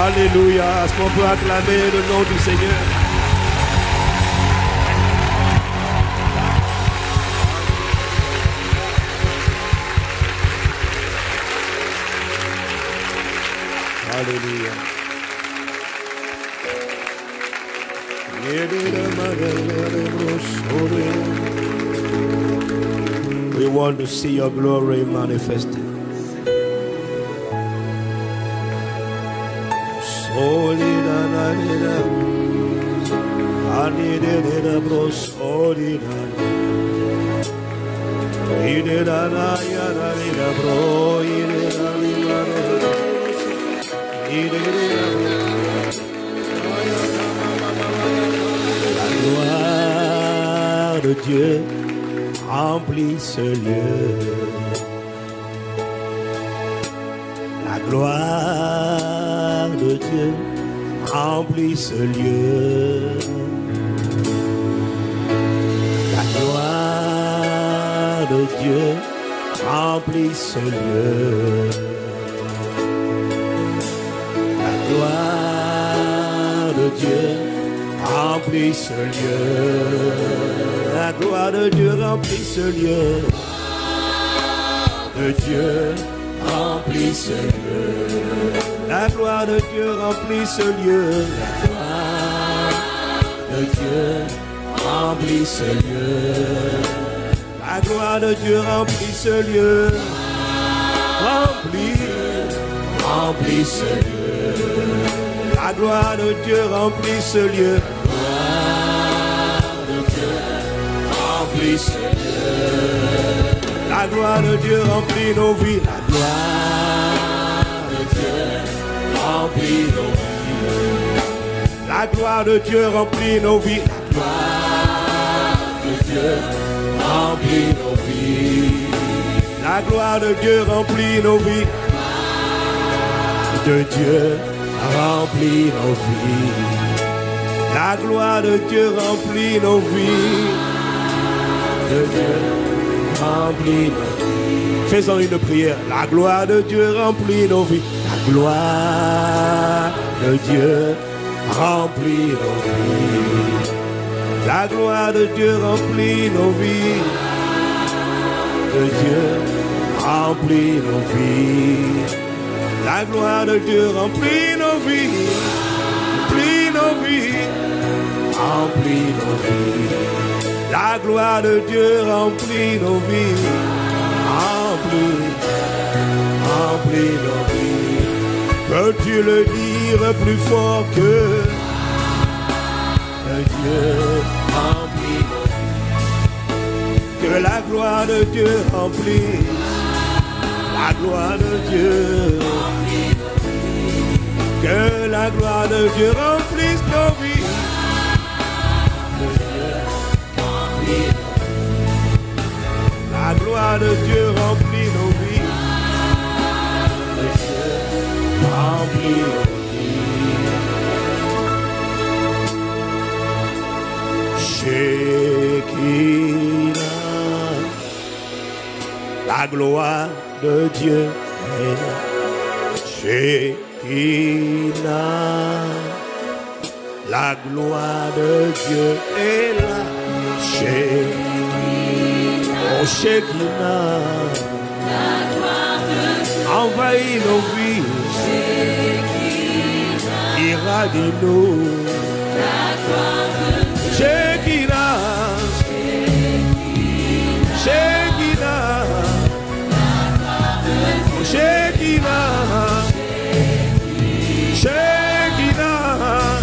Alléluia. Est-ce qu'on peut acclamer le nom du Seigneur? Alléluia. We want to see your glory manifested. La gloire de Dieu remplit ce lieu. La gloire de Dieu remplit ce lieu. La gloire de Dieu remplit ce lieu. La gloire de Dieu remplit ce lieu. La gloire de Dieu remplit ce lieu. De Dieu remplit ce lieu. La gloire de Dieu remplit ce lieu. La gloire de Dieu remplit ce lieu. La gloire de Dieu remplit ce lieu. Remplit ce lieu. La gloire de Dieu remplit ce lieu. La gloire de Dieu remplit nos vies. La gloire de Dieu remplit nos vies. La gloire de Dieu remplit nos vies. La gloire de Dieu remplit nos vies. De Dieu remplit nos vies. La gloire de Dieu remplit nos vies. De Dieu remplit nos vies. Faisons une prière. La gloire de Dieu remplit nos vies. La gloire de Dieu remplit nos vies. La gloire de Dieu remplit nos vies. De Dieu remplit nos vies. La gloire de Dieu remplit nos vies. Remplit nos vies. Remplit nos vies. La gloire de Dieu remplit nos vies. Remplit nos vies. Peux-tu le dire plus fort que Dieu remplit nos vies? Que la gloire de Dieu remplisse. La gloire de Dieu. Que la gloire de Dieu remplisse nos vies. La gloire de Dieu remplit nos vies. Remplit nos vies. Shekinah, la gloire de Dieu est là. Shekinah, la gloire de Dieu est là. Oh Shekinah, envahit nos vies. Irradie-nous. Shekinah, Shekinah, Shekinah, Shekinah,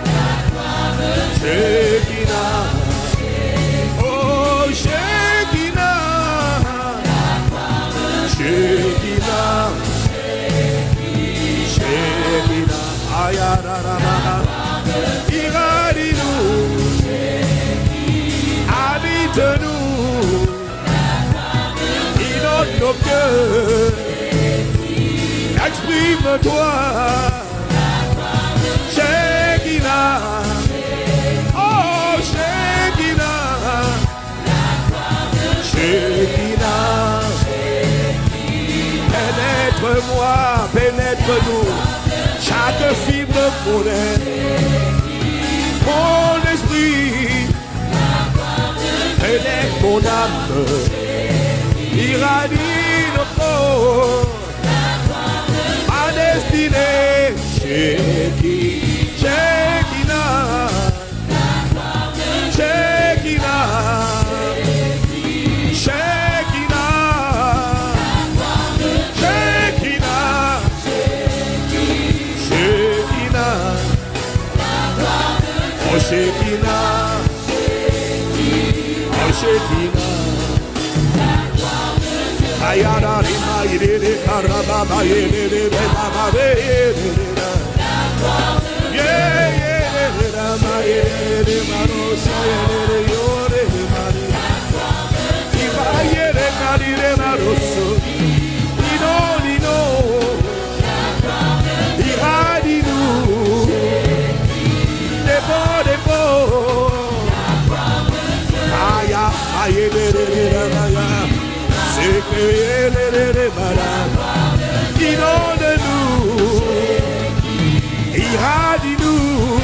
Shekinah, oh Shekinah, Shekinah, Shekinah, ayarara, irradie-nous, habite-nous, inonde nos cœurs, exprime-toi, Shekinah, oh Shekinah, Shekinah, pénètre-moi, pénètre-nous, chaque fibre de mon être, mon esprit, élève mon âme, irradie le corps, ma destinée, Shekinah, Ayana rima irene karababa irene baba irene rama irene marosa irene yore mari iba irene karire maroso nino iradilu debo aya ayere rama c'est que les malades inonde-nous, irradie-nous,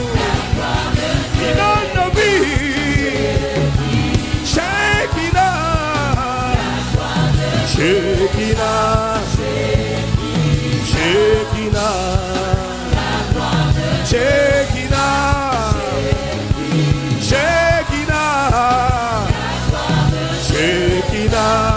inonde nos vies, Shekinah, Shekinah, Shekinah, Shekinah, Shekinah.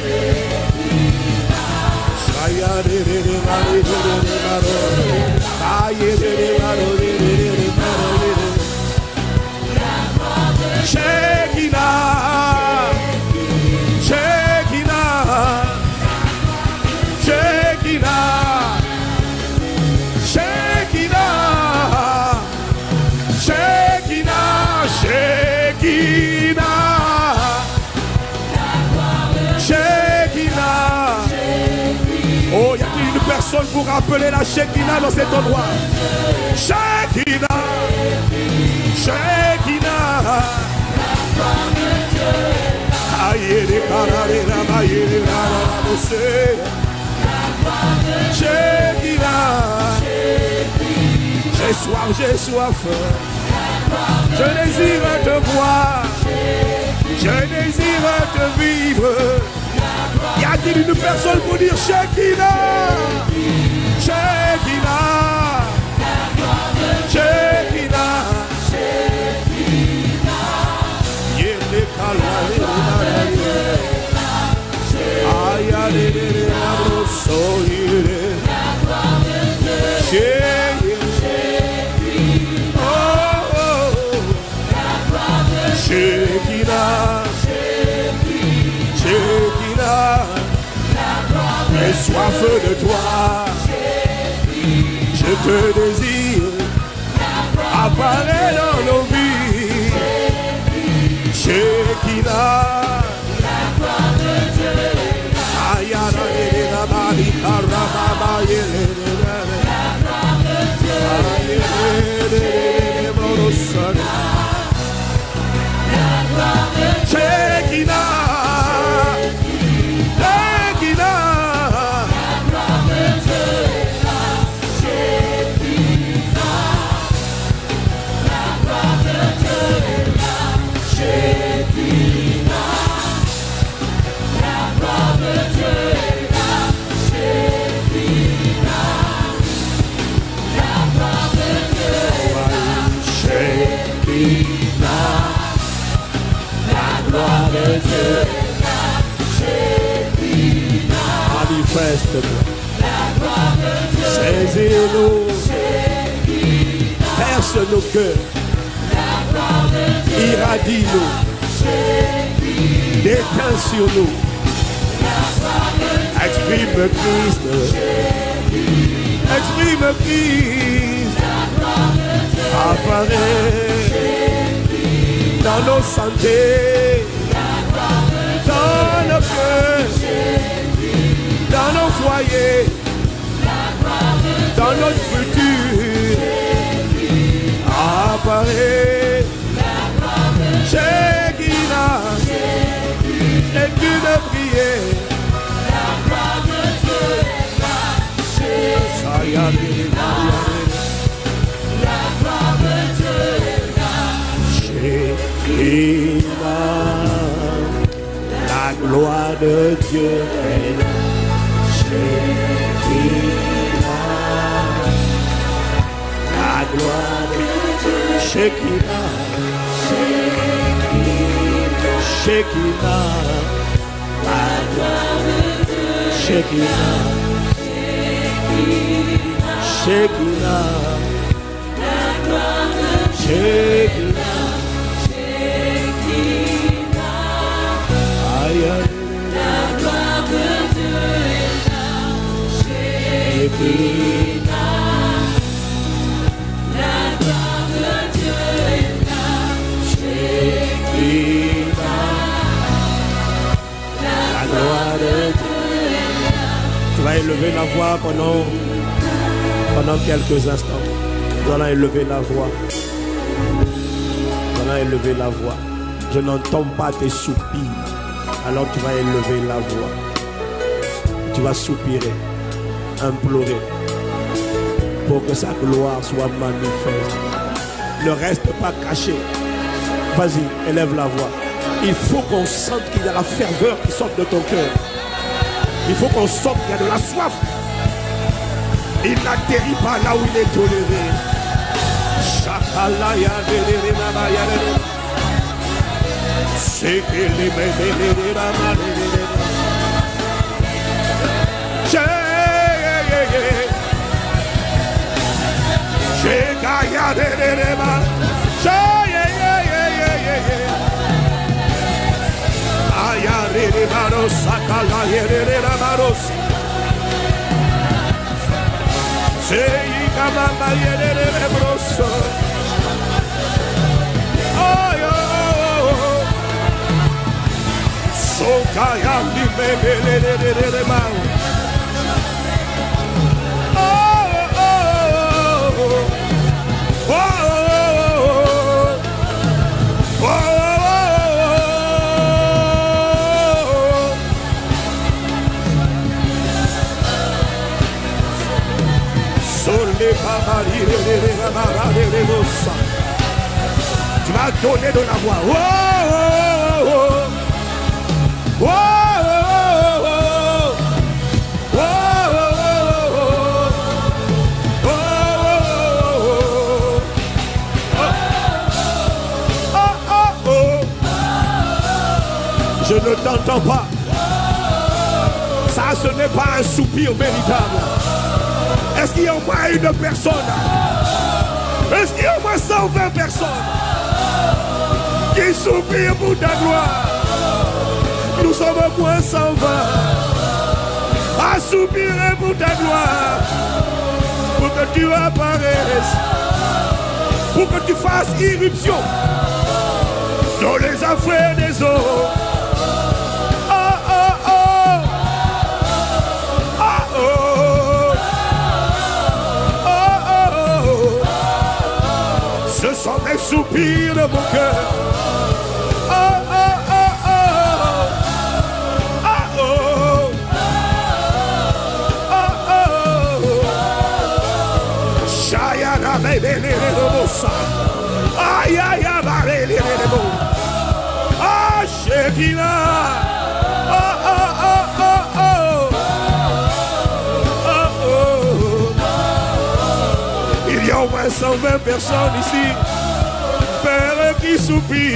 Oh, y a-t-il une personne pour rappeler la Shekinah dans cet endroit? Shekinah, Shekinah. Shekinah. J'ai soif. Je désire te voir. Je désire te vivre. Y a-t-il une personne pour dire Shekinah? Shekinah, Shekinah, j'ai soif de toi, je te désire, apparaît dans nos vies, Shekinah, Ayana Rabbi Karababa Shekinah. Manifeste-toi, saisis-nous, perce nos cœurs, irradie-nous, déteins sur nous, exprime Christ, apparaît dans nos santé, dans nos cœurs, dans nos foyers, dans notre futur, apparaît Shekinah, et tu de prier. La gloire de Dieu est là. La gloire de Dieu. Shekinah. Shekinah. La gloire de Dieu. Shekinah. Shekinah. La gloire de Dieu. Shekinah. La gloire de Dieu est là. Shekinah. La gloire de Dieu est là. Shekinah. La gloire de Dieu est là. Tu vas élever la voix pendant quelques instants. Nous allons élever la voix. Nous allons élever la voix. Je n'entends pas tes soupirs. Alors tu vas élever la voix. Tu vas soupirer, implorer pour que sa gloire soit manifeste. Ne reste pas caché. Vas-y, élève la voix. Il faut qu'on sente qu'il y a la ferveur qui sort de ton cœur. Il faut qu'on sente qu'il y a de la soif. Il n'atterrit pas là où il est toléré. Shakala ya de mama ya de. C'est que les bébés mama de. J'ai gagné de mama. Ayare de maros sakala ya de maros. C'est Kamama yere broso. Ayo. Sokaya ni bebele de mau. Tu vas donner de la voix. Je ne t'entends pas. Ça, ce n'est pas un soupir véritable. Est-ce qu'il y a au moins une personne? Est-ce qu'il y a au moins 120 personnes qui soupirent pour ta gloire? Nous sommes au moins 120 à soupirer pour ta gloire, pour que tu apparaisses, pour que tu fasses irruption dans les affaires des autres. Ce sont les soupirs de mon cœur. Oh, oh, oh, oh. Oh, oh. Oh, oh. Shayana bébé les robosa. Aïe aïe aïe les robosa. Ah, Shekinah. Oh, oh, oh, oh, oh. Oh, oh. Il y a au moins 120 personnes ici. Père qui soupire.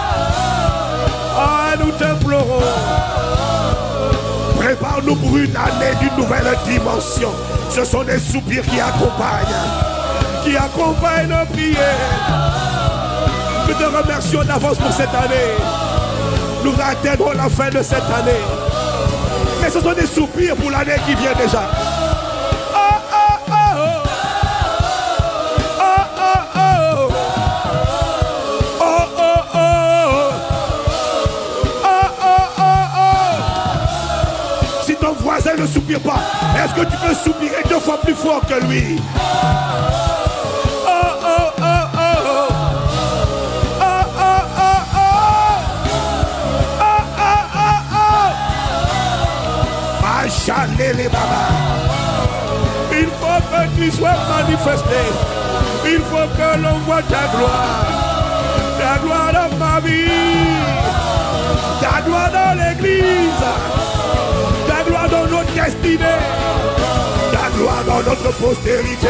Ah, nous t'implorons. Prépare-nous pour une année d'une nouvelle dimension. Ce sont des soupirs qui accompagnent nos prières. Nous te remercions d'avance pour cette année. Nous atteindrons la fin de cette année. Mais ce sont des soupirs pour l'année qui vient déjà. Ne soupire pas. Est-ce que tu peux soupirer 2 fois plus fort que lui? Oh, oh, oh, oh. Oh, oh, oh, oh. Oh, oh, oh, oh. Machalé les babas. Il faut que l'Église soit manifestée, il faut que l'on voit ta gloire dans ma vie, ta gloire dans l'Église, ta gloire dans notre destinée, ta gloire dans notre postérité.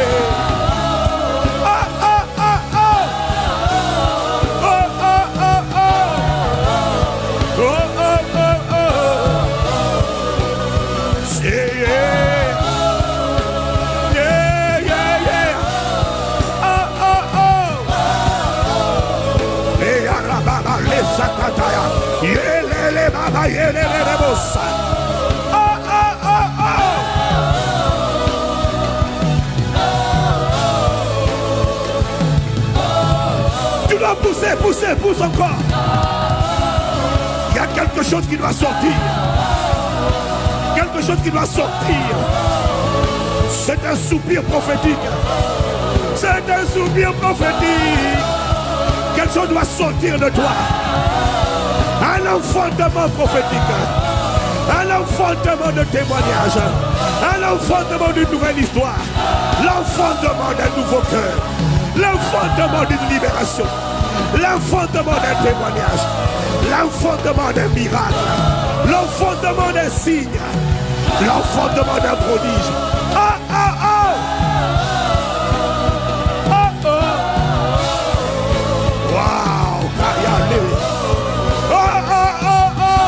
Tu dois pousser, pousse encore. Il y a quelque chose qui doit sortir. Quelque chose qui doit sortir. C'est un soupir prophétique. C'est un soupir prophétique. Quelque chose doit sortir de toi. Un enfantement prophétique. Un enfantement de témoignage. Un enfantement d'une nouvelle histoire. L'enfantement d'un nouveau cœur. L'enfantement d'une libération. L'enfantement d'un témoignage. L'enfantement d'un miracle. L'enfantement d'un signe. L'enfantement d'un prodige. Ah, ah, ah. Ah, oh. Waouh. Regardez. Ah, ah, ah, ah.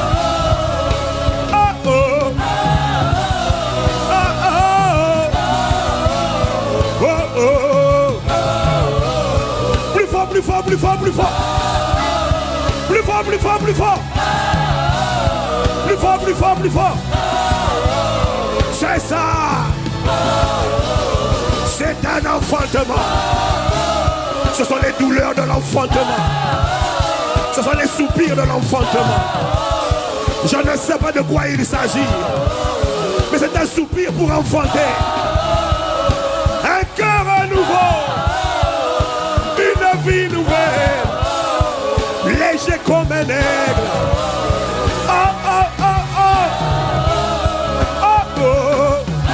Ah, oh. Ah, ah. Oh, oh. Plus fort, plus fort, plus fort, plus fort. Plus fort, plus fort, plus fort. Plus fort, plus fort, plus fort. C'est ça. C'est un enfantement. Ce sont les douleurs de l'enfantement. Ce sont les soupirs de l'enfantement. Je ne sais pas de quoi il s'agit. Mais c'est un soupir pour enfanter. Un cœur nouveau. Une vie nouvelle. Léger comme un aigle. Oh, oh, oh, oh. Oh, oh.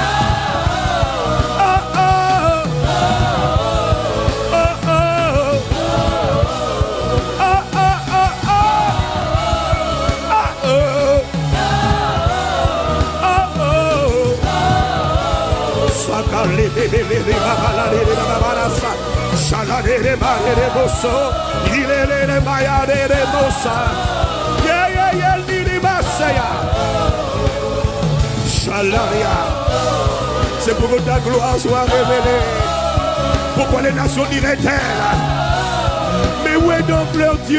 Oh, oh. Oh, oh. Oh, oh, oh, oh. Oh, oh. Sakale bebe babala de babarasa. Shalade de mare bosso. Ilele de maya de mossa. Yeah, yeah, yeah, di basaya. Shalaria. C'est pour que ta gloire soit révélée. Pourquoi les nations diraient-elles? Mais où est donc leur Dieu?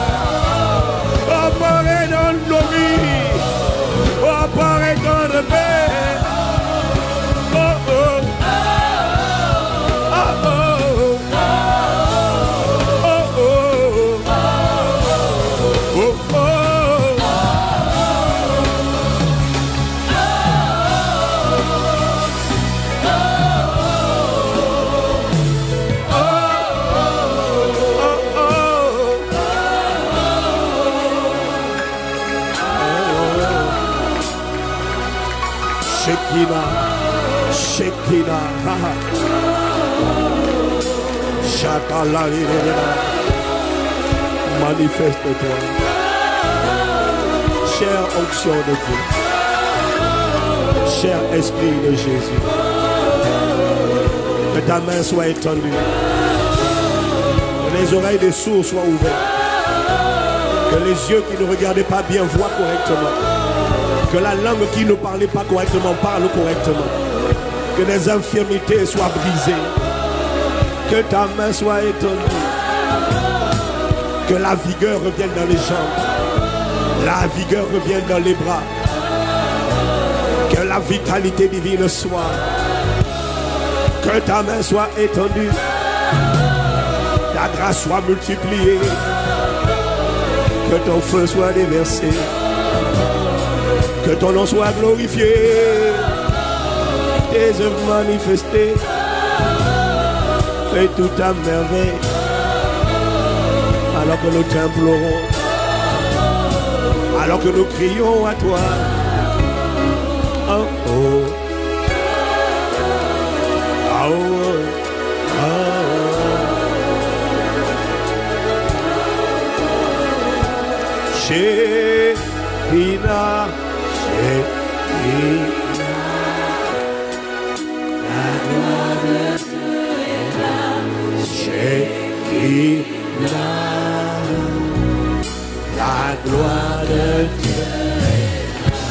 Apparaît dans nos vies. Apparaît dans le Père. Oh oh. Oh oh. Oh oh. Oh oh. Shekina, Shekina, Shakala, manifeste-toi, chère onction de Dieu, cher esprit de Jésus, que ta main soit étendue, que les oreilles des sourds soient ouvertes, que les yeux qui ne regardaient pas bien voient correctement. Que la langue qui ne parlait pas correctement parle correctement. Que les infirmités soient brisées. Que ta main soit étendue. Que la vigueur revienne dans les jambes. La vigueur revienne dans les bras. Que la vitalité divine soit. Que ta main soit étendue. Ta grâce soit multipliée. Que ton feu soit déversé. Que ton nom soit glorifié, tes œuvres manifestées, fais tout à merveille, alors que nous t'implorons, alors que nous crions à toi. Oh oh. Shekinah, la gloire de Dieu est là. Shekinah, la gloire de Dieu est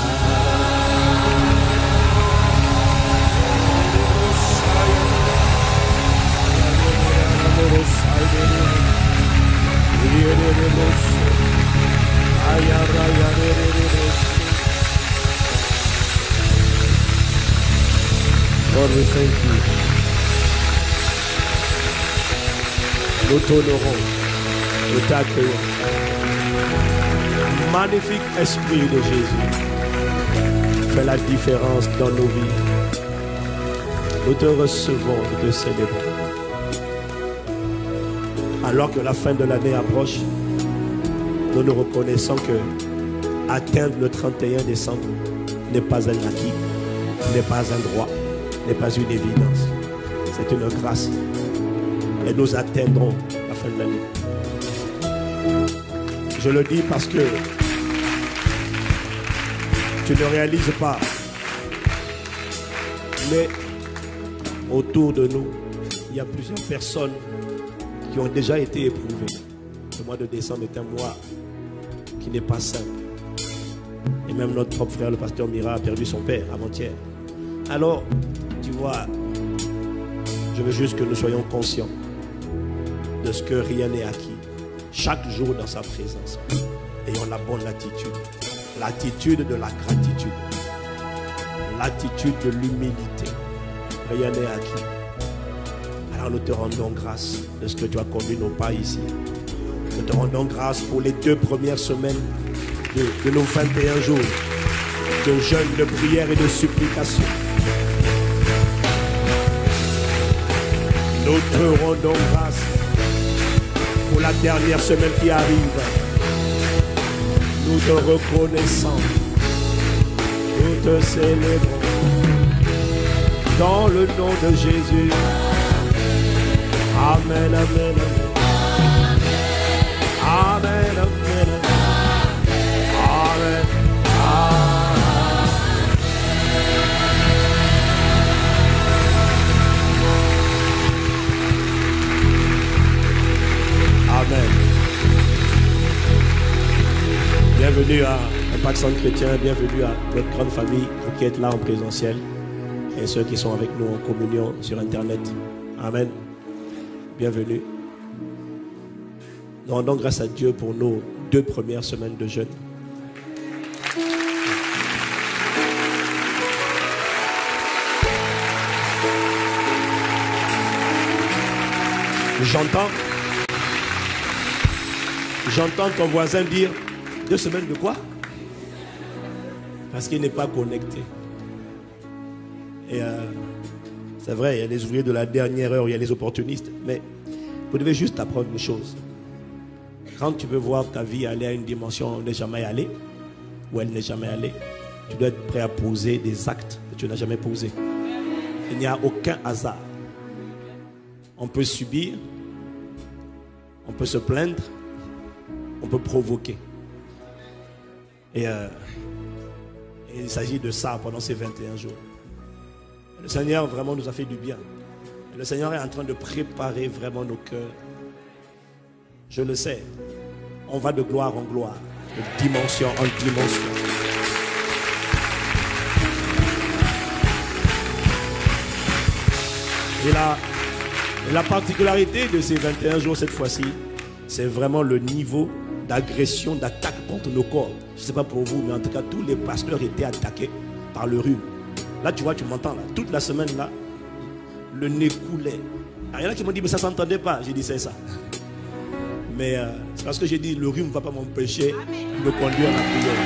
Lord, we thank you. Nous t'honorons, nous t'accueillons. Magnifique Esprit de Jésus, fais la différence dans nos vies. Nous te recevons, nous te célébrons. Alors que la fin de l'année approche, nous nous reconnaissons que atteindre le 31 décembre n'est pas un acquis, n'est pas un droit, n'est pas une évidence. C'est une grâce. Et nous atteindrons la fin de l'année. Je le dis parce que tu ne réalises pas. Mais autour de nous, il y a plusieurs personnes qui ont déjà été éprouvées. Le mois de décembre est un mois qui n'est pas simple. Et même notre propre frère, le pasteur Mira, a perdu son père avant-hier. Alors, tu vois, je veux juste que nous soyons conscients de ce que rien n'est acquis. Chaque jour dans sa présence, ayons la bonne attitude. L'attitude de la gratitude. L'attitude de l'humilité. Rien n'est acquis. Alors nous te rendons grâce de ce que tu as conduit nos pas ici. Nous te rendons grâce pour les 2 premières semaines de nos 21 jours de jeûne, de prière et de supplication. Nous te rendons grâce pour la dernière semaine qui arrive. Nous te reconnaissons. Nous te célébrons. Dans le nom de Jésus. Amen, amen, amen. Amen, amen, amen. Amen. Bienvenue à Impact Centre Chrétien, bienvenue à notre grande famille, vous qui êtes là en présentiel et ceux qui sont avec nous en communion sur Internet. Amen. Bienvenue. Nous rendons grâce à Dieu pour nos 2 premières semaines de jeûne. J'entends ton voisin dire 2 semaines de quoi? Parce qu'il n'est pas connecté. Et c'est vrai, il y a les ouvriers de la dernière heure, il y a les opportunistes. Mais vous devez juste apprendre une chose. Quand tu veux voir ta vie aller à une dimension où elle n'est jamais allée, où elle n'est jamais allée, tu dois être prêt à poser des actes que tu n'as jamais posés. Il n'y a aucun hasard. On peut subir, on peut se plaindre, on peut provoquer. Et il s'agit de ça pendant ces 21 jours. Et le Seigneur vraiment nous a fait du bien. Et le Seigneur est en train de préparer vraiment nos cœurs. Je le sais. On va de gloire en gloire, de dimension en dimension. Et la particularité de ces 21 jours cette fois-ci, c'est vraiment le niveau d'agression, d'attaque contre nos corps. Je ne sais pas pour vous, mais en tout cas, tous les pasteurs étaient attaqués par le rhume. Là, tu vois, tu m'entends là. Toute la semaine là, le nez coulait. Il y en a qui m'ont dit, mais ça ne s'entendait pas. J'ai dit, c'est ça. Mais c'est parce que j'ai dit, le rhume ne va pas m'empêcher de conduire la prière.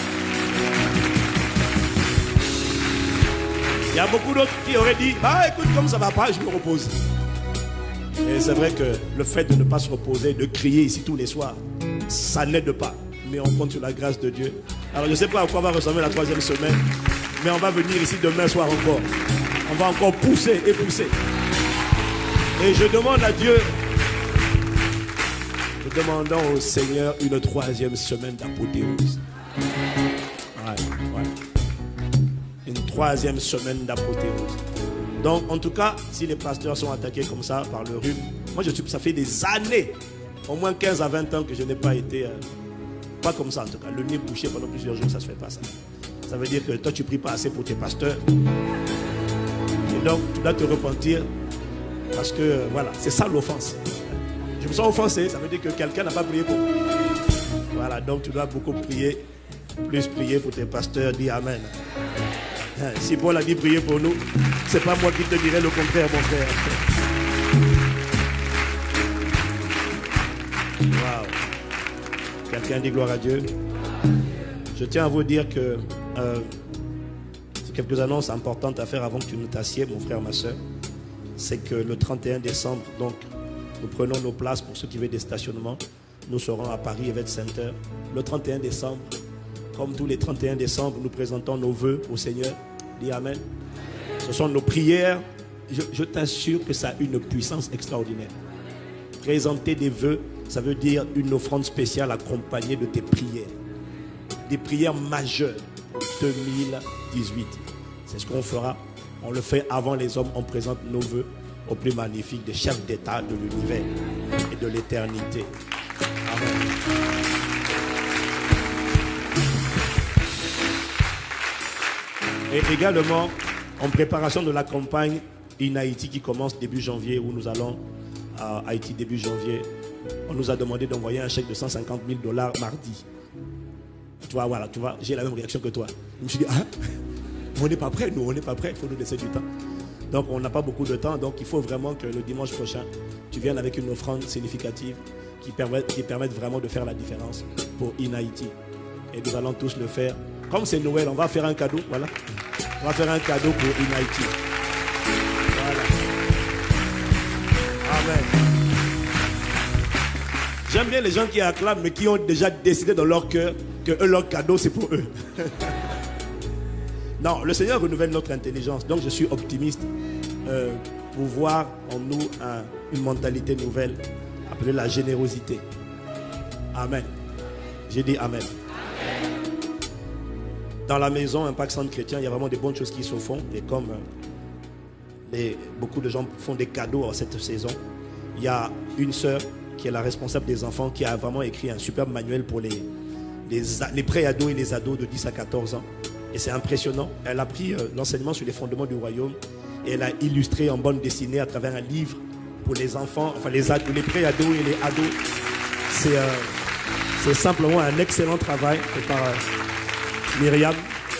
Il y a beaucoup d'autres qui auraient dit, ah écoute, comme ça ne va pas, je me repose. Et c'est vrai que le fait de ne pas se reposer, de crier ici tous les soirs, ça n'aide pas. Mais on compte sur la grâce de Dieu. Alors je ne sais pas à quoi va ressembler la 3e semaine, mais on va venir ici demain soir encore. On va encore pousser et pousser. Et je demande à Dieu, nous demandons au Seigneur une 3e semaine d'apothéose. Ouais. Une 3e semaine d'apothéose. Donc, en tout cas, si les pasteurs sont attaqués comme ça par le rhume, moi, ça fait des années, au moins 15 à 20 ans que je n'ai pas été, pas comme ça en tout cas, le nez bouché pendant plusieurs jours, ça ne se fait pas ça. Ça veut dire que toi, tu ne pries pas assez pour tes pasteurs. Et donc, tu dois te repentir parce que, voilà, c'est ça l'offense. Je me sens offensé, ça veut dire que quelqu'un n'a pas prié pour moi. Voilà, donc tu dois beaucoup prier, plus prier pour tes pasteurs, dis Amen. Si Paul a dit prier pour nous, c'est pas moi qui te dirai le contraire, mon frère. Wow. Quelqu'un dit gloire à Dieu. Je tiens à vous dire que c'est quelques annonces importantes à faire avant que tu ne t'assieds, mon frère, ma soeur. C'est que le 31 décembre, donc, nous prenons nos places pour ceux qui veulent des stationnements. Nous serons à Paris Event Center. Le 31 décembre, comme tous les 31 décembre, nous présentons nos vœux au Seigneur. Dis Amen. Ce sont nos prières. Je t'assure que ça a une puissance extraordinaire. Présenter des vœux, ça veut dire une offrande spéciale accompagnée de tes prières. Des prières majeures 2018. C'est ce qu'on fera. On le fait avant les hommes. On présente nos vœux au plus magnifique des chefs d'État de l'univers et de l'éternité. Amen. Et également, en préparation de la campagne In Haïti qui commence début janvier, où nous allons à Haïti début janvier, on nous a demandé d'envoyer un chèque de $150 000 mardi. Tu vois, voilà, tu vois, j'ai la même réaction que toi. Je me suis dit, ah, on n'est pas prêts, nous, on n'est pas prêts, il faut nous laisser du temps. Donc, on n'a pas beaucoup de temps, donc il faut vraiment que le dimanche prochain, tu viennes avec une offrande significative qui permette vraiment de faire la différence pour In Haïti. Et nous allons tous le faire. Comme c'est Noël, on va faire un cadeau, voilà. On va faire un cadeau pour In Haïti. Voilà. Amen. J'aime bien les gens qui acclament, mais qui ont déjà décidé dans leur cœur que leur cadeau, c'est pour eux. Non, le Seigneur renouvelle notre intelligence. Donc, je suis optimiste pour voir en nous une mentalité nouvelle appelée la générosité. Amen. J'ai dit Amen. Dans la maison Impact Centre Chrétien, il y a vraiment des bonnes choses qui se font. Et comme beaucoup de gens font des cadeaux en cette saison, il y a une sœur qui est la responsable des enfants qui a vraiment écrit un superbe manuel pour les pré-ados et les ados de 10 à 14 ans. Et c'est impressionnant. Elle a pris l'enseignement sur les fondements du royaume et elle a illustré en bande dessinée à travers un livre pour les enfants, enfin les pré-ados et les ados. C'est simplement un excellent travail fait par Myriam.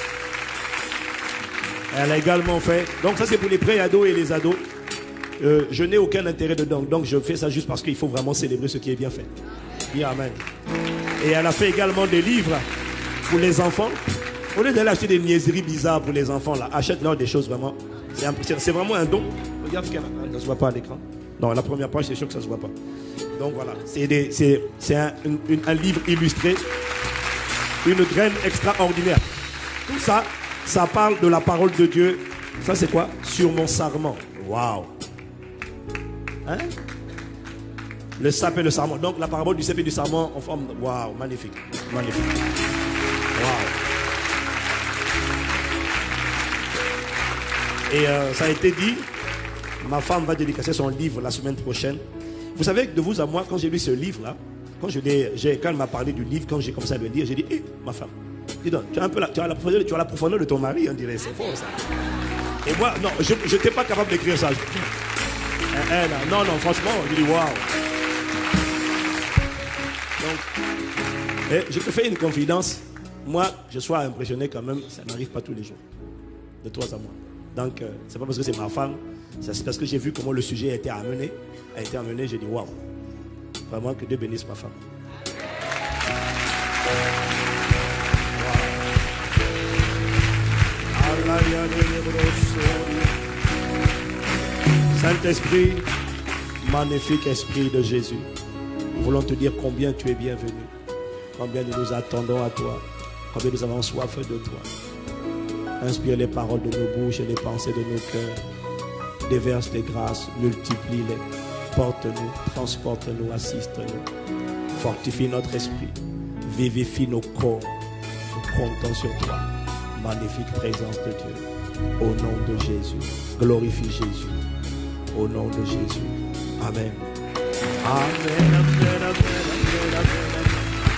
Elle a également fait. Donc ça c'est pour les pré-ados et les ados. Je n'ai aucun intérêt dedans. Donc je fais ça juste parce qu'il faut vraiment célébrer ce qui est bien fait. Dis Amen. Et elle a fait également des livres pour les enfants. Au lieu d'aller acheter des niaiseries bizarres pour les enfants, là, achète-leur des choses vraiment. C'est vraiment un don. Regarde qu'elle ne se voit pas à l'écran. Non, la première page, c'est sûr que ça ne se voit pas. Donc voilà, c'est un livre illustré. Une graine extraordinaire. Tout ça, ça parle de la parole de Dieu. Ça, c'est quoi? Sur mon sarment. Waouh. Hein? Le cep et le sarment. Donc, la parabole du cep et du sarment en forme. Waouh, magnifique. Magnifique. Waouh. Et ça a été dit, ma femme va dédicacer son livre la semaine prochaine. Vous savez, de vous à moi, quand j'ai lu ce livre-là, quand elle m'a parlé du livre, quand j'ai commencé à le lire, j'ai dit, hé, ma femme, dis donc, tu as la profondeur de ton mari, on dirait, c'est fort ça. Et moi, non, je n'étais pas capable d'écrire ça. Non, franchement, je dis, waouh. Donc, je te fais une confidence. Moi, je sois impressionné quand même, ça n'arrive pas tous les jours. De toi à moi. Donc, c'est pas parce que c'est ma femme, c'est parce que j'ai vu comment le sujet a été amené, j'ai dit waouh. Vraiment que Dieu bénisse ma femme. Saint-Esprit, magnifique Esprit de Jésus, nous voulons te dire combien tu es bienvenu, combien nous nous attendons à toi, combien nous avons soif de toi. Inspire les paroles de nos bouches et les pensées de nos cœurs. Déverse les grâces, multiplie-les. Porte-nous, transporte-nous, assiste-nous. Fortifie notre esprit. Vivifie nos corps. Nous comptons sur toi. Magnifique présence de Dieu. Au nom de Jésus. Glorifie Jésus. Au nom de Jésus. Amen. Amen, amen, amen, amen.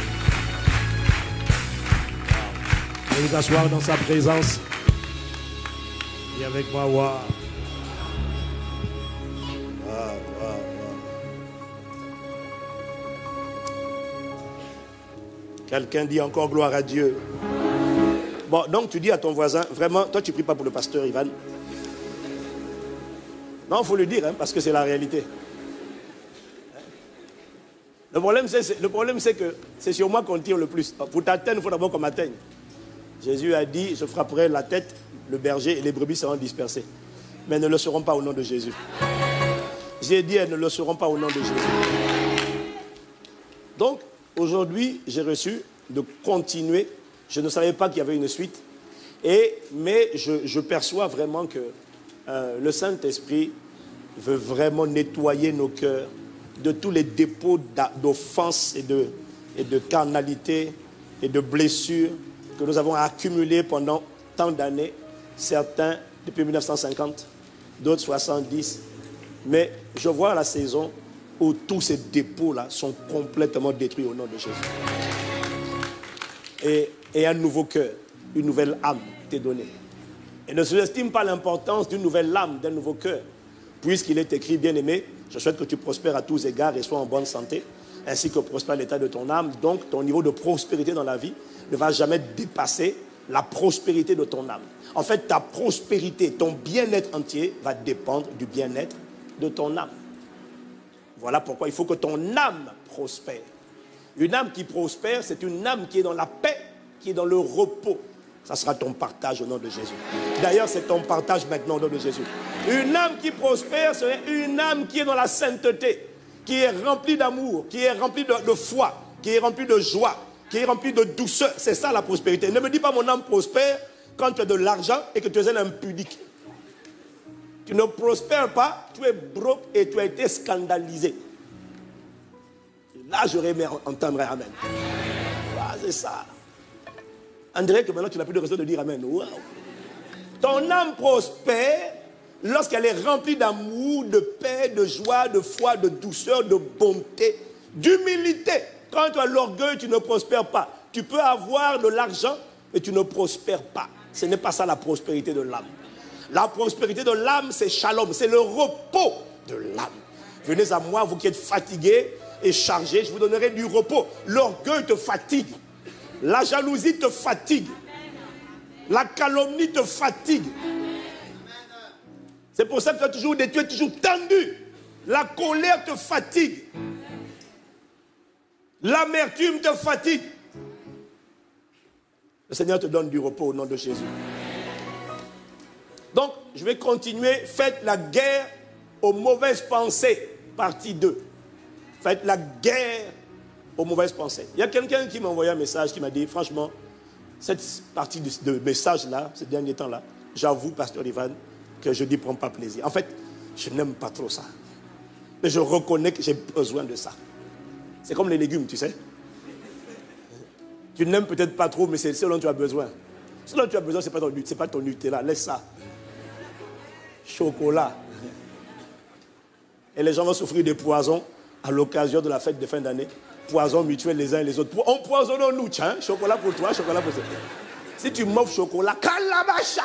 Allez vous asseoir dans sa présence. Et avec moi, waouh. Quelqu'un dit encore gloire à Dieu. Bon, donc tu dis à ton voisin, vraiment, toi tu ne pries pas pour le pasteur Ivan. Non, il faut le dire, hein, parce que c'est la réalité. Le problème, c'est que c'est sur moi qu'on tire le plus. Pour t'atteindre, il faut d'abord qu'on m'atteigne. Jésus a dit, je frapperai la tête, le berger et les brebis seront dispersées. Mais elles ne le seront pas au nom de Jésus. J'ai dit, elles ne le seront pas au nom de Jésus. Donc, aujourd'hui, j'ai reçu de continuer. Je ne savais pas qu'il y avait une suite. Mais je perçois vraiment que le Saint-Esprit veut vraiment nettoyer nos cœurs de tous les dépôts d'offenses et de carnalité et de blessures que nous avons accumulés pendant tant d'années. Certains depuis 1950, d'autres 70. Mais je vois la saison où tous ces dépôts-là sont complètement détruits au nom de Jésus. Et un nouveau cœur, une nouvelle âme t'est donnée. Et ne sous-estime pas l'importance d'une nouvelle âme, d'un nouveau cœur. Puisqu'il est écrit, bien-aimé, je souhaite que tu prospères à tous égards et sois en bonne santé, ainsi que prospère l'état de ton âme. Donc, ton niveau de prospérité dans la vie ne va jamais dépasser la prospérité de ton âme. En fait, ta prospérité, ton bien-être entier va dépendre du bien-être de ton âme. Voilà pourquoi il faut que ton âme prospère. Une âme qui prospère, c'est une âme qui est dans la paix, qui est dans le repos. Ça sera ton partage au nom de Jésus. D'ailleurs, c'est ton partage maintenant au nom de Jésus. Une âme qui prospère, c'est une âme qui est dans la sainteté, qui est remplie d'amour, qui est remplie de foi, qui est remplie de joie, qui est remplie de douceur. C'est ça la prospérité. Ne me dis pas mon âme prospère quand tu as de l'argent et que tu es un impudique. Tu ne prospères pas, tu es broke et tu as été scandalisé. Là, j'aurais aimé entendre amen. Ah, c'est ça. On dirait que maintenant, tu n'as plus de raison de dire amen. Wow. Ton âme prospère lorsqu'elle est remplie d'amour, de paix, de joie, de foi, de douceur, de bonté, d'humilité. Quand tu as l'orgueil, tu ne prospères pas. Tu peux avoir de l'argent, mais tu ne prospères pas. Ce n'est pas ça la prospérité de l'âme. La prospérité de l'âme, c'est shalom, c'est le repos de l'âme. Venez à moi, vous qui êtes fatigués et chargés, je vous donnerai du repos. L'orgueil te fatigue. La jalousie te fatigue. La calomnie te fatigue. C'est pour ça que tu es toujours tendu. La colère te fatigue. L'amertume te fatigue. Le Seigneur te donne du repos au nom de Jésus. Donc, je vais continuer. Faites la guerre aux mauvaises pensées. Partie 2. Faites la guerre aux mauvaises pensées. Il y a quelqu'un qui m'a envoyé un message qui m'a dit, franchement, cette partie de message-là, ces derniers temps-là, j'avoue, Pasteur Ivan, que je n'y prends pas plaisir. En fait, je n'aime pas trop ça. Mais je reconnais que j'ai besoin de ça. C'est comme les légumes, tu sais. Tu n'aimes peut-être pas trop, mais c'est ce dont tu as besoin. Ce dont tu as besoin, ce n'est pas ton Nutella, laisse ça. Chocolat. Et les gens vont souffrir des poisons à l'occasion de la fête de fin d'année. Poisons mutuels les uns et les autres. Empoisonnons-nous, tiens. Chocolat pour toi, chocolat pour toi. Si tu m'offres chocolat, calabacha.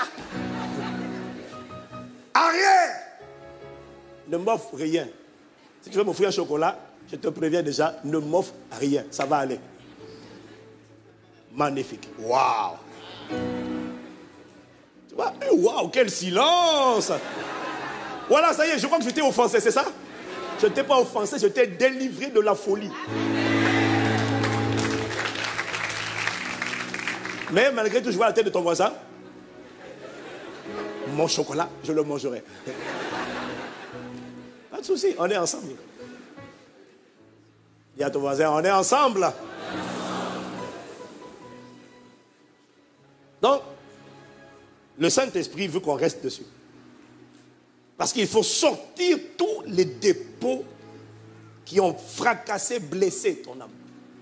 Arrière. Ne m'offre rien. Si tu veux m'offrir un chocolat, je te préviens déjà, ne m'offre rien. Ça va aller. Magnifique. Waouh. Tu vois, waouh, quel silence. Voilà, ça y est, je crois que je t'ai offensé, c'est ça? Je ne t'ai pas offensé, je t'ai délivré de la folie. Mais malgré tout, je vois la tête de ton voisin. Mon chocolat, je le mangerai. Pas de souci, on est ensemble. Dis à ton voisin, on est ensemble. Donc, le Saint-Esprit veut qu'on reste dessus. Parce qu'il faut sortir tous les dépôts qui ont fracassé, blessé ton âme.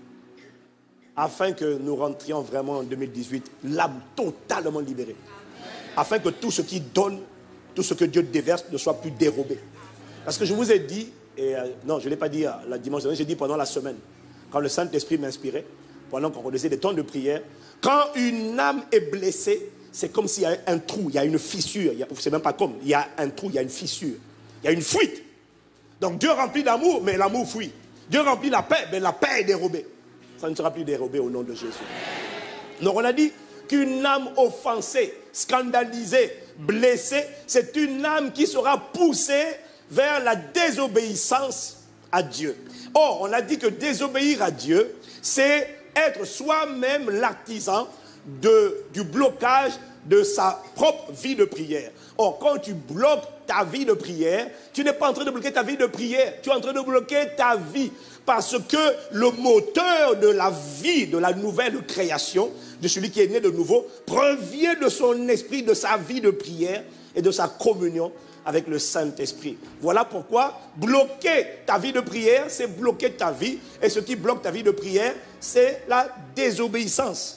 Afin que nous rentrions vraiment en 2018, l'âme totalement libérée. Afin que tout ce qui donne, tout ce que Dieu déverse ne soit plus dérobé. Parce que je vous ai dit, non, je ne l'ai pas dit la dimanche dernier, j'ai dit pendant la semaine, quand le Saint-Esprit m'inspirait, pendant qu'on faisait des temps de prière, quand une âme est blessée, c'est comme s'il y a un trou, il y a une fissure, c'est même pas comme, il y a un trou, il y a une fissure, il y a une fuite. Donc Dieu remplit d'amour, mais l'amour fuit. Dieu remplit la paix, mais la paix est dérobée. Ça ne sera plus dérobé au nom de Jésus. Donc on a dit qu'une âme offensée, scandalisée, blessée, c'est une âme qui sera poussée vers la désobéissance à Dieu. Or, on a dit que désobéir à Dieu, c'est être soi-même l'artisan du blocage de sa propre vie de prière. Or, quand tu bloques ta vie de prière, tu n'es pas en train de bloquer ta vie de prière, tu es en train de bloquer ta vie. Parce que le moteur de la vie, de la nouvelle création, de celui qui est né de nouveau, provient de son esprit, de sa vie de prière et de sa communion avec le Saint-Esprit. Voilà pourquoi bloquer ta vie de prière, c'est bloquer ta vie. Et ce qui bloque ta vie de prière, c'est la désobéissance.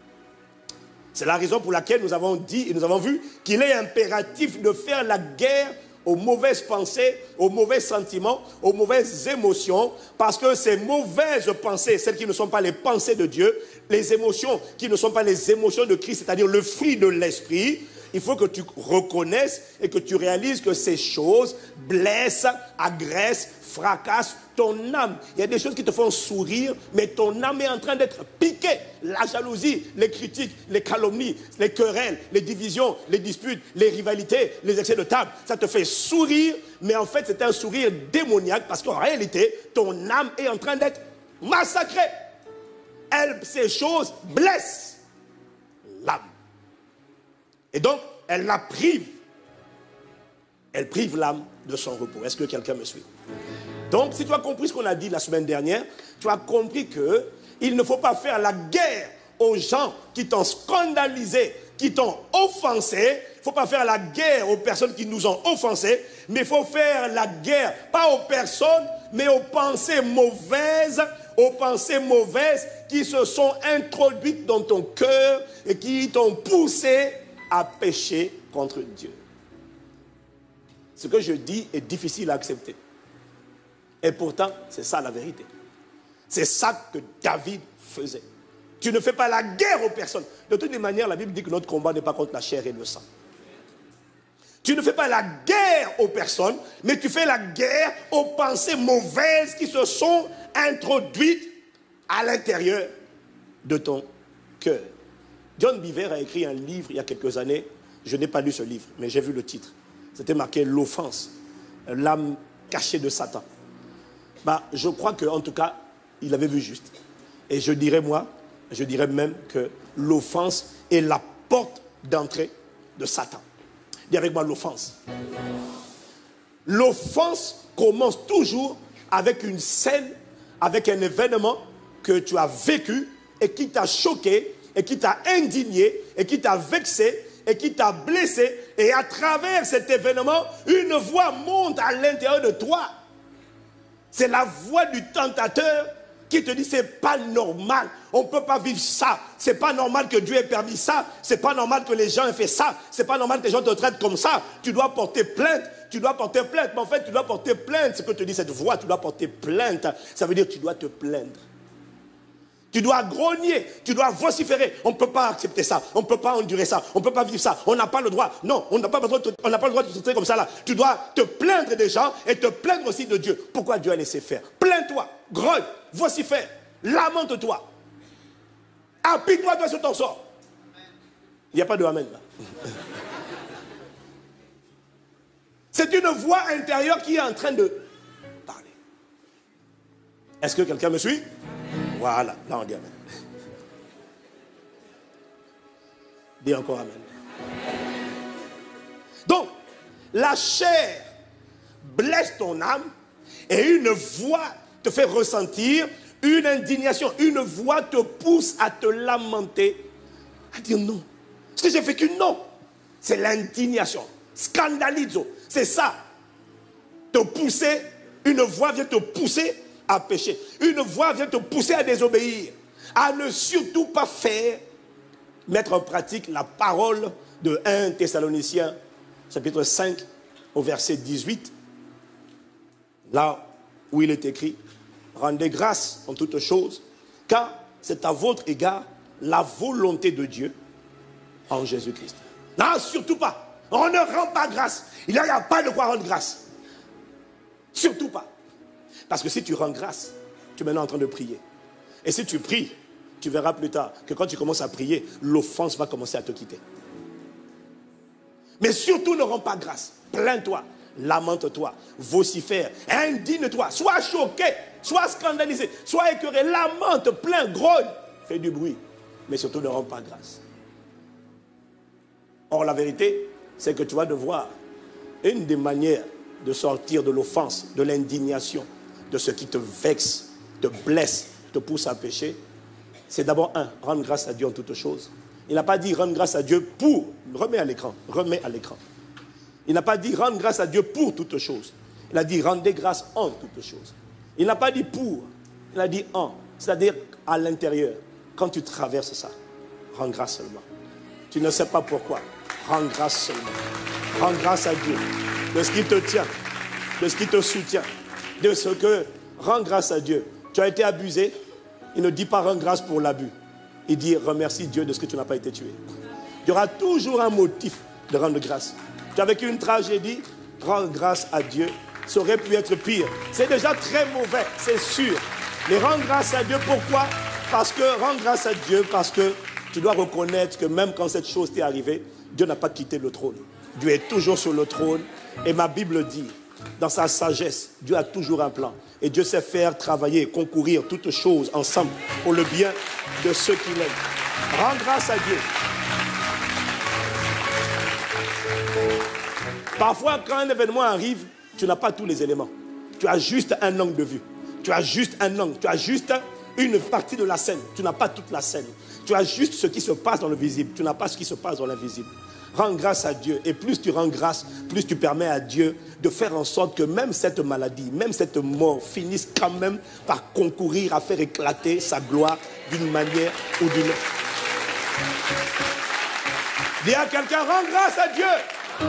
C'est la raison pour laquelle nous avons dit et nous avons vu qu'il est impératif de faire la guerre aux mauvaises pensées, aux mauvais sentiments, aux mauvaises émotions, parce que ces mauvaises pensées, celles qui ne sont pas les pensées de Dieu, les émotions qui ne sont pas les émotions de Christ, c'est-à-dire le fruit de l'esprit, il faut que tu reconnaisses et que tu réalises que ces choses blessent, agressent, fracassent ton âme. Il y a des choses qui te font sourire, mais ton âme est en train d'être piquée. La jalousie, les critiques, les calomnies, les querelles, les divisions, les disputes, les rivalités, les excès de table, ça te fait sourire, mais en fait c'est un sourire démoniaque parce qu'en réalité, ton âme est en train d'être massacrée. Ces choses blessent l'âme. Et donc, elle la prive. Elle prive l'âme de son repos. Est-ce que quelqu'un me suit? Donc, si tu as compris ce qu'on a dit la semaine dernière, tu as compris qu'il ne faut pas faire la guerre aux gens qui t'ont scandalisé, qui t'ont offensé. Il ne faut pas faire la guerre aux personnes qui nous ont offensés, mais il faut faire la guerre, pas aux personnes, mais aux pensées mauvaises qui se sont introduites dans ton cœur et qui t'ont poussé à pécher contre Dieu. Ce que je dis est difficile à accepter. Et pourtant, c'est ça la vérité. C'est ça que David faisait. Tu ne fais pas la guerre aux personnes. De toutes les manières, la Bible dit que notre combat n'est pas contre la chair et le sang. Tu ne fais pas la guerre aux personnes, mais tu fais la guerre aux pensées mauvaises qui se sont introduites à l'intérieur de ton cœur. John Beaver a écrit un livre il y a quelques années. Je n'ai pas lu ce livre, mais j'ai vu le titre. C'était marqué « L'offense, l'âme cachée de Satan ». Je crois qu'en tout cas, il avait vu juste. Et je dirais même que l'offense est la porte d'entrée de Satan. Dis avec moi l'offense. L'offense commence toujours avec une scène, avec un événement que tu as vécu et qui t'a choqué, et qui t'a indigné, et qui t'a vexé, et qui t'a blessé. Et à travers cet événement, une voix monte à l'intérieur de toi. C'est la voix du tentateur qui te dit c'est pas normal, on ne peut pas vivre ça, c'est pas normal que Dieu ait permis ça, c'est pas normal que les gens aient fait ça, c'est pas normal que les gens te traitent comme ça, tu dois porter plainte, mais en fait tu dois porter plainte, ce que te dit cette voix, tu dois porter plainte, ça veut dire que tu dois te plaindre. Tu dois grogner, tu dois vociférer. On ne peut pas accepter ça, on ne peut pas endurer ça, on ne peut pas vivre ça, on n'a pas le droit. Non, on n'a pas le droit de te traiter comme ça là. Tu dois te plaindre des gens et te plaindre aussi de Dieu. Pourquoi Dieu a laissé faire? Plains-toi, grogne, vocifère, lamente-toi. Appuie-toi sur ton sort. Il n'y a pas de amen là. C'est une voix intérieure qui est en train de parler. Est-ce que quelqu'un me suit? Voilà, là on dit amen. Dis encore amen. Donc, la chair blesse ton âme et une voix te fait ressentir une indignation. Une voix te pousse à te lamenter, à dire non. Ce que j'ai vécu, non. C'est l'indignation. Scandalizo. C'est ça. Te pousser, une voix vient te pousser à pécher. Une voix vient te pousser à désobéir. À ne surtout pas faire, mettre en pratique la parole de 1 Thessaloniciens, chapitre 5, au verset 18. Là où il est écrit, rendez grâce en toutes choses, car c'est à votre égard la volonté de Dieu en Jésus-Christ. Non, surtout pas. On ne rend pas grâce. Il n'y a pas de quoi rendre grâce. Surtout pas. Parce que si tu rends grâce, tu es maintenant en train de prier. Et si tu pries, tu verras plus tard que quand tu commences à prier, l'offense va commencer à te quitter. Mais surtout ne rends pas grâce. Plains-toi, lamente-toi, vocifère, indigne-toi, sois choqué, sois scandalisé, sois écœuré, lamente, plains, grogne, fais du bruit. Mais surtout ne rends pas grâce. Or la vérité, c'est que tu vas devoir, une des manières de sortir de l'offense, de l'indignation, de ce qui te vexe, te blesse, te pousse à pécher, c'est d'abord rendre grâce à Dieu en toutes choses. Il n'a pas dit rendre grâce à Dieu pour, remets à l'écran. Il n'a pas dit rendre grâce à Dieu pour toutes choses. Il a dit rendez grâce en toutes choses. Il n'a pas dit pour, il a dit en, c'est-à-dire à l'intérieur. Quand tu traverses ça, rends grâce seulement. Tu ne sais pas pourquoi, rends grâce seulement. Rends grâce à Dieu de ce qui te tient, de ce qui te soutient, de ce que, rends grâce à Dieu. Tu as été abusé, il ne dit pas rends grâce pour l'abus. Il dit remercie Dieu de ce que tu n'as pas été tué. Il y aura toujours un motif de rendre grâce. Tu as vécu une tragédie, rends grâce à Dieu. Ça aurait pu être pire. C'est déjà très mauvais, c'est sûr. Mais rends grâce à Dieu, pourquoi? Parce que, rends grâce à Dieu parce que tu dois reconnaître que même quand cette chose t'est arrivée, Dieu n'a pas quitté le trône. Dieu est toujours sur le trône. Et ma Bible dit, dans sa sagesse, Dieu a toujours un plan. Et Dieu sait faire travailler, concourir toutes choses ensemble pour le bien de ceux qu'il aime. Rends grâce à Dieu. Parfois, quand un événement arrive, tu n'as pas tous les éléments. Tu as juste un angle de vue. Tu as juste un angle. Tu as juste une partie de la scène. Tu n'as pas toute la scène. Tu as juste ce qui se passe dans le visible. Tu n'as pas ce qui se passe dans l'invisible. Rends grâce à Dieu. Et plus tu rends grâce, plus tu permets à Dieu de faire en sorte que même cette maladie, même cette mort finisse quand même par concourir à faire éclater sa gloire d'une manière ou d'une autre. Dis à quelqu'un, rends grâce à Dieu.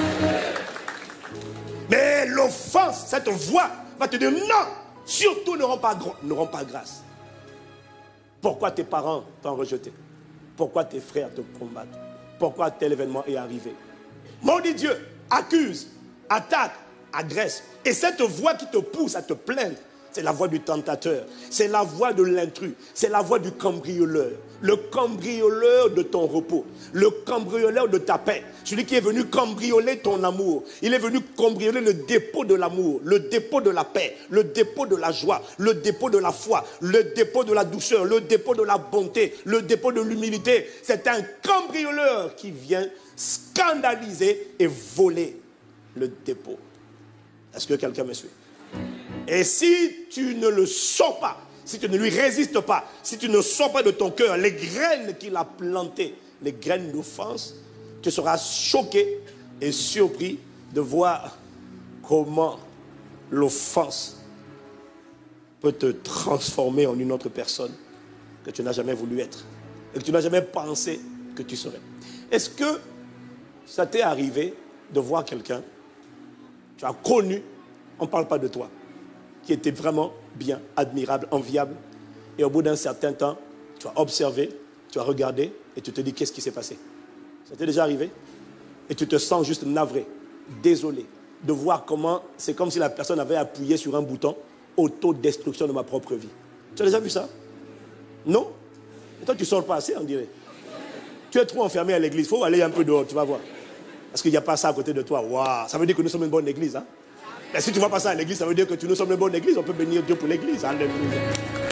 Mais l'offense, cette voix va te dire non, surtout ne rends pas grâce. Pourquoi tes parents t'ont rejeté? Pourquoi tes frères te combattent? Pourquoi tel événement est arrivé? Maudit Dieu, accuse, attaque, agresse. Et cette voix qui te pousse à te plaindre, c'est la voix du tentateur, c'est la voix de l'intrus, c'est la voix du cambrioleur. Le cambrioleur de ton repos, le cambrioleur de ta paix. Celui qui est venu cambrioler ton amour. Il est venu cambrioler le dépôt de l'amour, le dépôt de la paix, le dépôt de la joie, le dépôt de la foi, le dépôt de la douceur, le dépôt de la bonté, le dépôt de l'humilité. C'est un cambrioleur qui vient scandaliser et voler le dépôt. Est-ce que quelqu'un me suit? Et si tu ne le sors pas, si tu ne lui résistes pas, si tu ne sors pas de ton cœur les graines qu'il a plantées, les graines d'offense, tu seras choqué et surpris de voir comment l'offense peut te transformer en une autre personne que tu n'as jamais voulu être et que tu n'as jamais pensé que tu serais. Est-ce que ça t'est arrivé de voir quelqu'un, tu as connu, on ne parle pas de toi, qui était vraiment bien, admirable, enviable. Et au bout d'un certain temps, tu as observé, tu as regardé et tu te dis qu'est-ce qui s'est passé? Ça t'est déjà arrivé? Et tu te sens juste navré, désolé, de voir comment c'est comme si la personne avait appuyé sur un bouton autodestruction de ma propre vie. Tu as déjà vu ça? Non? Et toi, tu ne sors pas assez, on dirait. Tu es trop enfermé à l'église. Il faut aller un peu dehors, tu vas voir. Parce qu'il n'y a pas ça à côté de toi. Waouh, ça veut dire que nous sommes une bonne église, hein? Mais si tu ne vois pas ça à l'église, ça veut dire que nous sommes une bonne église. On peut bénir Dieu pour l'église. Alléluia.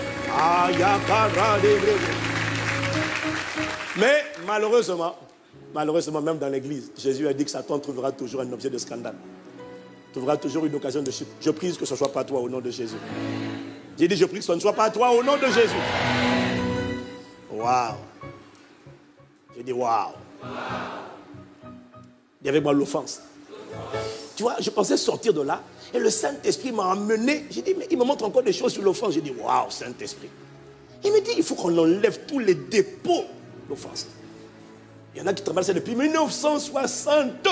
Mais malheureusement, même dans l'église, Jésus a dit que Satan trouvera toujours un objet de scandale. Trouvera toujours une occasion de chute. Je prie que ce ne soit pas toi au nom de Jésus. J'ai dit, je prie que ce ne soit pas toi au nom de Jésus. Waouh. J'ai dit, waouh. Dis avec moi l'offense. Tu vois, je pensais sortir de là. Et le Saint-Esprit m'a emmené. J'ai dit, mais il me montre encore des choses sur l'offense. J'ai dit, waouh, Saint-Esprit. Il me dit, il faut qu'on enlève tous les dépôts d'offense. Il y en a qui travaillent ça depuis 1960.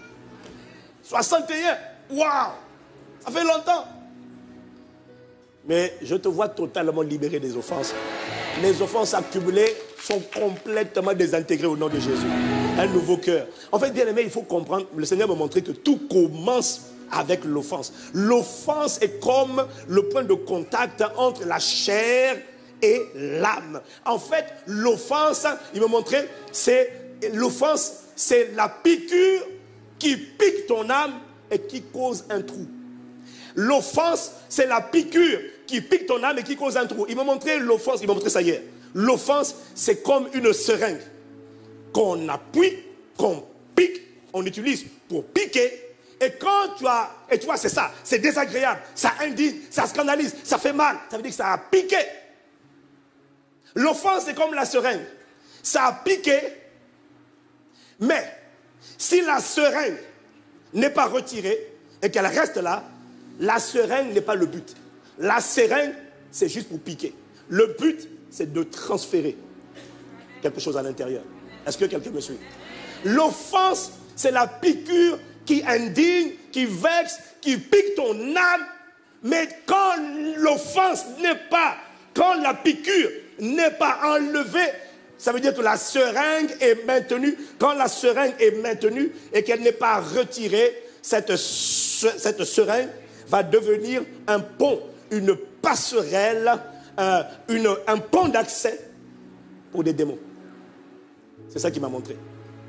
61. Waouh, ça fait longtemps. Mais je te vois totalement libéré des offenses. Les offenses accumulées sont complètement désintégrées au nom de Jésus. Un nouveau cœur. En fait, bien aimé, il faut comprendre, le Seigneur m'a montré que tout commence avec l'offense. L'offense est comme le point de contact entre la chair et l'âme. En fait, l'offense, il m'a montré, l'offense, c'est la piqûre qui pique ton âme et qui cause un trou. L'offense, c'est la piqûre qui pique ton âme et qui cause un trou. Il m'a montré l'offense, il m'a montré ça hier. L'offense, c'est comme une seringue qu'on appuie, qu'on pique, on utilise pour piquer. Et quand tu vois, c'est ça, c'est désagréable, ça indigne, ça scandalise, ça fait mal, ça veut dire que ça a piqué. L'offense, c'est comme la seringue. Ça a piqué, mais si la seringue n'est pas retirée et qu'elle reste là, la seringue n'est pas le but. La seringue, c'est juste pour piquer. Le but, c'est de transférer quelque chose à l'intérieur. Est-ce que quelqu'un me suit? L'offense, c'est la piqûre qui indigne, qui vexe, qui pique ton âme. Mais quand l'offense n'est pas, quand la piqûre n'est pas enlevée, ça veut dire que la seringue est maintenue. Quand la seringue est maintenue et qu'elle n'est pas retirée, cette seringue va devenir un pont, une passerelle, un pont d'accès pour des démons. C'est ça qu'il m'a montré.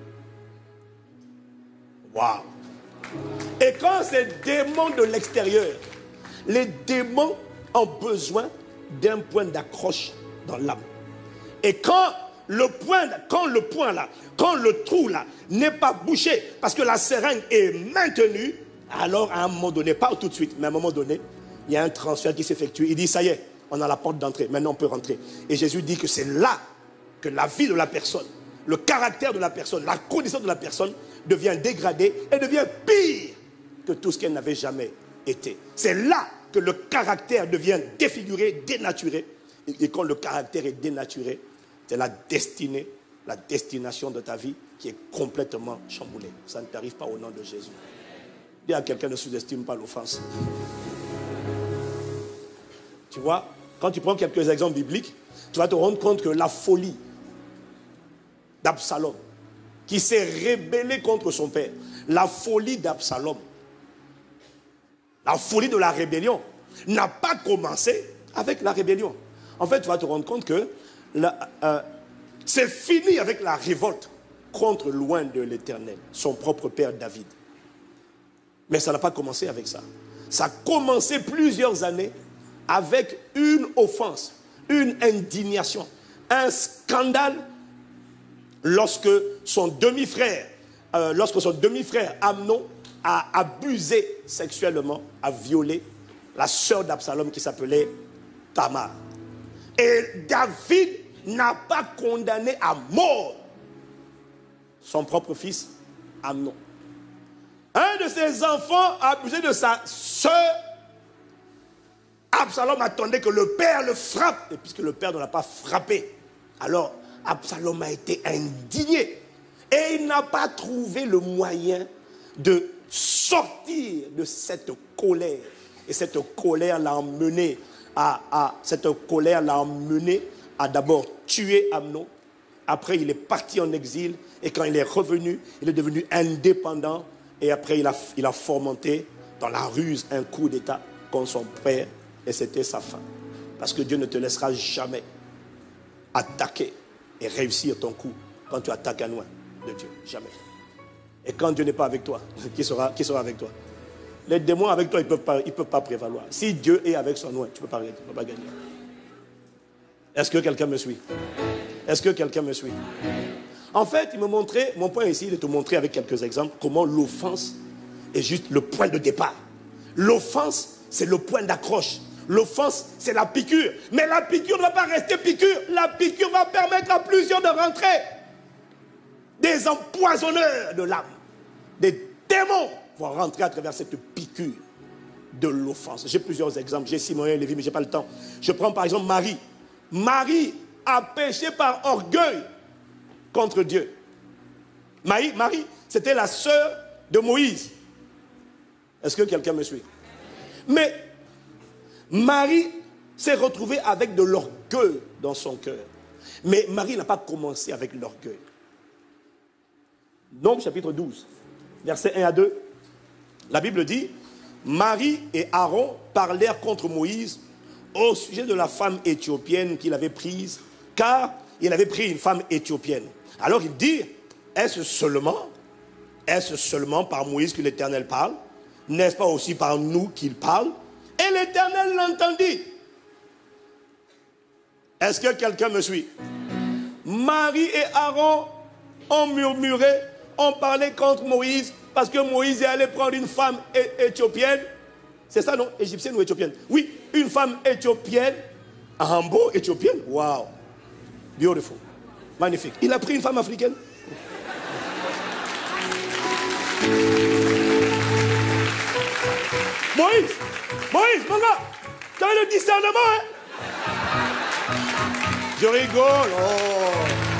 Waouh! Et quand ces démons de l'extérieur, les démons ont besoin d'un point d'accroche dans l'âme. Et quand le trou là n'est pas bouché, parce que la seringue est maintenue, alors à un moment donné, pas tout de suite, mais à un moment donné, il y a un transfert qui s'effectue. Il dit, ça y est, on a la porte d'entrée, maintenant on peut rentrer. Et Jésus dit que c'est là que la vie de la personne, le caractère de la personne, la condition de la personne devient dégradée et devient pire que tout ce qu'elle n'avait jamais été. C'est là que le caractère devient défiguré, dénaturé. Et quand le caractère est dénaturé, c'est la destinée, la destination de ta vie qui est complètement chamboulée. Ça ne t'arrive pas au nom de Jésus. Dis à quelqu'un, ne sous-estime pas l'offense. Tu vois, quand tu prends quelques exemples bibliques, tu vas te rendre compte que la folie d'Absalom, qui s'est rébellé contre son père, la folie d'Absalom, la folie de la rébellion, n'a pas commencé avec la rébellion. En fait, tu vas te rendre compte que c'est fini avec la révolte contre loin de l'Éternel, son propre père David. Mais ça n'a pas commencé avec ça. Ça a commencé plusieurs années avec une offense, une indignation, un scandale lorsque son demi-frère Amnon a abusé sexuellement, a violé la sœur d'Absalom qui s'appelait Tamar. Et David n'a pas condamné à mort son propre fils Amnon. Un de ses enfants a abusé de sa sœur. Absalom attendait que le père le frappe. Et puisque le père ne l'a pas frappé, alors Absalom a été indigné. Et il n'a pas trouvé le moyen de sortir de cette colère. Et cette colère l'a emmené à d'abord tuer Amnon. Après, il est parti en exil. Et quand il est revenu, il est devenu indépendant. Et après, il a fomenté dans la ruse un coup d'État contre son père. Et c'était sa fin. Parce que Dieu ne te laissera jamais attaquer et réussir ton coup quand tu attaques à loin de Dieu. Jamais. Et quand Dieu n'est pas avec toi, qui sera avec toi? Les démons avec toi, ils ne peuvent pas prévaloir. Si Dieu est avec son loin, tu ne peux pas gagner. Est-ce que quelqu'un me suit? Est-ce que quelqu'un me suit? En fait, il me montrait, mon point ici, il est de te montrer avec quelques exemples comment l'offense est juste le point de départ. L'offense, c'est le point d'accroche. L'offense, c'est la piqûre. Mais la piqûre ne va pas rester piqûre. La piqûre va permettre à plusieurs de rentrer. Des empoisonneurs de l'âme. Des démons vont rentrer à travers cette piqûre de l'offense. J'ai plusieurs exemples. J'ai Simon et Lévi, mais je n'ai pas le temps. Je prends par exemple Marie. Marie a péché par orgueil contre Dieu. Marie, c'était la sœur de Moïse. Est-ce que quelqu'un me suit? Mais Marie s'est retrouvée avec de l'orgueil dans son cœur. Mais Marie n'a pas commencé avec l'orgueil. Donc, chapitre 12, versets 1 à 2, la Bible dit, Marie et Aaron parlèrent contre Moïse au sujet de la femme éthiopienne qu'il avait prise, car il avait pris une femme éthiopienne. Alors il dit, est-ce seulement par Moïse que l'Éternel parle? N'est-ce pas aussi par nous qu'il parle? Et l'Éternel l'entendit. Est-ce que quelqu'un me suit? Marie et Aaron ont murmuré, ont parlé contre Moïse, parce que Moïse est allé prendre une femme éthiopienne. C'est ça, non? Égyptienne ou éthiopienne? Oui, une femme éthiopienne, Ambo éthiopienne. Wow. Beautiful. Magnifique. Il a pris une femme africaine. Moïse, mon gars, tu as le discernement, hein? Je rigole. Oh.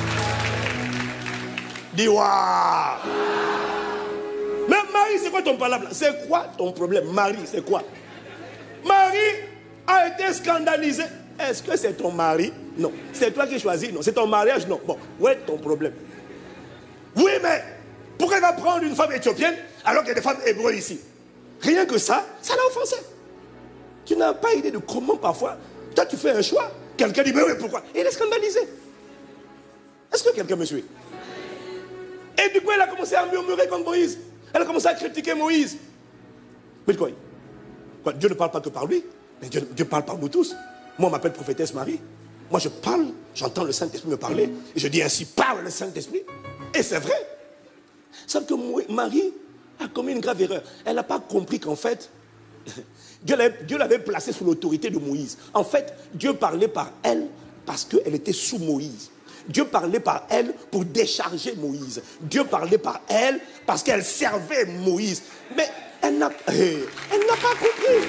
Dis waouh. Mais Marie, c'est quoi ton problème? C'est quoi ton problème? Marie, c'est quoi? Marie a été scandalisée. Est-ce que c'est ton mari? Non. C'est toi qui choisis? Non. C'est ton mariage? Non. Bon, où est ton problème? Oui, mais pourquoi elle va prendre une femme éthiopienne alors qu'il y a des femmes hébreues ici? Rien que ça, ça l'a offensé. Tu n'as pas idée de comment parfois, toi tu fais un choix. Quelqu'un dit, mais oui, pourquoi? Il est scandalisé. Est-ce que quelqu'un me suit? Et du coup, elle a commencé à murmurer contre Moïse. Elle a commencé à critiquer Moïse. Mais quoi? Dieu ne parle pas que par lui, mais Dieu parle par nous tous. Moi, on m'appelle prophétesse Marie. Moi, je parle, j'entends le Saint-Esprit me parler. Et je dis ainsi, parle le Saint-Esprit. Et c'est vrai. Sauf que Marie a commis une grave erreur. Elle n'a pas compris qu'en fait, Dieu l'avait placée sous l'autorité de Moïse. En fait, Dieu parlait par elle parce qu'elle était sous Moïse. Dieu parlait par elle pour décharger Moïse. Dieu parlait par elle parce qu'elle servait Moïse. Mais elle n'a pas compris.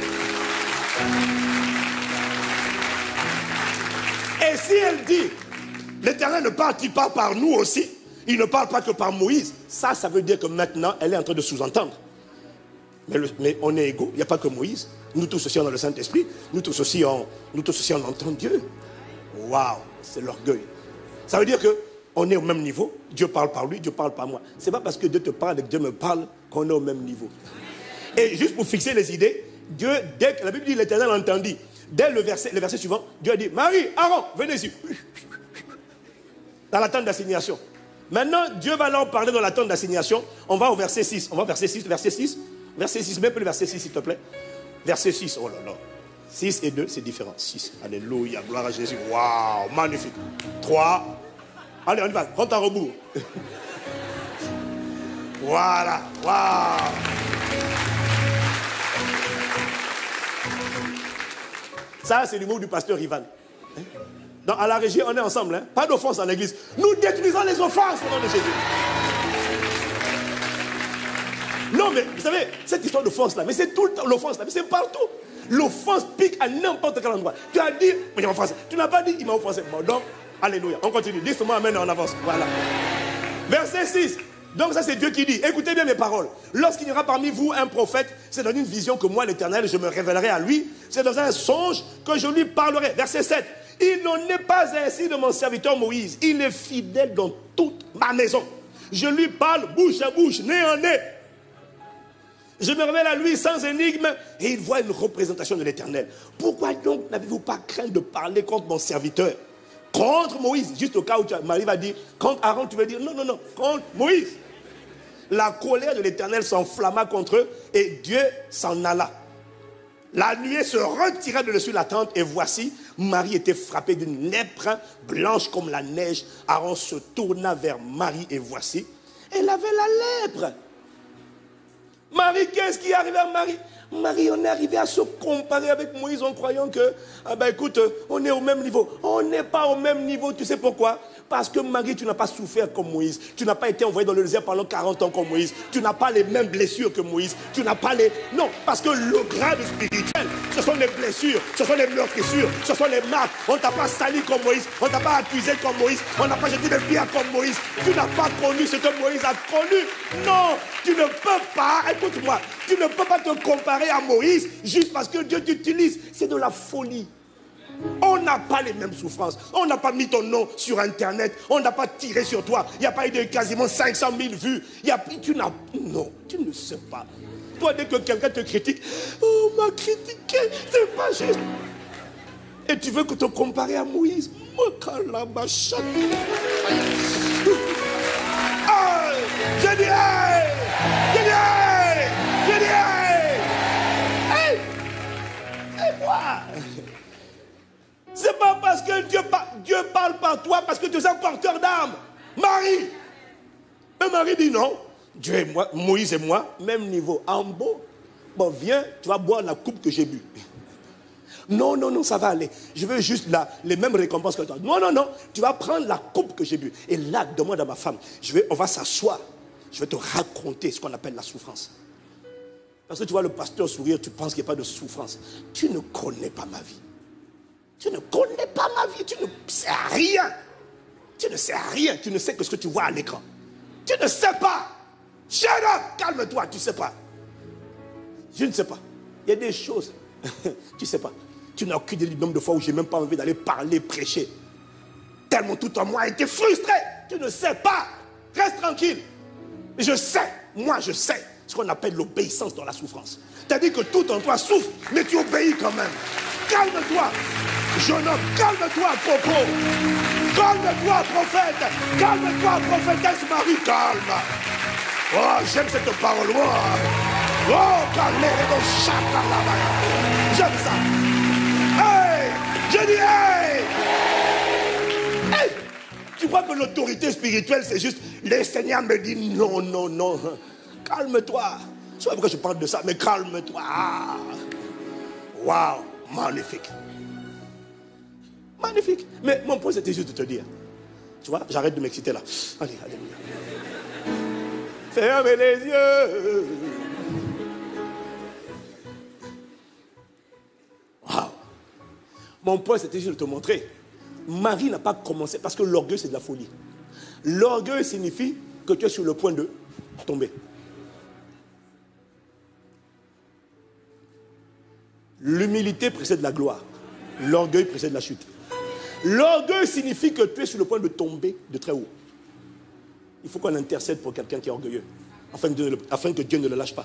Et si elle dit, l'Éternel ne parle-t-il pas par nous aussi? Il ne parle pas que par Moïse. Ça veut dire que maintenant, elle est en train de sous-entendre. Mais on est égaux, il n'y a pas que Moïse. Nous tous aussi, on a le Saint-Esprit. Nous tous aussi, on entend Dieu. Waouh, c'est l'orgueil. Ça veut dire qu'on est au même niveau. Dieu parle par lui, Dieu parle par moi. Ce n'est pas parce que Dieu te parle et que Dieu me parle qu'on est au même niveau. Et juste pour fixer les idées, Dieu, dès que la Bible dit l'Éternel entendit, dès le verset suivant, Dieu a dit, Marie, Aaron, venez ici. Dans la tente d'assignation. Maintenant, Dieu va leur parler dans la tente d'assignation. On va au verset 6. On va au verset 6. Verset 6, même plus le verset 6, s'il te plaît. Verset 6, oh là là. 6 et 2, c'est différent. 6, alléluia, gloire à Jésus. Waouh, magnifique. 3, allez, on y va, rentre en rebours. Voilà, waouh. Ça, c'est l'humour du pasteur Ivan. À la régie, on est ensemble. Hein? Pas d'offense en l'église. Nous détruisons les offenses au nom de Jésus. Non, mais vous savez, cette histoire d'offense là, mais c'est tout le temps l'offense là, mais c'est partout. L'offense pique à n'importe quel endroit. Tu as dit, mais il m'a offensé. Tu n'as pas dit, il m'a offensé. Bon, donc, alléluia. On continue. Dis seulement amen, on avance. Voilà. Verset 6. Donc ça, c'est Dieu qui dit, écoutez bien mes paroles. Lorsqu'il y aura parmi vous un prophète, c'est dans une vision que moi, l'Éternel, je me révélerai à lui. C'est dans un songe que je lui parlerai. Verset 7. Il n'en est pas ainsi de mon serviteur Moïse. Il est fidèle dans toute ma maison. Je lui parle bouche à bouche, nez en nez. Je me révèle à lui sans énigme et il voit une représentation de l'Éternel. Pourquoi donc n'avez-vous pas craint de parler contre mon serviteur? Contre Moïse, juste au cas où Marie va dire, contre Aaron, tu veux dire, non, contre Moïse. La colère de l'Éternel s'enflamma contre eux et Dieu s'en alla. La nuée se retira de dessus la tente et voici, Marie était frappée d'une lèpre blanche comme la neige. Aaron se tourna vers Marie et voici, elle avait la lèpre. Marie, qu'est-ce qui est arrivé à Marie? Marie, on est arrivé à se comparer avec Moïse en croyant que, ah ben écoute, on est au même niveau. On n'est pas au même niveau, tu sais pourquoi? Parce que Marie, tu n'as pas souffert comme Moïse. Tu n'as pas été envoyé dans le désert pendant 40 ans comme Moïse. Tu n'as pas les mêmes blessures que Moïse. Tu n'as pas les... Non, parce que le grade spirituel, ce sont les blessures, ce sont les meurtrissures, ce sont les marques. On ne t'a pas sali comme Moïse, on ne t'a pas accusé comme Moïse, on n'a pas jeté des pierres comme Moïse. Tu n'as pas connu ce que Moïse a connu. Non, tu ne peux pas, écoute-moi, tu ne peux pas te comparer à Moïse juste parce que Dieu t'utilise. C'est de la folie. On n'a pas les mêmes souffrances. On n'a pas mis ton nom sur Internet. On n'a pas tiré sur toi. Il n'y a pas eu de quasiment 500 000 vues. Non, tu ne sais pas. Toi, dès que quelqu'un te critique, oh, m'a critiqué, c'est pas juste. Et tu veux que te comparer à Moïse. Je dis, et moi, c'est pas parce que Dieu parle par toi, parce que tu es un porteur d'âme. Marie. Mais Marie dit non. Dieu et moi, Moïse et moi, même niveau. En beau, bon, viens, tu vas boire la coupe que j'ai bu. Non, non, non, ça va aller. Je veux juste les mêmes récompenses que toi. Non, non, non, tu vas prendre la coupe que j'ai bu. Et là, demande à ma femme, on va s'asseoir. Je vais te raconter ce qu'on appelle la souffrance. Parce que tu vois le pasteur sourire, tu penses qu'il n'y a pas de souffrance. Tu ne connais pas ma vie. Tu ne connais pas ma vie. Tu ne sais rien. Tu ne sais rien. Tu ne sais que ce que tu vois à l'écran. Tu ne sais pas. Shut up, calme-toi, tu ne sais pas. Je ne sais pas. Il y a des choses, tu ne sais pas. Tu n'as aucune idée du nombre de fois où je n'ai même pas envie d'aller parler, prêcher. Tellement tout en moi a été frustré. Tu ne sais pas. Reste tranquille. Je sais, moi je sais ce qu'on appelle l'obéissance dans la souffrance. C'est-à-dire que tout en toi souffre, mais tu obéis quand même. Calme-toi, jeune homme, calme-toi, Coco. Calme-toi, prophète. Calme-toi, prophétesse Marie, calme. Oh, j'aime cette parole. Oh, calme-toi, j'aime ça. Hey, je dis hey. Hey. Tu crois que l'autorité spirituelle, c'est juste, le Seigneur me dit non, non, non. Calme-toi. Je sais pas pourquoi je parle de ça, mais calme-toi. Waouh, magnifique. Magnifique. Mais mon point, c'était juste de te dire. Tu vois, j'arrête de m'exciter là. Allez, alléluia. Fermez les yeux. Waouh. Mon point, c'était juste de te montrer. Marie n'a pas commencé, parce que l'orgueil, c'est de la folie. L'orgueil signifie que tu es sur le point de tomber. L'humilité précède la gloire. L'orgueil précède la chute. L'orgueil signifie que tu es sur le point de tomber de très haut. Il faut qu'on intercède pour quelqu'un qui est orgueilleux, afin que Dieu ne le lâche pas.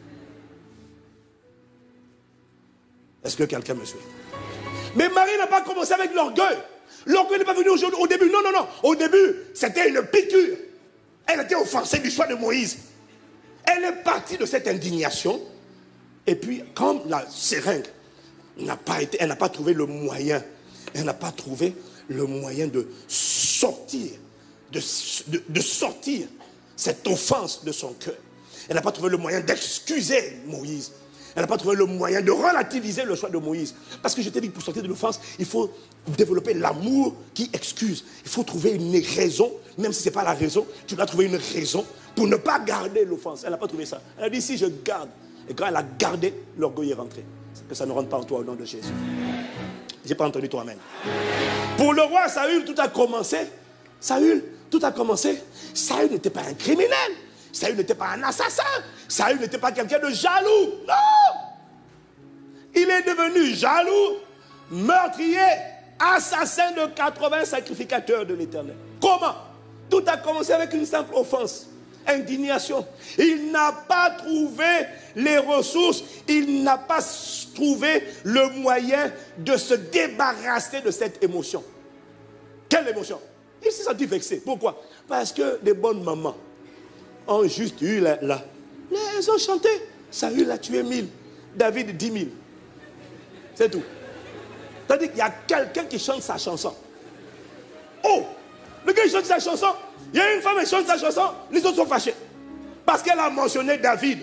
Est-ce que quelqu'un me suit? Mais Marie n'a pas commencé avec l'orgueil. L'orgueil n'est pas venu au début. Non, non, non. Au début, c'était une piqûre. Elle était offensée du choix de Moïse. Elle est partie de cette indignation. Et puis, comme la seringue n'a pas été, elle n'a pas trouvé le moyen. Elle n'a pas trouvé le moyen de sortir, de sortir cette offense de son cœur. Elle n'a pas trouvé le moyen d'excuser Moïse. Elle n'a pas trouvé le moyen de relativiser le choix de Moïse. Parce que je t'ai dit que pour sortir de l'offense, il faut développer l'amour qui excuse. Il faut trouver une raison, même si ce n'est pas la raison, tu dois trouver une raison pour ne pas garder l'offense. Elle n'a pas trouvé ça. Elle a dit si je garde. Et quand elle a gardé, l'orgueil est rentré. Que ça ne rentre pas en toi au nom de Jésus. Je n'ai pas entendu toi, amen. Pour le roi Saül, tout a commencé. Saül n'était pas un criminel. Saül n'était pas un assassin. Saül n'était pas quelqu'un de jaloux. Non! Il est devenu jaloux, meurtrier, assassin de 80 sacrificateurs de l'Éternel. Comment? Tout a commencé avec une simple offense. Indignation. Il n'a pas trouvé les ressources, il n'a pas trouvé le moyen de se débarrasser de cette émotion. Quelle émotion? Il s'est senti vexé. Pourquoi? Parce que les bonnes mamans ont juste eu ils ont chanté. Saül a tué 1000, David 10 000. C'est tout. C'est-à-dire qu'il y a quelqu'un qui chante sa chanson. Oh! Le gars il chante sa chanson. Il y a une femme qui chante sa chanson. Les autres sont fâchés. Parce qu'elle a mentionné David.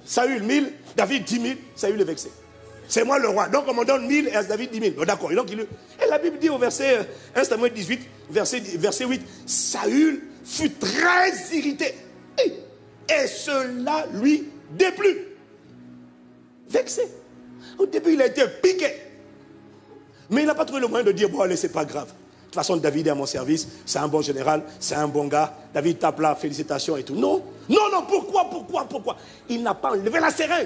Saül 1000, David 10 000, Saül est vexé. C'est moi le roi. Donc on me donne 1000 et à David 10 000. Oh, d'accord. Et la Bible dit au verset 1 Samuel 18, verset 8, Saül fut très irrité. Et cela lui déplut. Vexé. Au début, il a été piqué. Mais il n'a pas trouvé le moyen de dire, bon, allez, c'est pas grave. De toute façon, David est à mon service. C'est un bon général. C'est un bon gars. David tape là, félicitations et tout. Non, non, non, pourquoi? Il n'a pas enlevé la seringue.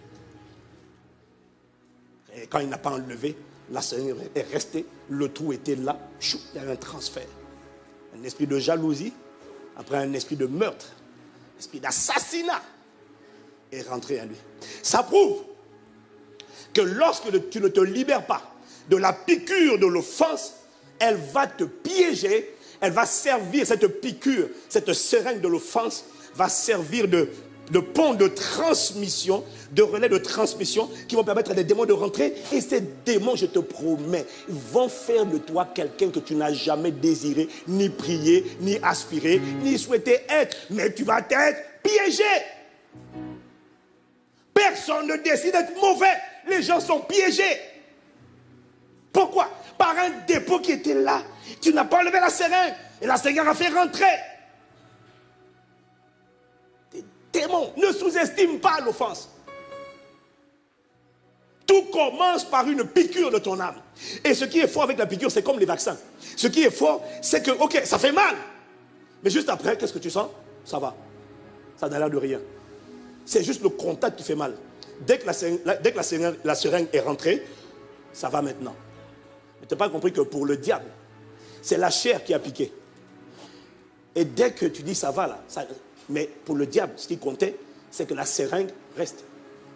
Et quand il n'a pas enlevé, la seringue est restée. Le trou était là. Chou, il y a eu un transfert. Un esprit de jalousie. Après, un esprit de meurtre. Un esprit d'assassinat est rentré en lui. Ça prouve que lorsque tu ne te libères pas de la piqûre de l'offense, elle va te piéger, elle va servir, cette piqûre, cette seringue de l'offense, va servir de pont de transmission, de relais de transmission qui vont permettre à des démons de rentrer. Et ces démons, je te promets, vont faire de toi quelqu'un que tu n'as jamais désiré, ni prié, ni aspiré, ni souhaité être. Mais tu vas être piégé. Personne ne décide d'être mauvais. Les gens sont piégés. Pourquoi? Par un dépôt qui était là. Tu n'as pas enlevé la seringue. Et la seringue a fait rentrer. Des démons. Ne sous-estime pas l'offense. Tout commence par une piqûre de ton âme. Et ce qui est fort avec la piqûre, c'est comme les vaccins. Ce qui est fort, c'est que, ok, ça fait mal. Mais juste après, qu'est-ce que tu sens? Ça va. Ça n'a l'air de rien. C'est juste le contact qui fait mal. Dès que la seringue est rentrée, ça va maintenant. Mais tu n'as pas compris que pour le diable, c'est la chair qui a piqué. Et dès que tu dis ça va là, mais pour le diable, ce qui comptait, c'est que la seringue reste.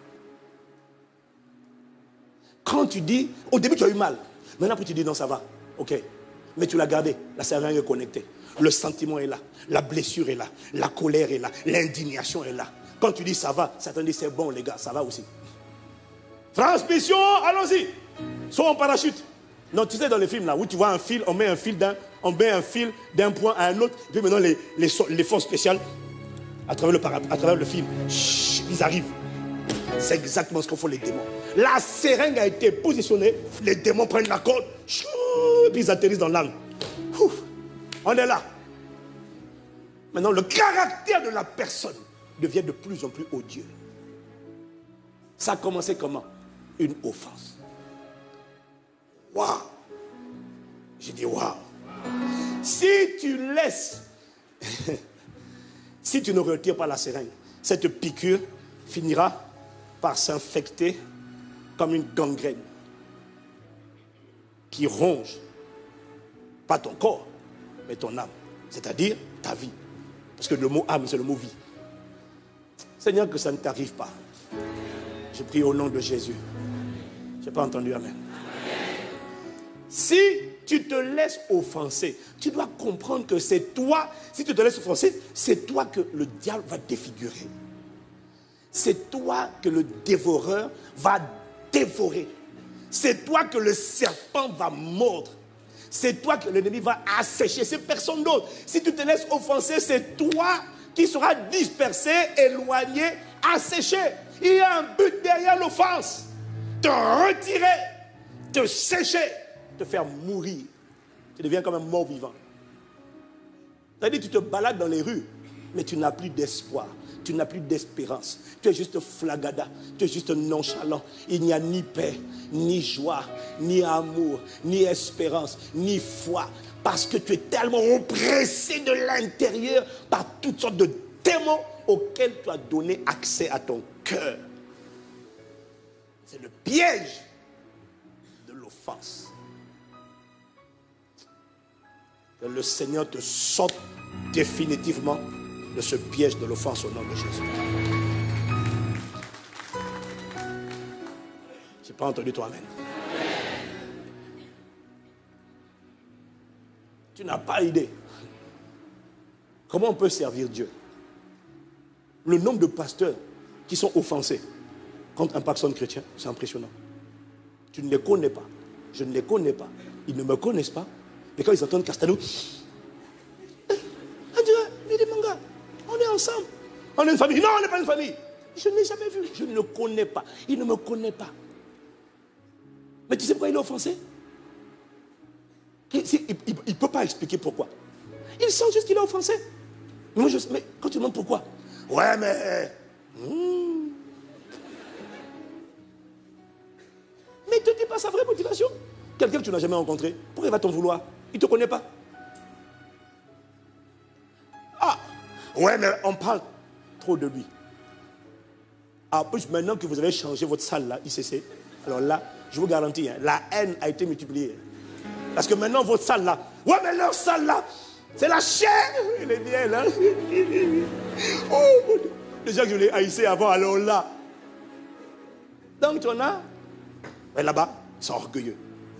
Quand tu dis, au début tu as eu mal, maintenant tu dis non ça va, ok. Mais tu l'as gardé, la seringue est connectée. Le sentiment est là, la blessure est là, la colère est là, l'indignation est là. Quand tu dis ça va, Satan dit c'est bon les gars, ça va aussi. Transmission, allons-y. Soit en parachute. Non, tu sais dans les films là, où tu vois un fil, on met un fil d'un point à un autre, et puis maintenant les forces spéciales, à travers le film, chut, ils arrivent. C'est exactement ce qu'on font les démons. La seringue a été positionnée, les démons prennent la corde, chut, et puis ils atterrissent dans l'âme. On est là. Maintenant, le caractère de la personne devient de plus en plus odieux. Ça a commencé comment? Une offense. Waouh! J'ai dit waouh! Si tu laisses, si tu ne retires pas la seringue, cette piqûre finira par s'infecter comme une gangrène qui ronge, pas ton corps, mais ton âme, c'est-à-dire ta vie. Parce que le mot âme, c'est le mot vie. Seigneur, que ça ne t'arrive pas. Je prie au nom de Jésus. Je n'ai pas entendu amen. Si tu te laisses offenser, tu dois comprendre que c'est toi, si tu te laisses offenser, c'est toi que le diable va défigurer. C'est toi que le dévoreur va dévorer. C'est toi que le serpent va mordre. C'est toi que l'ennemi va assécher. C'est personne d'autre. Si tu te laisses offenser, c'est toi qui seras dispersé, éloigné, asséché. Il y a un but derrière l'offense. Te retirer, te sécher, te faire mourir. Tu deviens comme un mort vivant. C'est-à-dire que tu te balades dans les rues, mais tu n'as plus d'espoir. Tu n'as plus d'espérance. Tu es juste flagada. Tu es juste nonchalant. Il n'y a ni paix, ni joie, ni amour, ni espérance, ni foi. Parce que tu es tellement oppressé de l'intérieur par toutes sortes de démons auxquels tu as donné accès à ton cœur. C'est le piège de l'offense. Que le Seigneur te sorte définitivement de ce piège de l'offense au nom de Jésus. Je n'ai pas entendu toi, amen. Tu n'as pas idée. Comment on peut servir Dieu? Le nombre de pasteurs qui sont offensés contre un personne chrétien, c'est impressionnant. Tu ne les connais pas. Je ne les connais pas. Ils ne me connaissent pas. Mais quand ils entendent Castalou, on est ensemble. On est une famille. Non, on n'est pas une famille. Je ne l'ai jamais vu. Je ne le connais pas. Il ne me connaît pas. Mais tu sais pourquoi il est offensé? Il ne peut pas expliquer pourquoi. Il sent juste qu'il est offensé. Mais quand tu demandes pourquoi? Ouais, mais... Mais il ne te dit pas sa vraie motivation. Quelqu'un que tu n'as jamais rencontré, pourquoi il va t'en vouloir? Il ne te connaît pas. Ah, ouais, mais on parle trop de lui. En plus, maintenant que vous avez changé votre salle là, ICC, alors là, je vous garantis, hein, la haine a été multipliée. Parce que maintenant, votre salle là, ouais, mais leur salle là, c'est la chair. Il est bien là. Oh, déjà que je l'ai haïssé avant, alors là. Donc, tu en as. Mais là-bas, ils sont orgueilleux.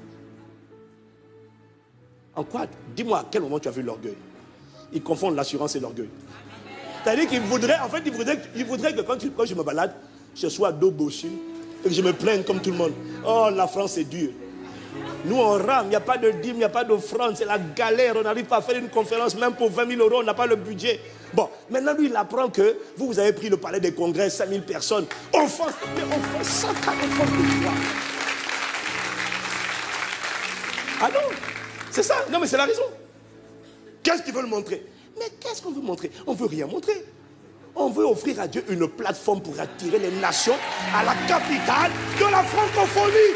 En quoi? Dis-moi à quel moment tu as vu l'orgueil? Ils confondent l'assurance et l'orgueil. C'est-à-dire qu'ils voudraient, en fait, ils voudraient que quand je me balade, je sois dos bossu et que je me plaigne comme tout le monde. Oh, la France est dure. Nous, on rame, il n'y a pas de dîme, il n'y a pas d'offrande, c'est la galère. On n'arrive pas à faire une conférence, même pour 20 000 €, on n'a pas le budget. Bon, maintenant, lui, il apprend que vous avez pris le palais des congrès, 5 000 personnes. Offense, mais offense, ça, offense de quoi? Ah non, c'est ça. Non, mais c'est la raison. Qu'est-ce qu'ils veulent montrer? Mais qu'est-ce qu'on veut montrer? On ne veut rien montrer. On veut offrir à Dieu une plateforme pour attirer les nations à la capitale de la francophonie.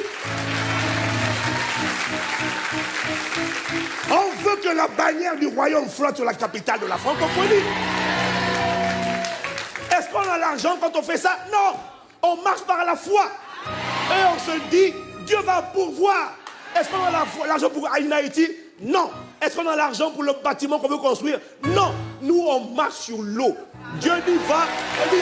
On veut que la bannière du royaume flotte sur la capitale de la francophonie. Est-ce qu'on a l'argent quand on fait ça? Non. On marche par la foi. Et on se dit, Dieu va pourvoir. Est-ce qu'on a l'argent pour Haïti? Non. Est-ce qu'on a l'argent pour le bâtiment qu'on veut construire? Non. Nous, on marche sur l'eau. Dieu dit va. Dit,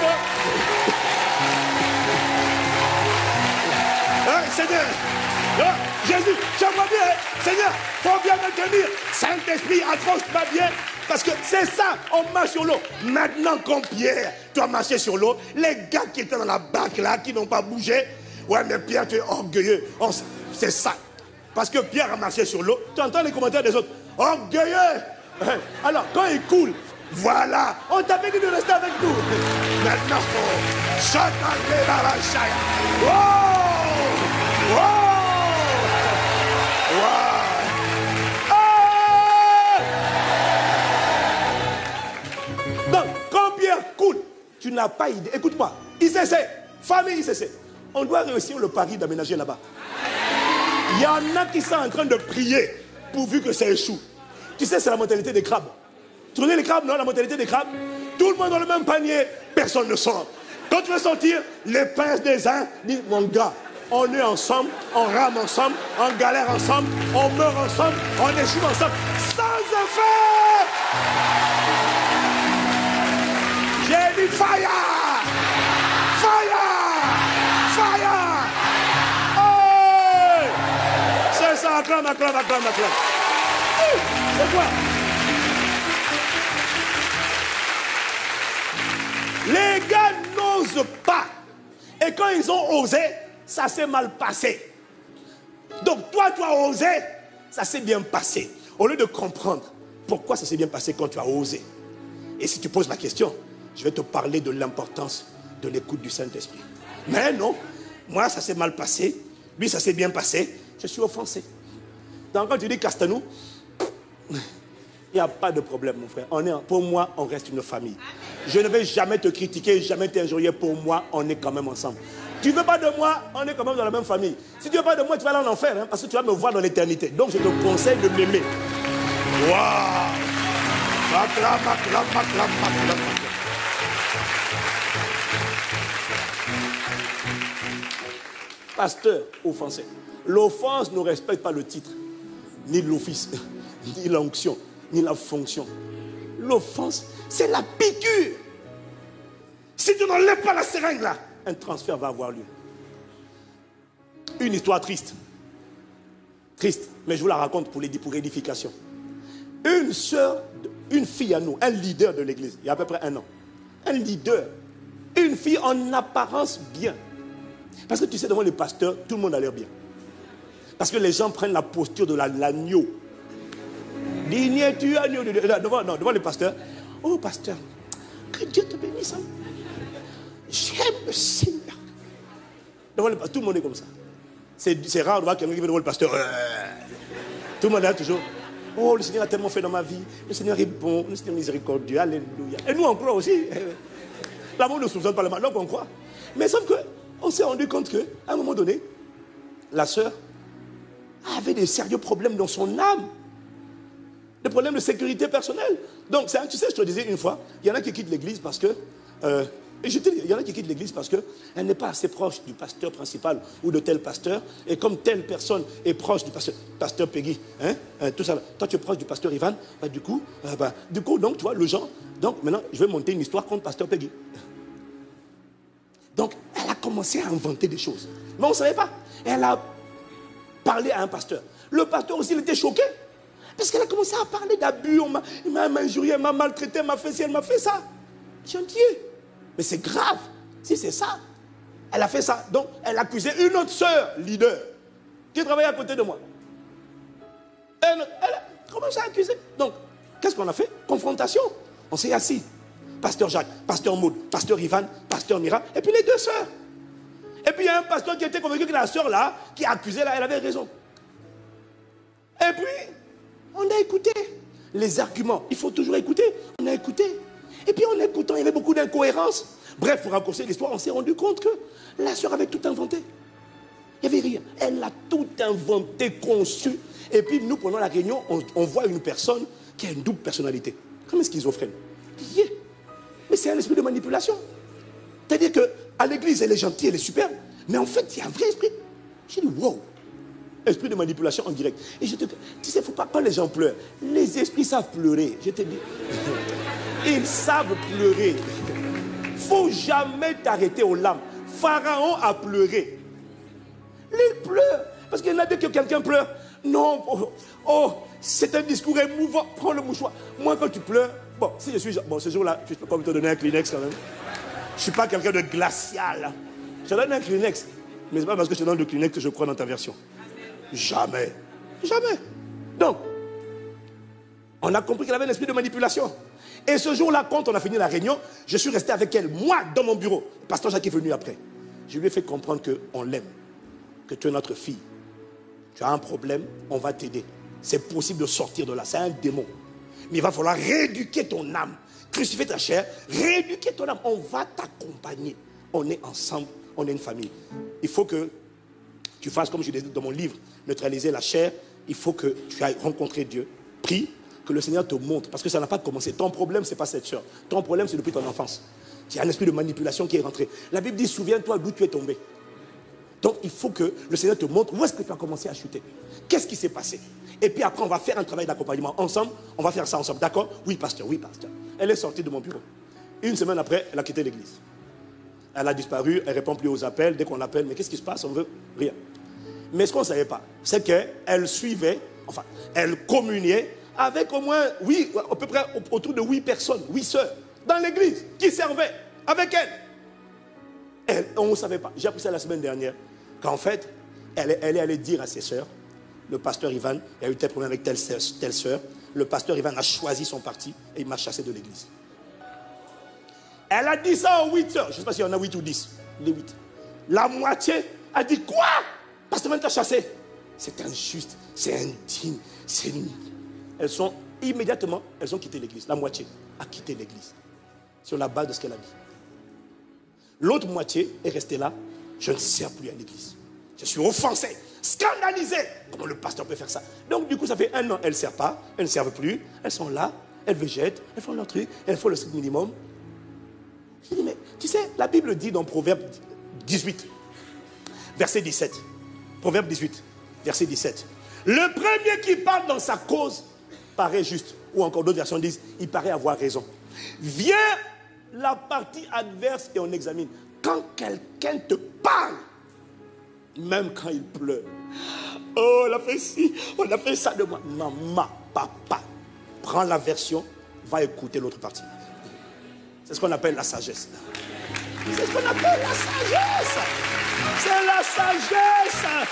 Seigneur, Jésus, j'aimerais bien, Seigneur, faut bien me tenir. Saint-Esprit, accroche-toi bien. Parce que c'est ça, on marche sur l'eau. Maintenant, quand Pierre doit marcher sur l'eau, les gars qui étaient dans la barque là, qui n'ont pas bougé, ouais, mais Pierre, tu es orgueilleux. C'est ça. Parce que Pierre a marché sur l'eau. Tu entends les commentaires des autres. Orgueilleux. Alors, quand il coule, voilà. On t'avait dit de rester avec nous. Maintenant, donc, quand Pierre coule, tu n'as pas idée. Écoute-moi. ICC, famille ICC. On doit réussir le pari d'aménager là-bas. Il y en a qui sont en train de prier pourvu que ça échoue. Tu sais, c'est la mentalité des crabes. Tu connais les crabes, non? La mentalité des crabes. Tout le monde dans le même panier, personne ne sort. Quand tu veux sortir, les pinces des uns disent, mon gars, on est ensemble, on rame ensemble, on galère ensemble, on meurt ensemble, on échoue ensemble, sans effet. J'ai dit fire! Fire! Fire! C'est ça, acclame. C'est quoi? Les gars n'osent pas. Et quand ils ont osé, ça s'est mal passé. Donc toi, tu as osé, ça s'est bien passé. Au lieu de comprendre pourquoi ça s'est bien passé quand tu as osé. Et si tu poses la question, je vais te parler de l'importance de l'écoute du Saint-Esprit. Mais non, moi ça s'est mal passé, lui ça s'est bien passé, je suis offensé. Donc quand tu dis Castanou, il n'y a pas de problème mon frère. Pour moi, on reste une famille. Je ne vais jamais te critiquer, jamais t'injurier. Pour moi, on est quand même ensemble. Tu ne veux pas de moi, on est quand même dans la même famille. Si tu ne veux pas de moi, tu vas aller en enfer, hein, parce que tu vas me voir dans l'éternité. Donc je te conseille de m'aimer. Waouh! Pasteur offensé. L'offense ne respecte pas le titre, ni l'office, ni l'onction, ni la fonction. L'offense, c'est la piqûre. Si tu n'enlèves pas la seringue là, un transfert va avoir lieu. Une histoire triste. Triste, mais je vous la raconte pour édification. Une fille à nous, un leader de l'église, il y a à peu près 1 an. Un leader, une fille en apparence bien. Parce que tu sais, devant les pasteurs, tout le monde a l'air bien. Parce que les gens prennent la posture de l'agneau. Devant les pasteurs. Oh pasteur, que Dieu te bénisse. Hein? J'aime le Seigneur. Tout le monde est comme ça. C'est rare de voir quelqu'un qui veut devant le pasteur. Tout le monde est toujours. Oh, le Seigneur a tellement fait dans ma vie. Le Seigneur est bon. Le Seigneur est miséricordieux. Alléluia. Et nous, on croit aussi. L'amour ne soupçonne pas le mal. Donc, on croit. Mais sauf qu'on s'est rendu compte qu'à un moment donné, la sœur avait des sérieux problèmes dans son âme. Des problèmes de sécurité personnelle. Donc, tu sais, je te disais une fois, il y en a qui quittent l'église parce que... il y en a qui quittent l'église parce qu'elle n'est pas assez proche du pasteur principal ou de tel pasteur. Et comme telle personne est proche du pasteur Peggy, tout ça, toi tu es proche du pasteur Ivan, du coup, donc tu vois, le genre, donc maintenant je vais monter une histoire contre pasteur Peggy. Donc elle a commencé à inventer des choses. Mais on ne savait pas. Elle a parlé à un pasteur. Le pasteur aussi, il était choqué. Parce qu'elle a commencé à parler d'abus. Il m'a injurié, elle m'a maltraité, elle m'a fait ci, elle m'a fait ça. J'ai dit, mais c'est grave, si c'est ça. Elle a fait ça. Donc, elle accusait une autre sœur, leader, qui travaillait à côté de moi. Elle a commencé à accuser. Donc, qu'est-ce qu'on a fait? Confrontation. On s'est assis. Pasteur Jacques, pasteur Maud, pasteur Ivan, pasteur Mira, et puis les deux sœurs. Et puis, il y a un pasteur qui était convaincu que la sœur là, qui a accusé là, elle avait raison. Et puis, on a écouté les arguments. Il faut toujours écouter. On a écouté. Et puis en écoutant, il y avait beaucoup d'incohérences. Bref, pour raccourcir l'histoire, on s'est rendu compte que la sœur avait tout inventé. Il n'y avait rien. Elle a tout inventé, conçu. Et puis nous, pendant la réunion, on voit une personne qui a une double personnalité. Comme un schizophrène. Yeah. Mais c'est un esprit de manipulation. C'est-à-dire qu'à l'église, elle est gentille, elle est super. Mais en fait, il y a un vrai esprit. J'ai dit, wow. Esprit de manipulation en direct. Et je te dis, tu sais, il ne faut pas quand les gens pleurent. Les esprits savent pleurer. Je te dis. Ils savent pleurer. Il ne faut jamais t'arrêter aux larmes. Pharaon a pleuré. Il pleure. Parce qu'il y en a dès que quelqu'un pleure. Non, c'est un discours émouvant. Prends le mouchoir. Moi, quand tu pleures, si je suis... ce jour-là, je ne peux pas te donner un Kleenex quand même. Je ne suis pas quelqu'un de glacial. Je te donne un Kleenex. Mais ce n'est pas parce que je te donne le Kleenex que je crois dans ta version. Jamais. Jamais. Donc, on a compris qu'elle avait un esprit de manipulation. Et ce jour-là, quand on a fini la réunion, je suis resté avec elle, moi, dans mon bureau. Le pasteur Jacques est venu après. Je lui ai fait comprendre qu'on l'aime, que tu es notre fille. Tu as un problème, on va t'aider. C'est possible de sortir de là, c'est un démon. Mais il va falloir rééduquer ton âme. Crucifier ta chair, rééduquer ton âme. On va t'accompagner. On est ensemble, on est une famille. Il faut que tu fasses, comme je l'ai dit dans mon livre, neutraliser la chair. Il faut que tu ailles rencontrer Dieu. Prie. Que le Seigneur te montre, parce que ça n'a pas commencé. Ton problème, ce n'est pas cette soeur. Ton problème, c'est depuis ton enfance. Il y a un esprit de manipulation qui est rentré. La Bible dit, souviens-toi d'où tu es tombé. Donc, il faut que le Seigneur te montre où est-ce que tu as commencé à chuter. Qu'est-ce qui s'est passé? Et puis après, on va faire un travail d'accompagnement ensemble. On va faire ça ensemble. D'accord? Oui, pasteur, oui, pasteur. Elle est sortie de mon bureau. Une semaine après, elle a quitté l'église. Elle a disparu, elle ne répond plus aux appels. Dès qu'on l'appelle, mais qu'est-ce qui se passe? On veut rien. Mais ce qu'on ne savait pas, c'est qu'elle suivait, enfin, elle communiait avec au moins, à peu près autour de 8 personnes, 8 sœurs, dans l'église, qui servaient avec elle. On ne savait pas. J'ai appris ça la semaine dernière, qu'en fait, elle est allée dire à ses sœurs, le pasteur Ivan, il y a eu tel problème avec telle sœur, le pasteur Ivan a choisi son parti et il m'a chassé de l'église. Elle a dit ça aux 8 sœurs, je ne sais pas s'il y en a 8 ou 10, les 8. La moitié a dit, quoi? Pasteur Ivan t'a chassé. C'est injuste, c'est indigne, c'est... Immédiatement, elles ont quitté l'église. La moitié a quitté l'église. Sur la base de ce qu'elle a dit. L'autre moitié est restée là. Je ne sers plus à l'église. Je suis offensé, scandalisé. Comment le pasteur peut faire ça? Donc du coup, ça fait 1 an, elles ne servent pas, elles ne servent plus. Elles sont là, elles végètent, elles font leur truc, elles font le strict minimum. Je dis, mais tu sais, la Bible dit dans Proverbe 18, verset 17. Proverbe 18, verset 17. Le premier qui parle dans sa cause paraît juste. Ou encore d'autres versions disent, il paraît avoir raison. Vient la partie adverse et on examine. Quand quelqu'un te parle, même quand il pleure, oh, on a fait ci, on a fait ça de moi. Maman, papa, prends la version, va écouter l'autre partie. C'est ce qu'on appelle la sagesse. C'est ce qu'on appelle la sagesse. C'est la sagesse.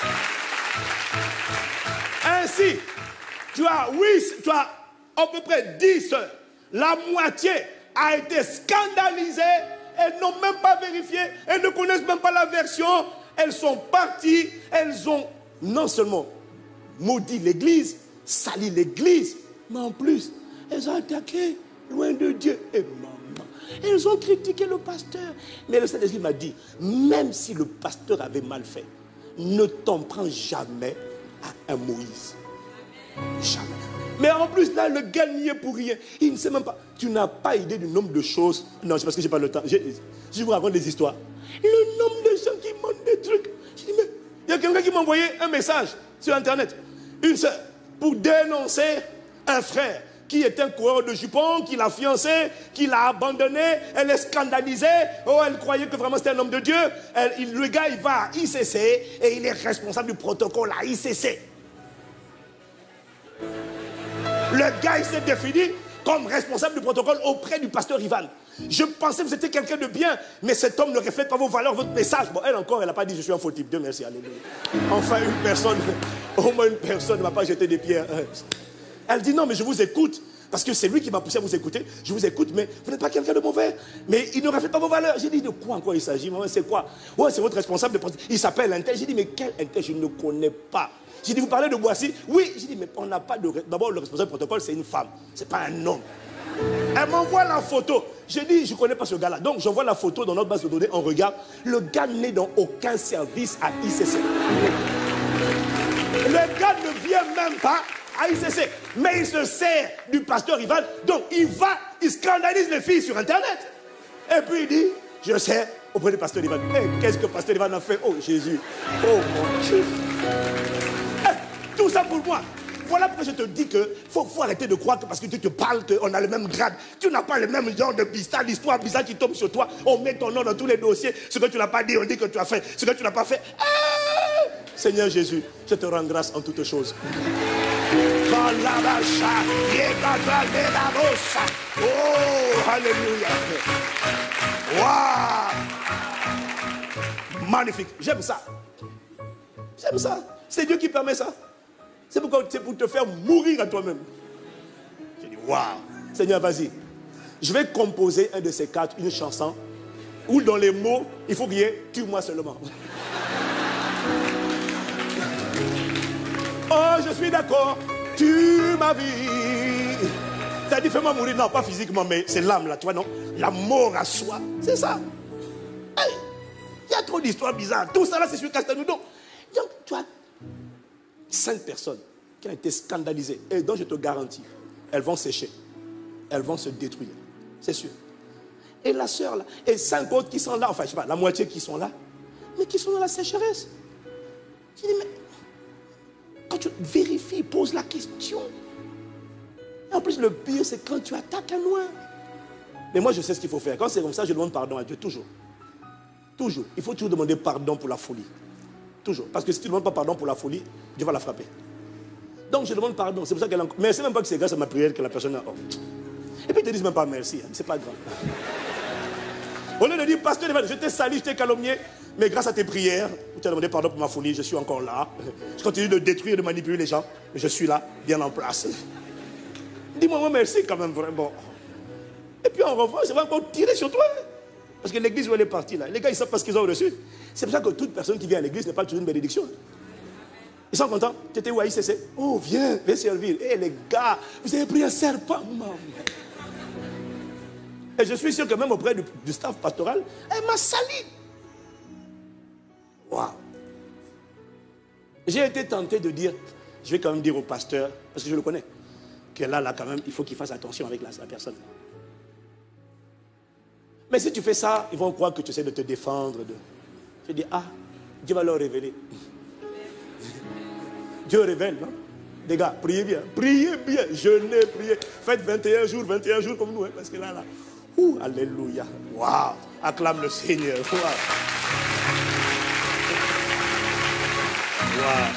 Ainsi, tu as à peu près 10 sœurs. La moitié a été scandalisée elles n'ont même pas vérifié, elles ne connaissent même pas la version. Elles sont parties, elles ont non seulement maudit l'église, sali l'église, mais en plus, elles ont attaqué loin de Dieu. Et maman, elles ont critiqué le pasteur. Mais le Saint-Esprit m'a dit, même si le pasteur avait mal fait, ne t'en prends jamais à un Moïse. Jamais. Mais en plus, là, le gars n'y est pour rien. Il ne sait même pas. Tu n'as pas idée du nombre de choses. Non, c'est parce que je n'ai pas le temps. Je vous raconte des histoires. Le nombre de gens qui montrent des trucs. Je dis, mais il y a quelqu'un qui m'a envoyé un message sur Internet. Une sœur, pour dénoncer un frère qui est un coureur de jupons, qui l'a fiancé, qui l'a abandonné. Elle est scandalisée. Oh, elle croyait que vraiment c'était un homme de Dieu. Le gars, il va à ICC et il est responsable du protocole à ICC. Le gars, il s'est défini comme responsable du protocole auprès du pasteur Ivan. Je pensais que c'était quelqu'un de bien, mais cet homme ne reflète pas vos valeurs, votre message. Bon, elle encore, elle n'a pas dit je suis un faux type. Dieu merci, alléluia. Enfin, une personne, au moins une personne ne m'a pas jeté des pierres. Elle dit non, mais je vous écoute, parce que c'est lui qui m'a poussé à vous écouter. Je vous écoute, mais vous n'êtes pas quelqu'un de mauvais. Mais il ne reflète pas vos valeurs. J'ai dit de quoi encore il s'agit? C'est quoi? Ouais, c'est votre responsable de protocole. Il s'appelle Intel. J'ai dit mais quel Intel? Je ne connais pas. J'ai dit, vous parlez de Boissy? Oui. J'ai dit, mais on n'a pas de... D'abord, le responsable du protocole, c'est une femme. Ce n'est pas un homme. Elle m'envoie la photo. J'ai dit, je ne connais pas ce gars-là. Donc, j'envoie la photo dans notre base de données. On regarde. Le gars n'est dans aucun service à ICC. Le gars ne vient même pas à ICC. Mais il se sert du pasteur Ivan. Donc, il scandalise les filles sur Internet. Et puis, il dit, je sais, auprès du pasteur Ivan. Eh, qu'est-ce que pasteur Ivan a fait? Oh, Jésus. Oh, mon Dieu. Tout ça pour moi. Voilà pourquoi je te dis que faut arrêter de croire que parce que tu te parles qu'on a le même grade. Tu n'as pas le même genre de bizarre, d'histoire bizarre qui tombe sur toi. On met ton nom dans tous les dossiers. Ce que tu n'as pas dit, on dit que tu as fait. Ce que tu n'as pas fait. Ah! Seigneur Jésus, je te rends grâce en toutes choses. Oh, alléluia. Waouh. Magnifique. J'aime ça. J'aime ça. C'est Dieu qui permet ça. C'est pour te faire mourir à toi-même. J'ai dit, waouh, Seigneur, vas-y. Je vais composer un de ces quatre, une chanson, où dans les mots, il faut qu'il y ait tue-moi seulement. Oh, je suis d'accord, tue ma vie. Ça dit, fais-moi mourir. Non, pas physiquement, mais c'est l'âme là, toi, non? La mort à soi, c'est ça. Hey, il y a trop d'histoires bizarres. Tout ça là, c'est sur Castelnau. Donc, tu as 5 personnes qui ont été scandalisées et dont je te garantis, elles vont sécher, elles vont se détruire, c'est sûr. Et la sœur là, et 5 autres qui sont là, enfin je sais pas, la moitié qui sont là, mais qui sont dans la sécheresse. Je dis mais quand tu vérifies, pose la question. Et en plus le pire c'est quand tu attaques à loin. Mais moi je sais ce qu'il faut faire. Quand c'est comme ça, je demande pardon à Dieu toujours. Toujours. Il faut toujours demander pardon pour la folie. Toujours. Parce que si tu ne demandes pas pardon pour la folie, Dieu va la frapper. Donc je demande pardon. C'est pour ça qu'elle a... Mais c'est même pas que c'est grâce à ma prière que la personne a... Oh. Et puis ils te disent même pas merci. Hein. C'est pas grave. Au lieu de dire, pasteur, je t'ai sali, je t'ai calomnié, mais grâce à tes prières, tu as demandé pardon pour ma folie, je suis encore là. Je continue de détruire, de manipuler les gens, mais je suis là, bien en place. Dis-moi merci quand même, vraiment. Et puis en revanche, je vais encore tirer sur toi. Parce que l'église où elle est partie là, les gars ils savent pas ce qu'ils ont reçu. C'est pour ça que toute personne qui vient à l'église n'est pas toujours une bénédiction. Ils sont contents. Tu étais où à ICC? Oh viens servir. Eh les gars, vous avez pris un serpent, maman. Et je suis sûr que même auprès du staff pastoral, elle m'a sali. Waouh. J'ai été tenté de dire, je vais quand même dire au pasteur, parce que je le connais, que là quand même, il faut qu'il fasse attention avec la personne. Mais si tu fais ça, ils vont croire que tu essaies de te défendre. Je dis, ah, Dieu va leur révéler. Dieu révèle, non? Les gars, priez bien, jeûnez, priez. Faites 21 jours comme nous, hein, parce que là, alléluia. Waouh, acclame le Seigneur. Waouh.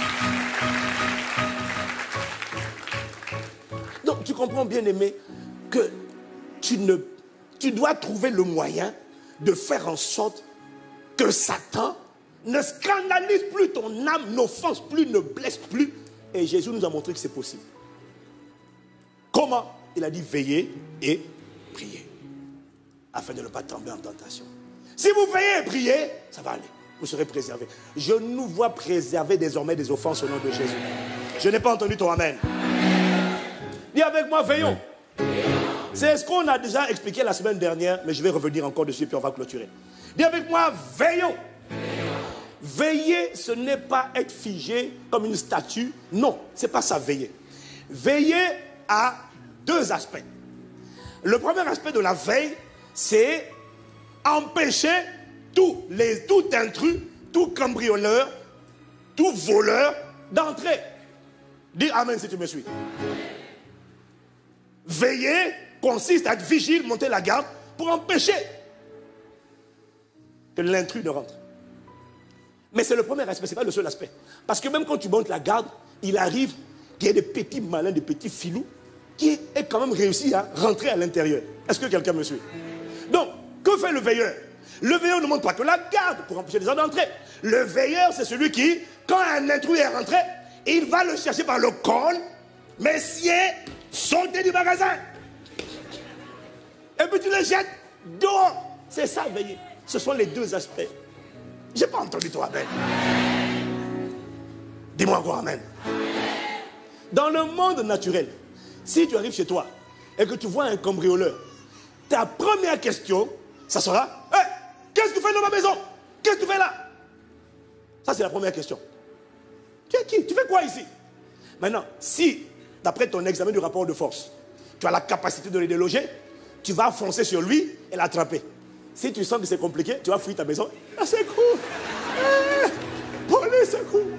Donc, tu comprends, bien aimé, que tu dois trouver le moyen de faire en sorte que Satan ne scandalise plus ton âme, n'offense plus, ne blesse plus. Et Jésus nous a montré que c'est possible. Comment? Il a dit veillez et priez. afin de ne pas tomber en tentation. Si vous veillez et priez, ça va aller. Vous serez préservés. Je nous vois préserver désormais des offenses au nom de Jésus. Je n'ai pas entendu ton amen. Dis avec moi, veillons. C'est ce qu'on a déjà expliqué la semaine dernière, mais je vais revenir encore dessus, puis on va clôturer. Dis avec moi, veillons. Veiller, ce n'est pas être figé comme une statue. Non, ce n'est pas ça, veiller. Veiller a deux aspects. Le premier aspect de la veille, c'est empêcher tout intrus, tout cambrioleur, tout voleur d'entrer. Dis amen si tu me suis. Veiller consiste à être vigile, monter la garde pour empêcher que l'intrus ne rentre. Mais c'est le premier aspect, ce n'est pas le seul aspect. Parce que même quand tu montes la garde, il arrive qu'il y ait des petits malins, des petits filous qui aient quand même réussi à rentrer à l'intérieur. Est-ce que quelqu'un me suit? Donc, que fait le veilleur? Le veilleur ne monte pas que la garde pour empêcher les gens d'entrer. Le veilleur, c'est celui qui, quand un intrus est rentré, il va le chercher par le col, messieurs, sautez du magasin. Et puis tu le jettes dehors. C'est ça, veiller. Ce sont les deux aspects. Je n'ai pas entendu toi, amen. Dis-moi encore amen. Dans le monde naturel, si tu arrives chez toi et que tu vois un cambrioleur, ta première question, ça sera, hey, qu'est-ce que tu fais dans ma maison? Qu'est-ce que tu fais là? Ça, c'est la première question. Tu es qui? Tu fais quoi ici? Maintenant, si, d'après ton examen du rapport de force, tu as la capacité de le déloger, tu vas foncer sur lui et l'attraper. Si tu sens que c'est compliqué, tu vas fuir ta maison. Ah, c'est cool. Police, c'est cool.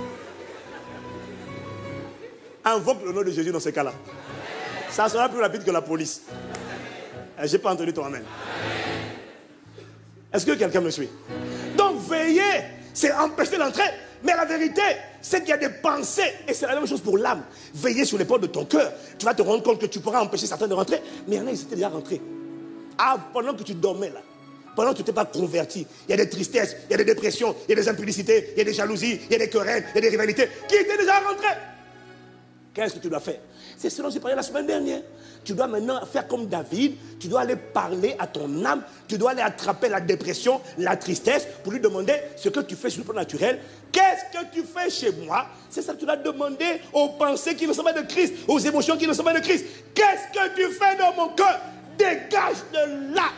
Invoque le nom de Jésus dans ce cas-là. Ça sera plus rapide que la police. Je n'ai pas entendu ton amen. Est-ce que quelqu'un me suit? Donc, veiller, c'est empêcher l'entrée. Mais la vérité, c'est qu'il y a des pensées. Et c'est la même chose pour l'âme. Veiller sur les portes de ton cœur. Tu vas te rendre compte que tu pourras empêcher certains de rentrer. Mais il y en a, ils étaient déjà rentrés. Ah, pendant que tu dormais là, pendant que tu n'étais pas converti, il y a des tristesses, il y a des dépressions, il y a des impudicités, il y a des jalousies, il y a des querelles, il y a des rivalités qui étaient déjà rentrées. Qu'est-ce que tu dois faire? C'est ce dont j'ai parlé la semaine dernière. Tu dois maintenant faire comme David, tu dois aller parler à ton âme, tu dois aller attraper la dépression, la tristesse, pour lui demander ce que tu fais sur le plan naturel. Qu'est-ce que tu fais chez moi? C'est ça que tu dois demander aux pensées qui ne sont pas de Christ, aux émotions qui ne sont pas de Christ. Qu'est-ce que tu fais dans mon cœur? Dégage de là.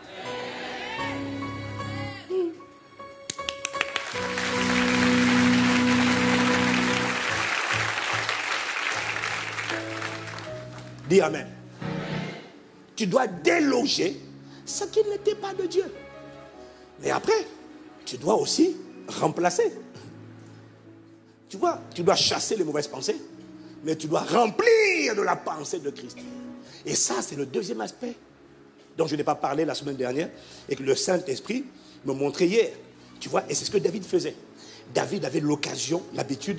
Dis amen. Tu dois déloger ce qui n'était pas de Dieu. Mais après, tu dois aussi remplacer. Tu vois, tu dois chasser les mauvaises pensées, mais tu dois remplir de la pensée de Christ. Et ça, c'est le deuxième aspect dont je n'ai pas parlé la semaine dernière et que le Saint-Esprit me montrait hier. Tu vois, et c'est ce que David faisait. David avait l'occasion, l'habitude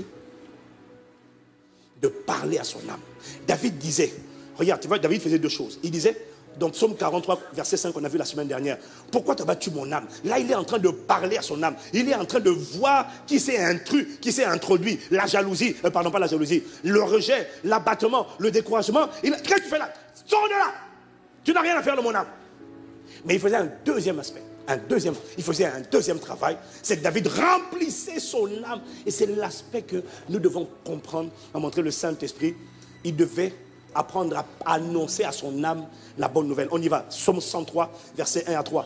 de parler à son âme. David disait, regarde, tu vois, David faisait deux choses. Il disait, dans Psaume 43, verset 5, qu'on a vu la semaine dernière, pourquoi tu as battu mon âme? Là, il est en train de parler à son âme. Il est en train de voir qui s'est intrus, qui s'est introduit. La jalousie, pardon, pas la jalousie, le rejet, l'abattement, le découragement. Qu'est-ce que tu fais là? Sors de là! Tu n'as rien à faire de mon âme. Mais il faisait un deuxième aspect. Il faisait un deuxième travail, c'est que David remplissait son âme. Et c'est l'aspect que nous devons comprendre, à montrer le Saint-Esprit. Il devait apprendre à annoncer à son âme la bonne nouvelle. On y va. Psaume 103, verset 1 à 3.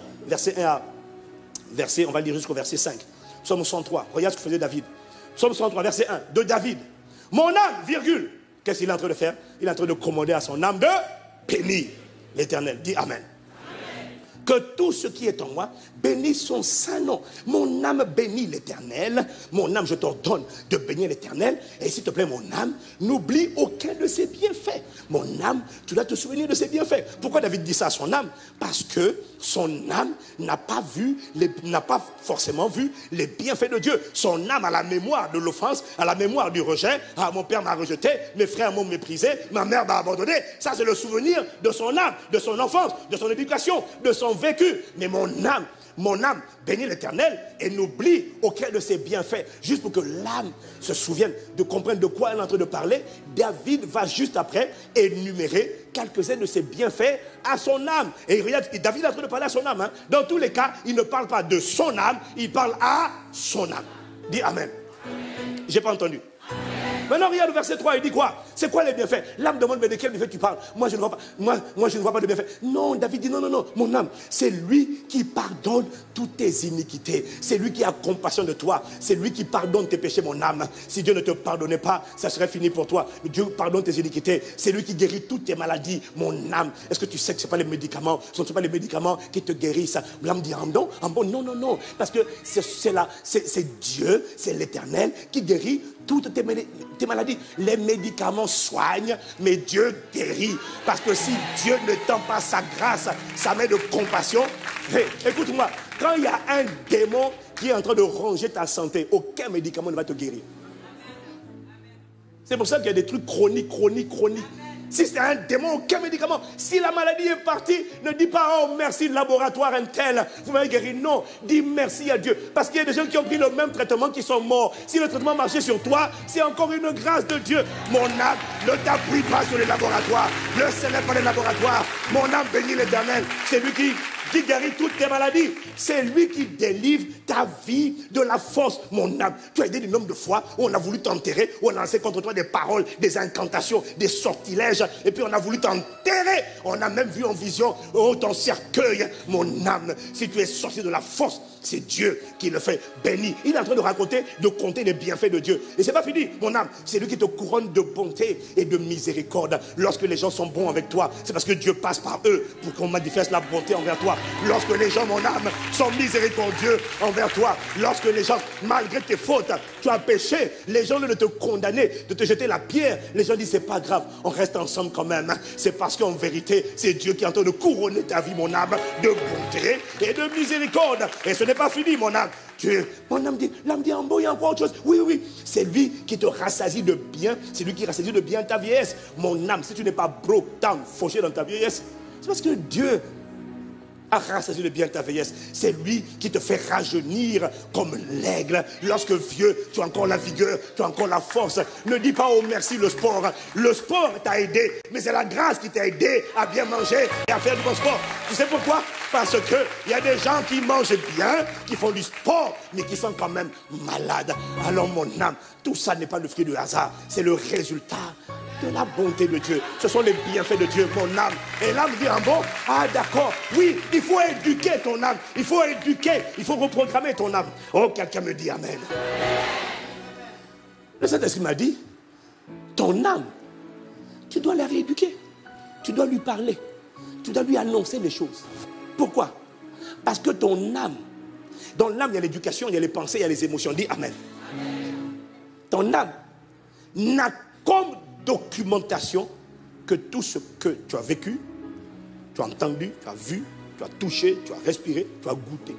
On va lire jusqu'au verset 5. Psaume 103, regarde ce que faisait David. Psaume 103, verset 1, de David. Mon âme, virgule. Qu'est-ce qu'il est en train de faire? Il est en train de commander à son âme de bénir l'Éternel. Dis amen. Que tout ce qui est en moi bénisse son saint nom. Mon âme bénit l'Éternel. Mon âme, je t'ordonne de bénir l'Éternel. Et s'il te plaît, mon âme, n'oublie aucun de ses bienfaits. Mon âme, tu dois te souvenir de ses bienfaits. Pourquoi David dit ça à son âme? Parce que son âme n'a pas forcément vu les bienfaits de Dieu. Son âme a la mémoire de l'offense, a la mémoire du rejet. Ah, mon père m'a rejeté, mes frères m'ont méprisé, ma mère m'a abandonné. Ça, c'est le souvenir de son âme, de son enfance, de son éducation, de son vécu. Mais mon âme Mon âme bénit l'Éternel et n'oublie aucun de ses bienfaits. Juste pour que l'âme se souvienne de comprendre de quoi elle est en train de parler, David va juste après énumérer quelques-uns de ses bienfaits à son âme. Et regarde, David est en train de parler à son âme. Hein. Dans tous les cas, il ne parle pas de son âme, il parle à son âme. Dis Amen. Je n'ai pas entendu. Maintenant, regarde le verset 3, il dit quoi? C'est quoi les bienfaits? L'âme demande, mais de quel bienfait tu parles? Moi, je ne vois pas. Moi, je ne vois pas de bienfaits. Non, David dit, non, mon âme, c'est lui qui pardonne toutes tes iniquités. C'est lui qui a compassion de toi. C'est lui qui pardonne tes péchés, mon âme. Si Dieu ne te pardonnait pas, ça serait fini pour toi. Dieu pardonne tes iniquités. C'est lui qui guérit toutes tes maladies, mon âme. Est-ce que tu sais que ce n'est pas les médicaments? Ce ne sont pas les médicaments qui te guérissent. L'âme dit, non. Non. Parce que c'est Dieu, c'est l'Éternel qui guérit toutes tes maladies. Les médicaments soignent, mais Dieu guérit. Parce que si Dieu ne tend pas sa grâce, sa main de compassion, hey, écoute-moi, quand il y a un démon qui est en train de ronger ta santé, aucun médicament ne va te guérir. C'est pour ça qu'il y a des trucs chroniques. Si c'est un démon, aucun médicament. Si la maladie est partie, ne dis pas, oh merci laboratoire un tel, vous m'avez guéri. Non, dis merci à Dieu. Parce qu'il y a des gens qui ont pris le même traitement qui sont morts. Si le traitement marchait sur toi, c'est encore une grâce de Dieu. Mon âme, ne t'appuie pas sur les laboratoires. Ne célèbre pas les laboratoires. Mon âme bénit l'Éternel. C'est lui qui guérit toutes tes maladies. C'est lui qui délivre ta vie de la force. Mon âme, tu as aidé des nombre de fois où on a voulu t'enterrer, où on a lancé contre toi des paroles, des incantations, des sortilèges, et puis on a voulu t'enterrer. On a même vu en vision, oh ton cercueil, mon âme, si tu es sorti de la force, c'est Dieu qui le fait. Béni. Il est en train de compter les bienfaits de Dieu. Et c'est pas fini, mon âme. C'est lui qui te couronne de bonté et de miséricorde. Lorsque les gens sont bons avec toi, c'est parce que Dieu passe par eux pour qu'on manifeste la bonté envers toi. Lorsque les gens, mon âme, sont miséricordieux envers toi, lorsque les gens, malgré tes fautes, tu as péché, les gens de te condamner, de te jeter la pierre, les gens disent c'est pas grave, on reste ensemble quand même. C'est parce qu'en vérité, c'est Dieu qui est en train de couronner ta vie, mon âme, de bonté et de miséricorde. Et ce n'est pas fini, mon âme. L'âme dit, en beau, il y a encore autre chose. Oui, c'est lui qui te rassasie de bien, c'est lui qui rassasie de bien ta vieillesse. Mon âme, si tu n'es pas broke down, fauché dans ta vieillesse, c'est parce que Dieu a rassasié de bien ta vieillesse. C'est lui qui te fait rajeunir comme l'aigle. Lorsque vieux, tu as encore la vigueur, tu as encore la force. Ne dis pas oh merci le sport. Le sport t'a aidé, mais c'est la grâce qui t'a aidé à bien manger et à faire du bon sport. Tu sais pourquoi? Parce que il y a des gens qui mangent bien, qui font du sport, mais qui sont quand même malades. Alors mon âme, tout ça n'est pas le fruit du hasard, c'est le résultat de la bonté de Dieu. Ce sont les bienfaits de Dieu, mon âme. Et l'âme dit en bon, ah d'accord, oui, il faut éduquer ton âme. Il faut reprogrammer ton âme. Oh, quelqu'un me dit amen. Le Saint-Esprit m'a dit, ton âme, tu dois la rééduquer. Tu dois lui parler. Tu dois lui annoncer les choses. Pourquoi? Parce que ton âme, dans l'âme, il y a l'éducation, il y a les pensées, il y a les émotions. Dis amen. Ton âme n'a comme documentation que tout ce que tu as vécu, tu as entendu, tu as vu, tu as touché, tu as respiré, tu as goûté.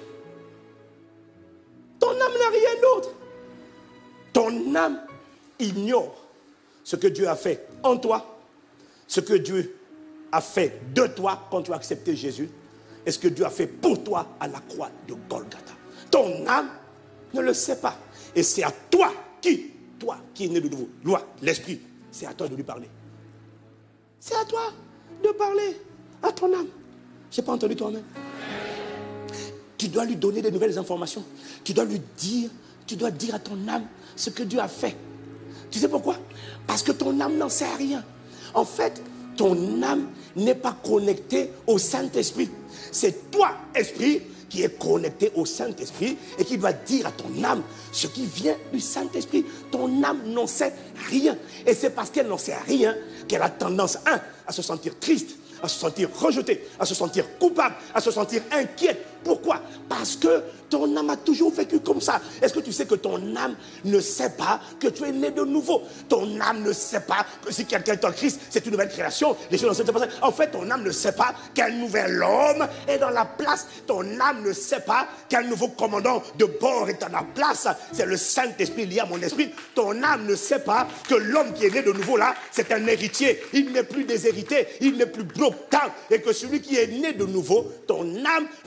Ton âme n'a rien d'autre. Ton âme ignore ce que Dieu a fait en toi, ce que Dieu a fait de toi quand tu as accepté Jésus, et ce que Dieu a fait pour toi à la croix de Golgotha. Ton âme ne le sait pas. Et c'est à toi qui es né de nouveau, loi, l'esprit, c'est à toi de lui parler. C'est à toi de parler à ton âme. Je n'ai pas entendu toi-même. Tu dois lui donner de nouvelles informations. Tu dois dire à ton âme ce que Dieu a fait. Tu sais pourquoi? Parce que ton âme n'en sait rien. En fait, ton âme n'est pas connectée au Saint-Esprit. C'est toi, esprit, qui est connecté au Saint-Esprit et qui doit dire à ton âme ce qui vient du Saint-Esprit. Ton âme n'en sait rien. Et c'est parce qu'elle n'en sait rien qu'elle a tendance, à se sentir triste, à se sentir rejetée, à se sentir coupable, à se sentir inquiète. Pourquoi? Parce que ton âme a toujours vécu comme ça. Est-ce que tu sais que ton âme ne sait pas que tu es né de nouveau? Ton âme ne sait pas que si quelqu'un est en Christ, c'est une nouvelle création. Les choses ne sont pas. En fait, ton âme ne sait pas qu'un nouvel homme est dans la place. Ton âme ne sait pas qu'un nouveau commandant de bord est dans la place. C'est le Saint-Esprit lié à mon esprit. Ton âme ne sait pas que l'homme qui est né de nouveau là, c'est un héritier. Il n'est plus déshérité, il n'est plus bloqué. Et que celui qui est né de nouveau, ton âme ne sait pas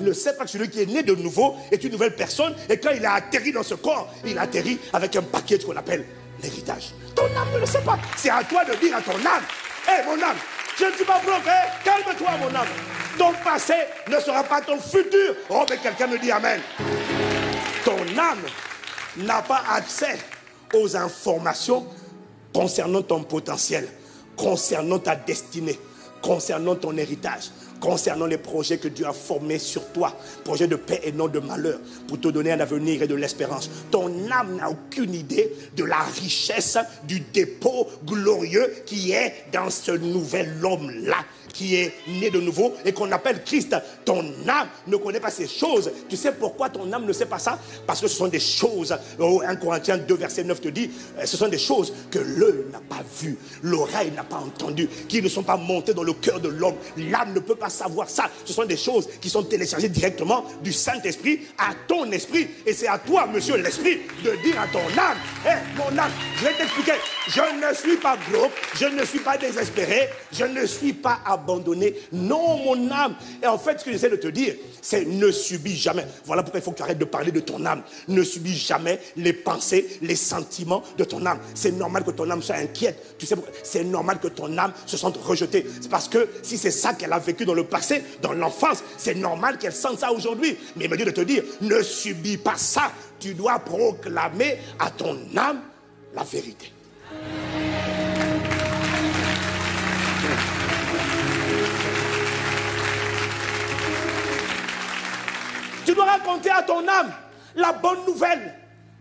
que celui qui est né de nouveau est une nouvelle personne. Et quand il a atterri dans ce corps, il a atterri avec un package qu'on appelle l'héritage. Ton âme ne le sait pas. C'est à toi de dire à ton âme, hé mon âme, je ne suis pas bloqué, calme-toi mon âme. Ton passé ne sera pas ton futur. Oh mais quelqu'un me dit amen. Ton âme n'a pas accès aux informations concernant ton potentiel, concernant ta destinée, concernant ton héritage, concernant les projets que Dieu a formés sur toi, projets de paix et non de malheur, pour te donner un avenir et de l'espérance. Ton âme n'a aucune idée de la richesse du dépôt glorieux qui est dans ce nouvel homme-là, qui est né de nouveau et qu'on appelle Christ. Ton âme ne connaît pas ces choses. Tu sais pourquoi ton âme ne sait pas ça? Parce que ce sont des choses, 1 Corinthiens 2 verset 9 te dit, ce sont des choses que l'œil n'a pas vues, l'oreille n'a pas entendues, qui ne sont pas montées dans le cœur de l'homme. L'âme ne peut pas savoir ça. Ce sont des choses qui sont téléchargées directement du Saint-Esprit à ton esprit. Et c'est à toi, monsieur l'esprit, de dire à ton âme, hé, mon âme, je vais t'expliquer, je ne suis pas glauque, je ne suis pas désespéré, je ne suis pas abandonné. Non, mon âme. Et en fait, ce que j'essaie de te dire, c'est ne subis jamais. Voilà pourquoi il faut que tu arrêtes de parler de ton âme. Ne subis jamais les pensées, les sentiments de ton âme. C'est normal que ton âme soit inquiète. Tu sais, c'est normal que ton âme se sente rejetée. C'est parce que si c'est ça qu'elle a vécu dans le passé, dans l'enfance, c'est normal qu'elle sente ça aujourd'hui. Mais il me dit de te dire, ne subis pas ça. Tu dois proclamer à ton âme la vérité. Tu dois raconter à ton âme la bonne nouvelle.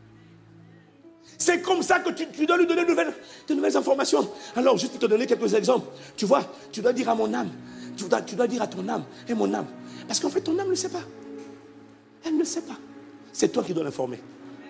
C'est comme ça que tu dois lui donner de nouvelles informations. Alors, juste pour te donner quelques exemples. Tu vois, tu dois dire à mon âme, tu dois dire à ton âme, et mon âme. Parce qu'en fait, ton âme ne sait pas. Elle ne sait pas. C'est toi qui dois l'informer.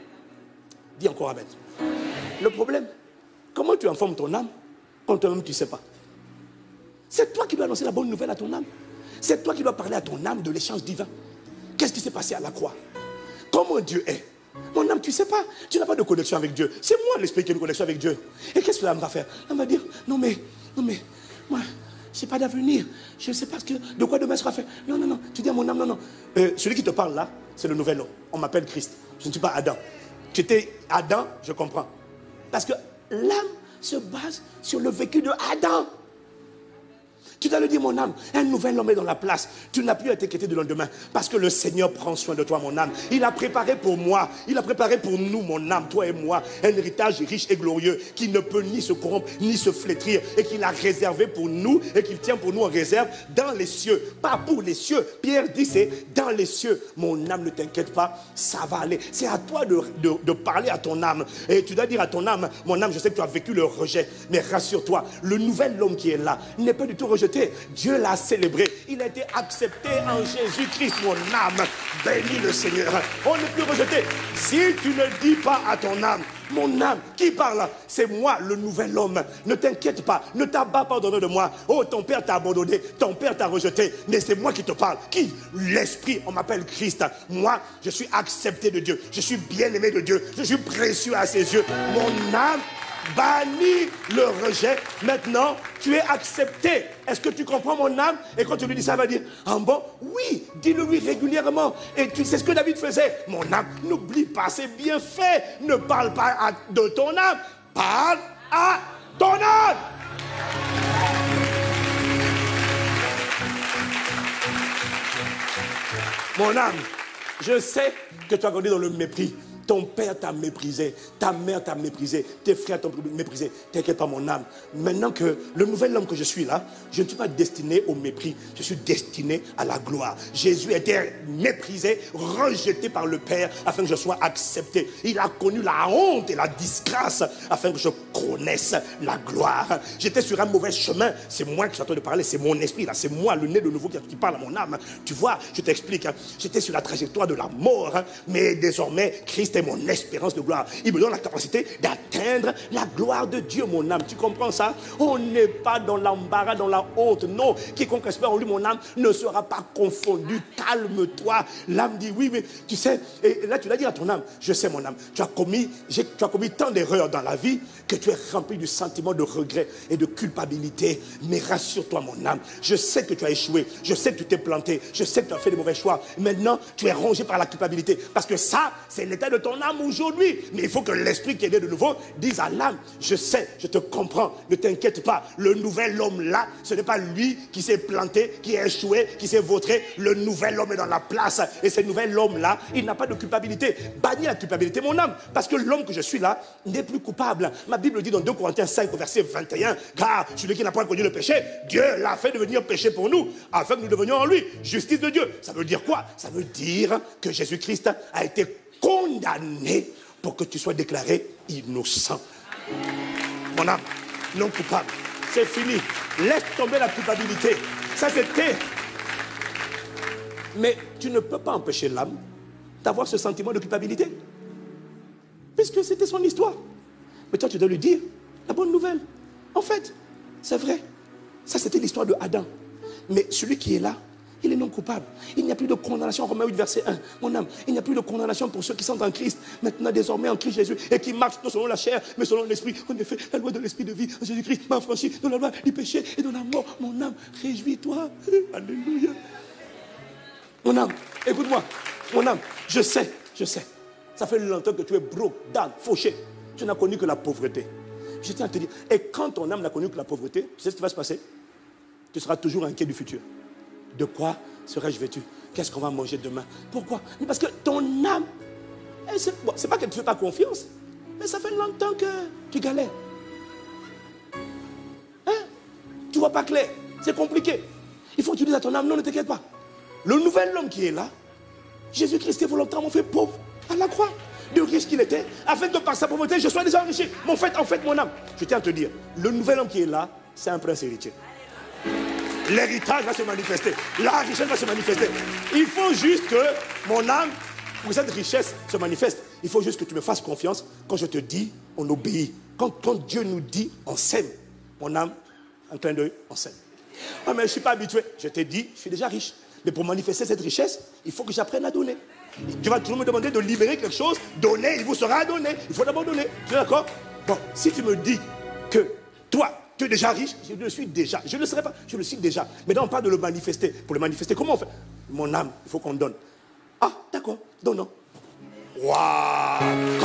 Dis encore amen. Le problème, comment tu informes ton âme quand toi-même tu ne sais pas? C'est toi qui dois annoncer la bonne nouvelle à ton âme. C'est toi qui dois parler à ton âme de l'échange divin. Qu'est-ce qui s'est passé à la croix? Comment Dieu est? Mon âme, tu ne sais pas. Tu n'as pas de connexion avec Dieu. C'est moi l'esprit qui a une connexion avec Dieu. Et qu'est-ce que l'âme va faire? Elle va dire, non mais, moi, je n'ai pas d'avenir. Je ne sais pas de quoi demain sera fait. Non. Tu dis à mon âme, non. Celui qui te parle là, c'est le nouvel homme. On m'appelle Christ. Je ne suis pas Adam. Tu étais Adam, je comprends. Parce que l'âme se base sur le vécu de Adam. Tu dois le dire, mon âme, un nouvel homme est dans la place. Tu n'as plus à t'inquiéter du lendemain. Parce que le Seigneur prend soin de toi, mon âme. Il a préparé pour moi, il a préparé pour nous, mon âme, toi et moi, un héritage riche et glorieux qui ne peut ni se corrompre, ni se flétrir. Et qu'il a réservé pour nous et qu'il tient pour nous en réserve dans les cieux. Pas pour les cieux. Pierre dit, c'est dans les cieux. Mon âme, ne t'inquiète pas, ça va aller. C'est à toi de parler à ton âme. Et tu dois dire à ton âme, mon âme, je sais que tu as vécu le rejet. Mais rassure-toi, le nouvel homme qui est là n'est pas du tout rejeté. Dieu l'a célébré. Il a été accepté en Jésus-Christ, mon âme. Bénis le Seigneur. On n'est plus rejeté. Si tu ne dis pas à ton âme, mon âme, qui parle? C'est moi, le nouvel homme. Ne t'inquiète pas, ne t'abats pas au-dedans de moi. Oh, ton père t'a abandonné, ton père t'a rejeté, mais c'est moi qui te parle. Qui? L'Esprit, on m'appelle Christ. Moi, je suis accepté de Dieu. Je suis bien-aimé de Dieu. Je suis précieux à ses yeux. Mon âme bannis le rejet. Maintenant, tu es accepté. Est-ce que tu comprends, mon âme? Et quand tu lui dis ça, elle va dire, ah bon? Oui, dis-le-lui régulièrement. Et tu sais ce que David faisait? Mon âme, n'oublie pas, c'est bien fait. Ne parle pas de ton âme, parle à ton âme. Mon âme, je sais que tu as grandi dans le mépris. Ton père t'a méprisé, ta mère t'a méprisé, tes frères t'ont méprisé. T'inquiète pas, mon âme. Maintenant que le nouvel homme que je suis là, je ne suis pas destiné au mépris, je suis destiné à la gloire. Jésus était méprisé, rejeté par le Père afin que je sois accepté. Il a connu la honte et la disgrâce afin que je connaisse la gloire. J'étais sur un mauvais chemin. C'est moi qui suis en train de parler, c'est mon esprit là, c'est moi, le né de nouveau qui parle à mon âme. Tu vois, je t'explique, j'étais sur la trajectoire de la mort, mais désormais, Christ est mon espérance de gloire. Il me donne la capacité d'atteindre la gloire de Dieu, mon âme. Tu comprends ça? On n'est pas dans l'embarras, dans la honte. Non, quiconque espère en lui, mon âme, ne sera pas confondu. Calme-toi. L'âme dit oui, mais tu sais, et là tu l'as dit à ton âme, je sais mon âme, tu as commis tant d'erreurs dans la vie que tu es rempli du sentiment de regret et de culpabilité. Mais rassure-toi mon âme, je sais que tu as échoué, je sais que tu t'es planté, je sais que tu as fait de mauvais choix. Maintenant, tu es rongé par la culpabilité. Parce que ça, c'est l'état de ton âme aujourd'hui. Mais il faut que l'esprit qui est né de nouveau dise à l'âme, je sais, je te comprends, ne t'inquiète pas. Le nouvel homme là, ce n'est pas lui qui s'est planté, qui a échoué, qui s'est vautré. Le nouvel homme est dans la place. Et ce nouvel homme là, il n'a pas de culpabilité. Bannis la culpabilité, mon âme. Parce que l'homme que je suis là n'est plus coupable. Ma Bible dit dans 2 Corinthiens 5, verset 21, car celui qui n'a pas connu le péché, Dieu l'a fait devenir péché pour nous, afin que nous devenions en lui justice de Dieu. Ça veut dire quoi? Ça veut dire que Jésus-Christ a été condamné pour que tu sois déclaré innocent. Mon âme, non coupable. C'est fini. Laisse tomber la culpabilité. Ça c'était. Mais tu ne peux pas empêcher l'âme d'avoir ce sentiment de culpabilité. Puisque c'était son histoire. Mais toi, tu dois lui dire la bonne nouvelle. En fait, c'est vrai. Ça, c'était l'histoire de Adam. Mais celui qui est là, il est non coupable. Il n'y a plus de condamnation. Romains 8, verset 1. Mon âme, il n'y a plus de condamnation pour ceux qui sont en Christ. Maintenant, désormais, en Christ Jésus. Et qui marchent non selon la chair, mais selon l'esprit. En effet, la loi de l'esprit de vie en Jésus-Christ m'a affranchi de la loi du péché et de la mort. Mon âme, réjouis-toi. Alléluia. Mon âme, écoute-moi. Mon âme, je sais. Ça fait longtemps que tu es broke, down, fauché. Tu n'as connu que la pauvreté. Je tiens à te dire, et quand ton âme n'a connu que la pauvreté, tu sais ce qui va se passer? Tu seras toujours inquiet du futur. De quoi serai-je vêtu? Qu'est-ce qu'on va manger demain? Pourquoi? Mais parce que ton âme, c'est pas qu'elle ne te fait pas confiance, mais ça fait longtemps que tu galères. Hein? Tu vois pas clair, c'est compliqué. Il faut que tu dises à ton âme, non, ne t'inquiète pas. Le nouvel homme qui est là, Jésus-Christ est volontairement fait pauvre à la croix. De riche qu'il était, afin que par sa pauvreté, je sois déjà enrichi. Mais en fait, mon âme, je tiens à te dire, le nouvel homme qui est là, c'est un prince héritier. L'héritage va se manifester. La richesse va se manifester. Il faut juste que mon âme, pour que cette richesse se manifeste, il faut juste que tu me fasses confiance. Quand je te dis, on obéit. Quand Dieu nous dit, on s'aime. Mon âme, un clin d'œil, on s'aime. Ah, mais je ne suis pas habitué. Je t'ai dit, je suis déjà riche. Mais pour manifester cette richesse, il faut que j'apprenne à donner. Tu vas toujours me demander de libérer quelque chose. Donner, il vous sera donné. Il faut d'abord donner. Tu es d'accord? Bon, si tu me dis que toi, tu es déjà riche, je le suis déjà. Je ne le serai pas, je le suis déjà. Maintenant, on parle de le manifester. Pour le manifester, comment on fait? Mon âme, il faut qu'on donne. Ah, d'accord, donnons. Waouh!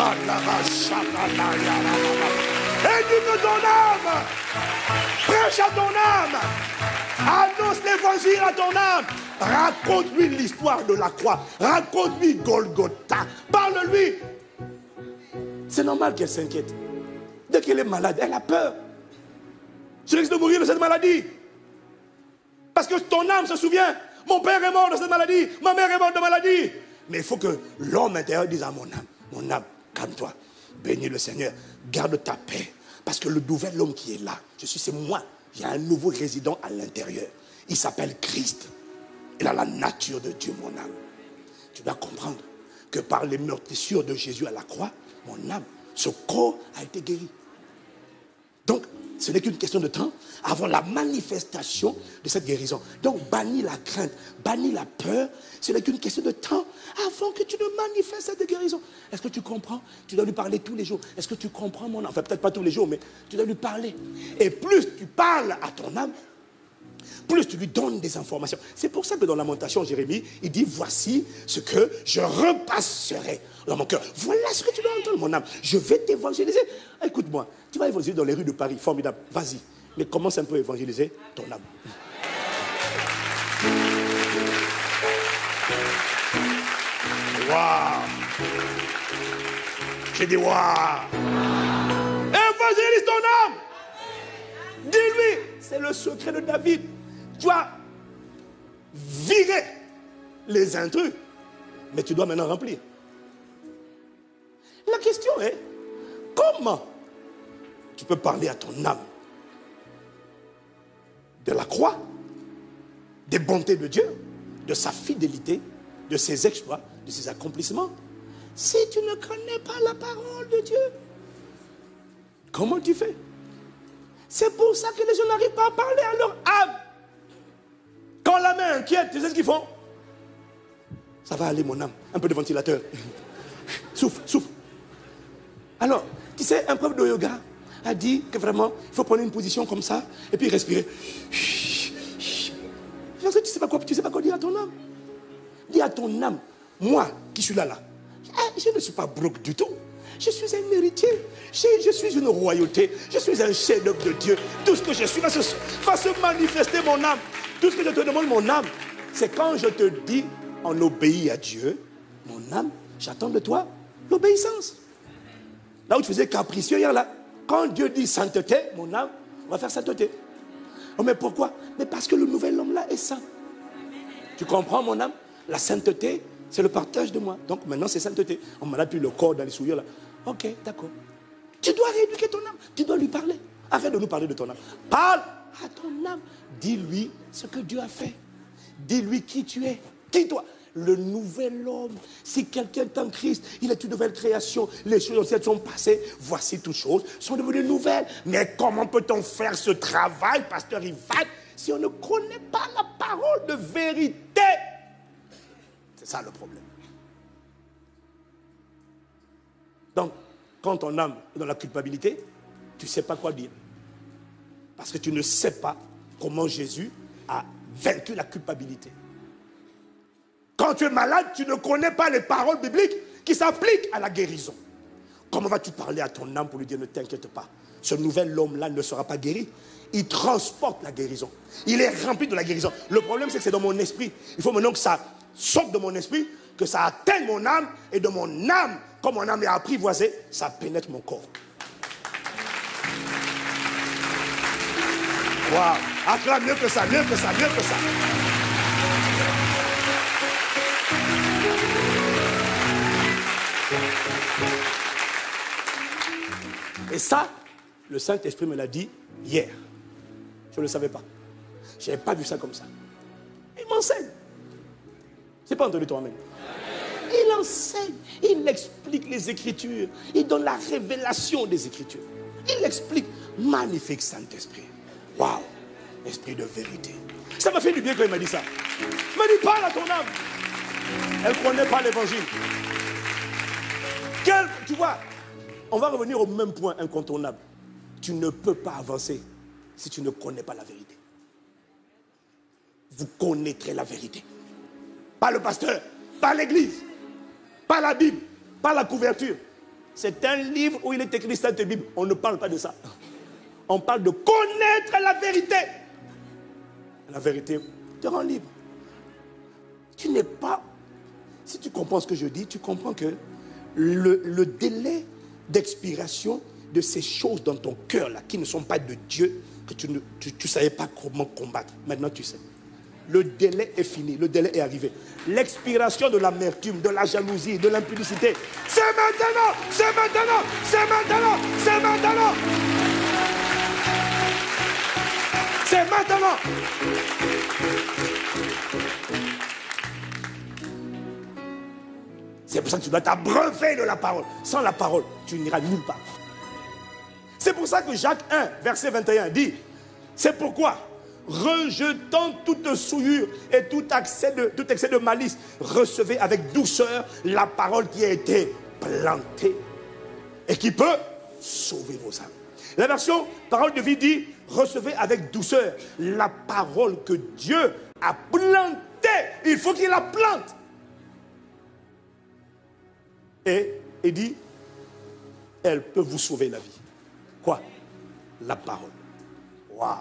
Éduque ton âme! Prêche à ton âme! Annonce l'évangile à ton âme! Raconte-lui l'histoire de la croix. Raconte-lui Golgotha. Parle-lui. C'est normal qu'elle s'inquiète. Dès qu'elle est malade, elle a peur. Je risque de mourir de cette maladie. Parce que ton âme se souvient. Mon père est mort de cette maladie. Ma mère est morte de maladie. Mais il faut que l'homme intérieur dise à mon âme, calme-toi. Bénis le Seigneur. Garde ta paix. Parce que le nouvel homme qui est là, c'est moi. Il y a un nouveau résident à l'intérieur. Il s'appelle Christ. Il a la nature de Dieu, mon âme. Tu dois comprendre que par les meurtrissures de Jésus à la croix, mon âme, ce corps a été guéri. Donc, ce n'est qu'une question de temps avant la manifestation de cette guérison. Donc, bannis la crainte, bannis la peur. Ce n'est qu'une question de temps avant que tu ne manifestes cette guérison. Est-ce que tu comprends? Tu dois lui parler tous les jours. Est-ce que tu comprends, mon âme? Enfin, peut-être pas tous les jours, mais tu dois lui parler. Et plus tu parles à ton âme, plus tu lui donnes des informations. C'est pour ça que dans Lamentation, Jérémie, il dit, voici ce que je repasserai dans mon cœur. Voilà ce que tu dois entendre, mon âme. Je vais t'évangéliser. Écoute-moi, tu vas évangéliser dans les rues de Paris, formidable. Vas-y, mais commence un peu à évangéliser ton âme. Waouh! J'ai dit waouh! Évangélise ton âme! Dis-lui, c'est le secret de David. Tu as viré les intrus, mais tu dois maintenant remplir. La question est, comment tu peux parler à ton âme de la croix, des bontés de Dieu, de sa fidélité, de ses exploits, de ses accomplissements, Si tu ne connais pas la parole de Dieu, comment tu fais? C'est pour ça que les gens n'arrivent pas à parler à leur âme. Quand la main inquiète, tu sais ce qu'ils font? Ça va aller, mon âme. Un peu de ventilateur. Souffle, souffle. Alors, tu sais, un prof de yoga a dit que vraiment, il faut prendre une position comme ça et puis respirer. Parce que tu ne sais pas quoi dire à ton âme. Dis à ton âme, moi qui suis là, je ne suis pas broke du tout. Je suis un héritier. Je suis une royauté. Je suis un chef-d'œuvre de Dieu. Tout ce que je suis va se manifester, mon âme. Tout ce que je te demande, mon âme, c'est quand je te dis, on obéit à Dieu, mon âme, j'attends de toi l'obéissance. Là où tu faisais capricieux hier, là, quand Dieu dit sainteté, mon âme, on va faire sainteté. Oh, mais pourquoi? Mais parce que le nouvel homme là est saint. Tu comprends, mon âme? La sainteté, c'est le partage de moi. Donc maintenant, c'est sainteté. On m'a plus le corps dans les souillures là. Ok, d'accord. Tu dois rééduquer ton âme. Tu dois lui parler. Arrête de nous parler de ton âme. Parle à ton âme. Dis-lui ce que Dieu a fait. Dis-lui qui tu es. Qui toi? Le nouvel homme. Si quelqu'un est en Christ, il est une nouvelle création. Les choses anciennes sont passées. Voici toutes choses sont devenues nouvelles. Mais comment peut-on faire ce travail, pasteur Ivan, si on ne connaît pas la parole de vérité? C'est ça le problème. Donc, quand ton âme est dans la culpabilité, tu ne sais pas quoi dire. Parce que tu ne sais pas comment Jésus a vaincu la culpabilité. Quand tu es malade, tu ne connais pas les paroles bibliques qui s'appliquent à la guérison. Comment vas-tu parler à ton âme pour lui dire ne t'inquiète pas? Ce nouvel homme-là ne sera pas guéri. Il transporte la guérison. Il est rempli de la guérison. Le problème, c'est que c'est dans mon esprit. Il faut maintenant que ça sorte de mon esprit, que ça atteigne mon âme, et de mon âme, comme mon âme est apprivoisée, ça pénètre mon corps. Waouh! Acclame mieux que ça, mieux que ça, mieux que ça. Et ça, le Saint-Esprit me l'a dit hier. Je ne le savais pas. Je n'avais pas vu ça comme ça. Il m'enseigne. C'est pas entendu toi-même. Il enseigne. Il explique les Écritures. Il donne la révélation des Écritures. Il explique. Magnifique Saint-Esprit. Waouh. Esprit de vérité. Ça m'a fait du bien quand il m'a dit ça. Il m'a dit, parle à ton âme. Elle ne connaît pas l'évangile. Tu vois, on va revenir au même point incontournable. Tu ne peux pas avancer si tu ne connais pas la vérité. Vous connaîtrez la vérité. Pas le pasteur, pas l'église, pas la Bible, pas la couverture. C'est un livre où il est écrit Sainte Bible. On ne parle pas de ça. On parle de connaître la vérité. La vérité te rend libre. Tu n'es pas... Si tu comprends ce que je dis, tu comprends que le délai d'expiration de ces choses dans ton cœur là, qui ne sont pas de Dieu, que tu ne savais pas comment combattre. Maintenant tu sais. Le délai est fini, le délai est arrivé. L'expiration de l'amertume, de la jalousie, de l'impudicité, c'est maintenant, c'est maintenant, c'est maintenant, c'est maintenant. C'est maintenant. C'est pour ça que tu dois t'abreuver de la parole. Sans la parole, tu n'iras nulle part. C'est pour ça que Jacques 1, verset 21 dit, c'est pourquoi, rejetant toute souillure et tout excès de malice, recevez avec douceur la parole qui a été plantée et qui peut sauver vos âmes. La version parole de vie dit, recevez avec douceur la parole que Dieu a plantée. Il faut qu'il la plante. Et il dit, elle peut vous sauver la vie. Quoi? La parole. Waouh!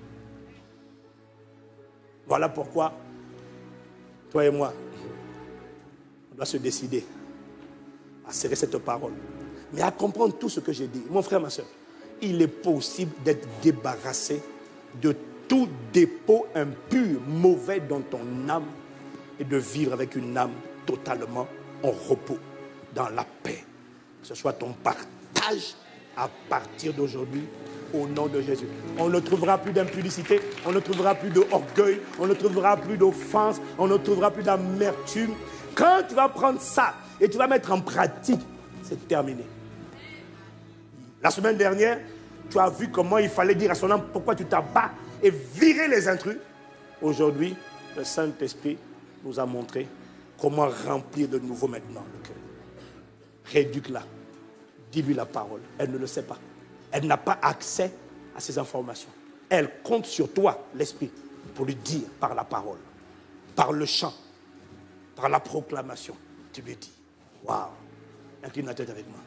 Voilà pourquoi, toi et moi, on doit se décider à serrer cette parole, mais à comprendre tout ce que j'ai dit. Mon frère, ma soeur, il est possible d'être débarrassé de tout dépôt impur, mauvais dans ton âme et de vivre avec une âme totalement en repos, dans la paix. Que ce soit ton partage à partir d'aujourd'hui, au nom de Jésus. On ne trouvera plus d'impudicité, on ne trouvera plus d'orgueil, on ne trouvera plus d'offense, on ne trouvera plus d'amertume. Quand tu vas prendre ça et tu vas mettre en pratique, c'est terminé. La semaine dernière, tu as vu comment il fallait dire à son âme pourquoi tu t'abats et virer les intrus. Aujourd'hui, le Saint-Esprit nous a montré comment remplir de nouveau maintenant le cœur. Réduque-la. Dis-lui la parole. Elle ne le sait pas. Elle n'a pas accès à ces informations. Elle compte sur toi, l'Esprit, pour lui dire par la parole, par le chant, par la proclamation. Tu lui dis, waouh, incline la tête avec moi.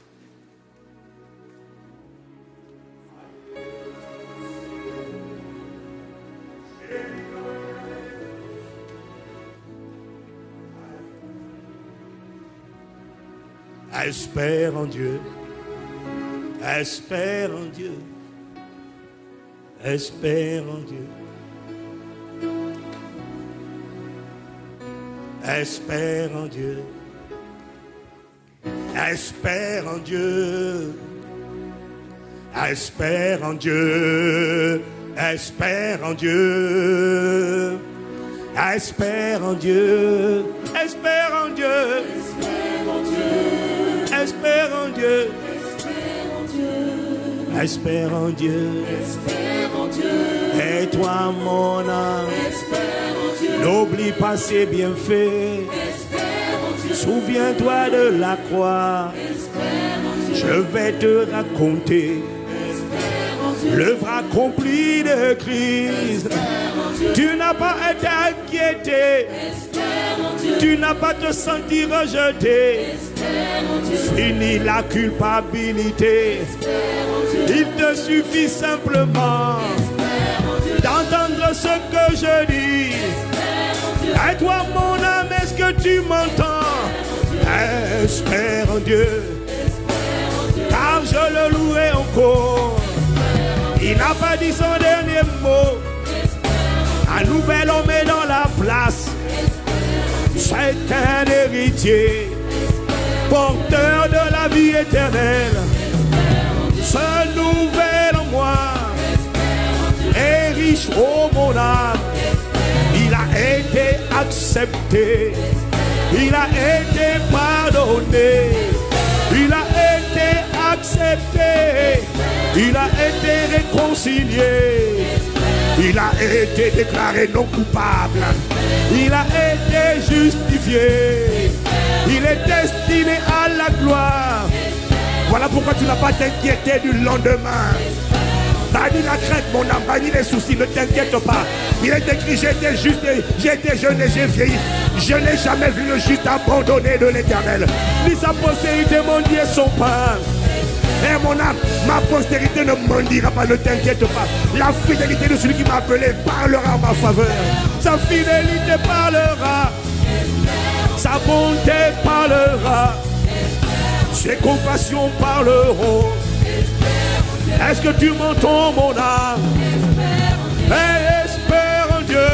Espère en Dieu, espère en Dieu, espère en Dieu, espère en Dieu, espère en Dieu, espère en Dieu, espère en Dieu, espère en Dieu, espère en Dieu. Espère en Dieu, espère en Dieu, espère en Dieu. Et toi mon âme, n'oublie pas ses bienfaits. Souviens-toi de la croix. Je vais te raconter l'œuvre accomplie de Christ. Tu n'as pas été inquiété. Tu n'as pas te senti rejeté. Fini la culpabilité. Il te suffit simplement d'entendre ce que je dis. Et toi mon âme, est-ce que tu m'entends? Espère en Dieu, car je le louerai encore. Il n'a pas dit son dernier mot. Un nouvel homme est dans la place. C'est un héritier, porteur de la vie éternelle. Ce nouvel en moi est riche, oh mon âme. Il a été accepté, il a été pardonné, il a été accepté, il a été réconcilié, il a été déclaré non coupable, il a été justifié, il est destiné à la gloire. Voilà pourquoi tu n'as pas t'inquiéter du lendemain. Bannis la crainte, mon âme, bannis les soucis, ne t'inquiète pas. Il est écrit, j'étais juste, j'étais jeune et j'ai vieilli. Je n'ai jamais vu le juste abandonné de l'Éternel, ni sa postérité mendier son pain. Et mon âme, ma postérité ne mendiera pas, ne t'inquiète pas. La fidélité de celui qui m'a appelé parlera en ma faveur. Sa fidélité parlera, sa bonté parlera, ses compassions parleront. Est-ce que tu m'entends, mon âme? Et espère en Dieu.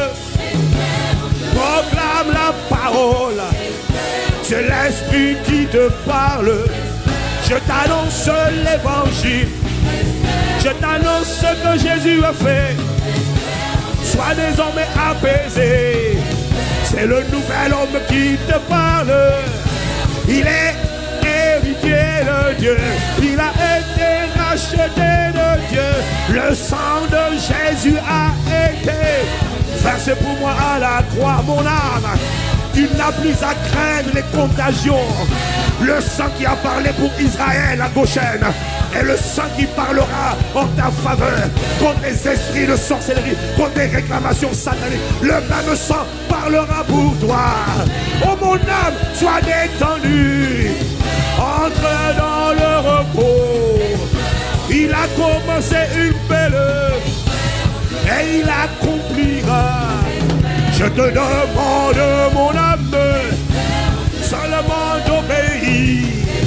Proclame la parole. C'est l'Esprit qui te parle. Je t'annonce l'évangile. Je t'annonce ce que Jésus a fait. Sois désormais apaisé. C'est le nouvel homme qui te parle. Il est héritier de Dieu. Il a été racheté de Dieu. Le sang de Jésus a été versé pour moi à la croix. Mon âme, tu n'as plus à craindre les contagions. Le sang qui a parlé pour Israël à Goshen est le sang qui parlera en ta faveur contre les esprits de sorcellerie, contre les réclamations sataniques. Le même sang parlera pour toi. Oh mon âme, sois détendu. Entre dans le repos. Il a commencé une belle œuvre et il accomplira. Je te demande, mon âme, seulement d'obéir.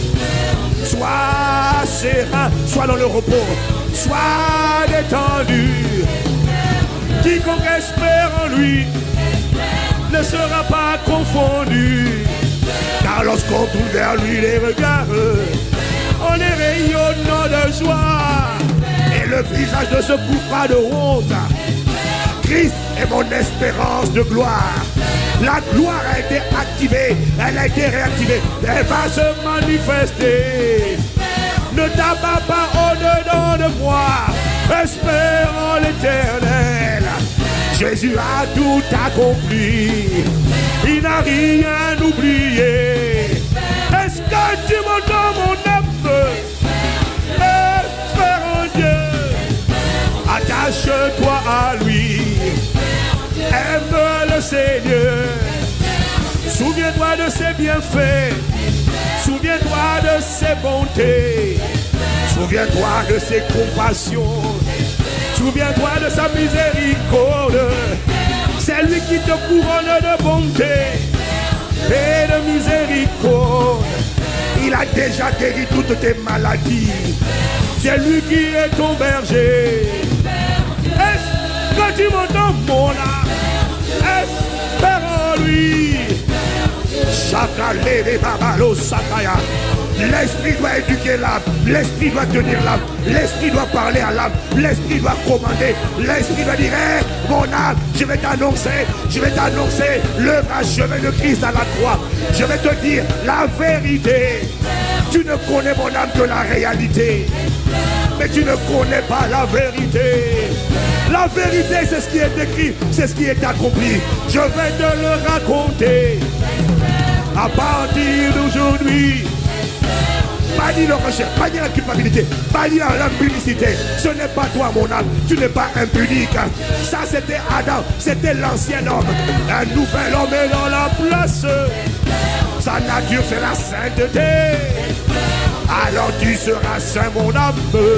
Sois serein, sois dans le repos, sois détendu. Quiconque espère en lui ne sera pas confondu. Car lorsqu'on tourne vers lui les regards, on est rayonnant de joie. Et le visage ne se couvre pas de honte. Christ est mon espérance de gloire. La gloire a été activée. Elle a été réactivée. Elle va se manifester. Ne t'abats pas au-dedans de moi. Espère en l'Éternel. Jésus a tout accompli. Il n'a rien oublié. Est-ce que tu m'entends, mon âme? Espère en Dieu. Attache-toi à lui. Aime le Seigneur. Souviens-toi de ses bienfaits. Souviens-toi de ses bontés. Souviens-toi de ses compassions. Souviens-toi de sa miséricorde. C'est lui qui te couronne de bonté et de miséricorde. Il a déjà guéri toutes tes maladies. C'est lui qui est ton berger. Est-ce que tu m'entends, mon âme? Espère en lui. L'esprit doit éduquer l'âme, l'esprit doit tenir l'âme, l'esprit doit parler à l'âme, l'esprit doit commander, l'esprit doit dire hey, mon âme, je vais t'annoncer l'œuvre achevée de Christ à la croix. Je vais te dire la vérité. Tu ne connais, mon âme, que la réalité, mais tu ne connais pas la vérité. La vérité, c'est ce qui est écrit, c'est ce qui est accompli. Je vais te le raconter. À partir d'aujourd'hui, bannis le recherche, bannis la culpabilité, bannis la publicité. Ce n'est pas toi, mon âme, tu n'es pas impunique. Ça, c'était Adam, c'était l'ancien homme. Un nouvel homme est dans la place. Sa nature, c'est la sainteté. Alors tu seras saint, mon âme.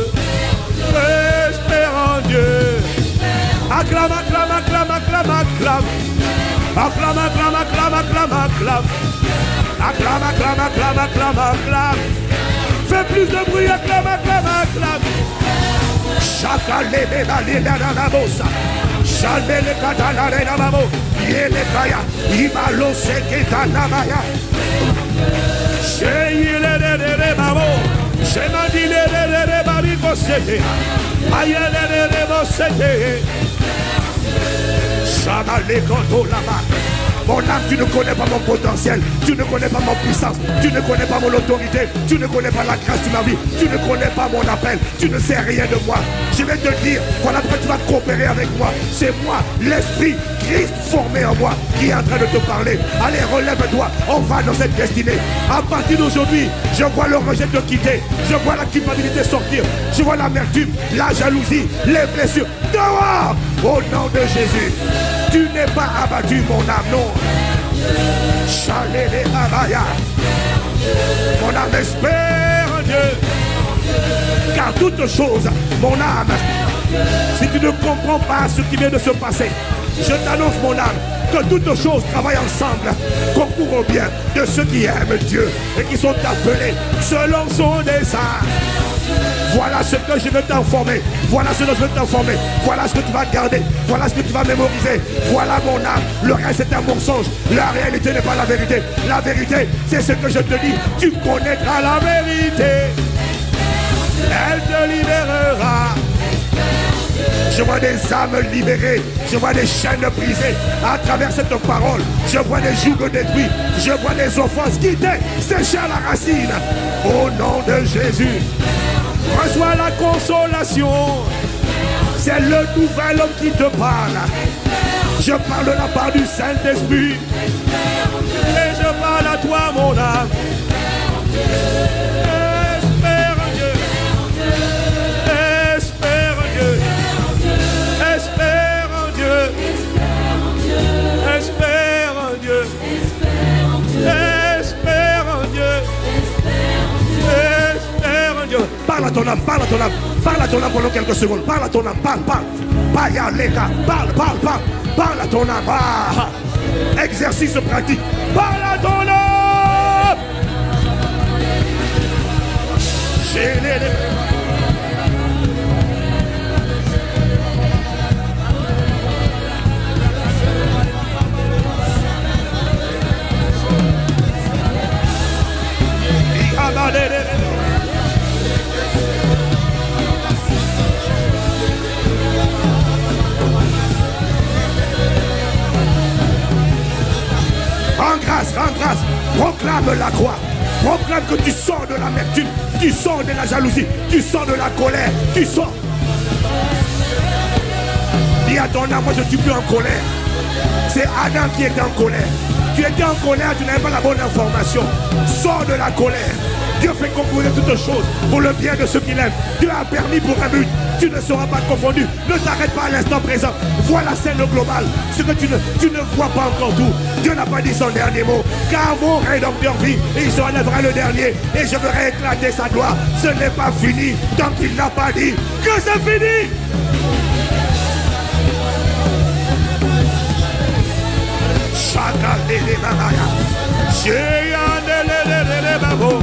Espère en Dieu. Acclame, acclame, acclame, acclame, acclame. Acclame, acclame, acclame, acclame, acclame. Acclame, acclame, acclame, acclame, acclame. Fais plus de bruit, acclame, acclame, acclame. Chakale beba lila na nabosa. Chalme le katana re na babo. Yele kaya. Ibalo seketa na maya. Sheyele re babo. Shemandile re bariko sete. Ayele re bo sete. Chamale kanto lama. Mon âme, tu ne connais pas mon potentiel, tu ne connais pas mon puissance, tu ne connais pas mon autorité, tu ne connais pas la grâce de ma vie, tu ne connais pas mon appel, tu ne sais rien de moi. Je vais te dire, voilà pourquoi tu vas coopérer avec moi. C'est moi, l'esprit Christ formé en moi, qui est en train de te parler. Allez, relève-toi, on va dans cette destinée. À partir d'aujourd'hui, je vois le rejet te quitter, je vois la culpabilité sortir, je vois l'amertume, la jalousie, les blessures. Dehors, au nom de Jésus. Tu n'es pas abattu, mon âme, non. Chalé abaya. Mon âme espère en Dieu. Car toute chose, mon âme, si tu ne comprends pas ce qui vient de se passer, je t'annonce, mon âme, que toutes choses travaillent ensemble, concourent au bien de ceux qui aiment Dieu et qui sont appelés selon son dessein. Voilà ce que je veux t'informer. Voilà ce que je veux t'informer. Voilà ce que tu vas garder. Voilà ce que tu vas mémoriser. Voilà mon âme. Le reste est un mensonge. La réalité n'est pas la vérité. La vérité, c'est ce que je te dis. Tu connaîtras la vérité. Elle te libérera. Je vois des âmes libérées. Je vois des chaînes brisées à travers cette parole. Je vois des jougs détruits. Je vois des offenses quittées, séchées à la racine. Au nom de Jésus. Reçois la consolation. C'est le nouvel homme qui te parle. Je parle de la part du Saint-Esprit. Et je parle à toi, mon âme. Espère en Dieu. Espère en Dieu. Espère en Dieu. Espère en Dieu. Espère en Dieu. Espère en Dieu. Parle à ton âme, parle à ton âme, parle à ton âme pendant quelques secondes. Parle à ton âme, parle. Parle à ton âme. Ah. Exercice pratique. Parle à ton âme. proclame la croix. Proclame que tu sors de l'amertume, tu sors de la jalousie, tu sors de la colère, tu sors. Dis à ton âme, moi je ne suis plus en colère. C'est Adam qui était en colère. Tu étais en colère, tu n'avais pas la bonne information. Sors de la colère. Dieu fait concourir toutes choses pour le bien de ceux qui l'aiment. Dieu a permis pour un but. Tu ne seras pas confondu. Ne t'arrête pas à l'instant présent. Vois la scène globale. Ce que tu ne vois pas encore tout. Dieu n'a pas dit son dernier mot. Car mon rédempteur vit et il se relèvera le dernier. Et je verrai éclater sa gloire. Ce n'est pas fini tant qu'il n'a pas dit que c'est fini. Chaka lele babaya. Cheya lele babo.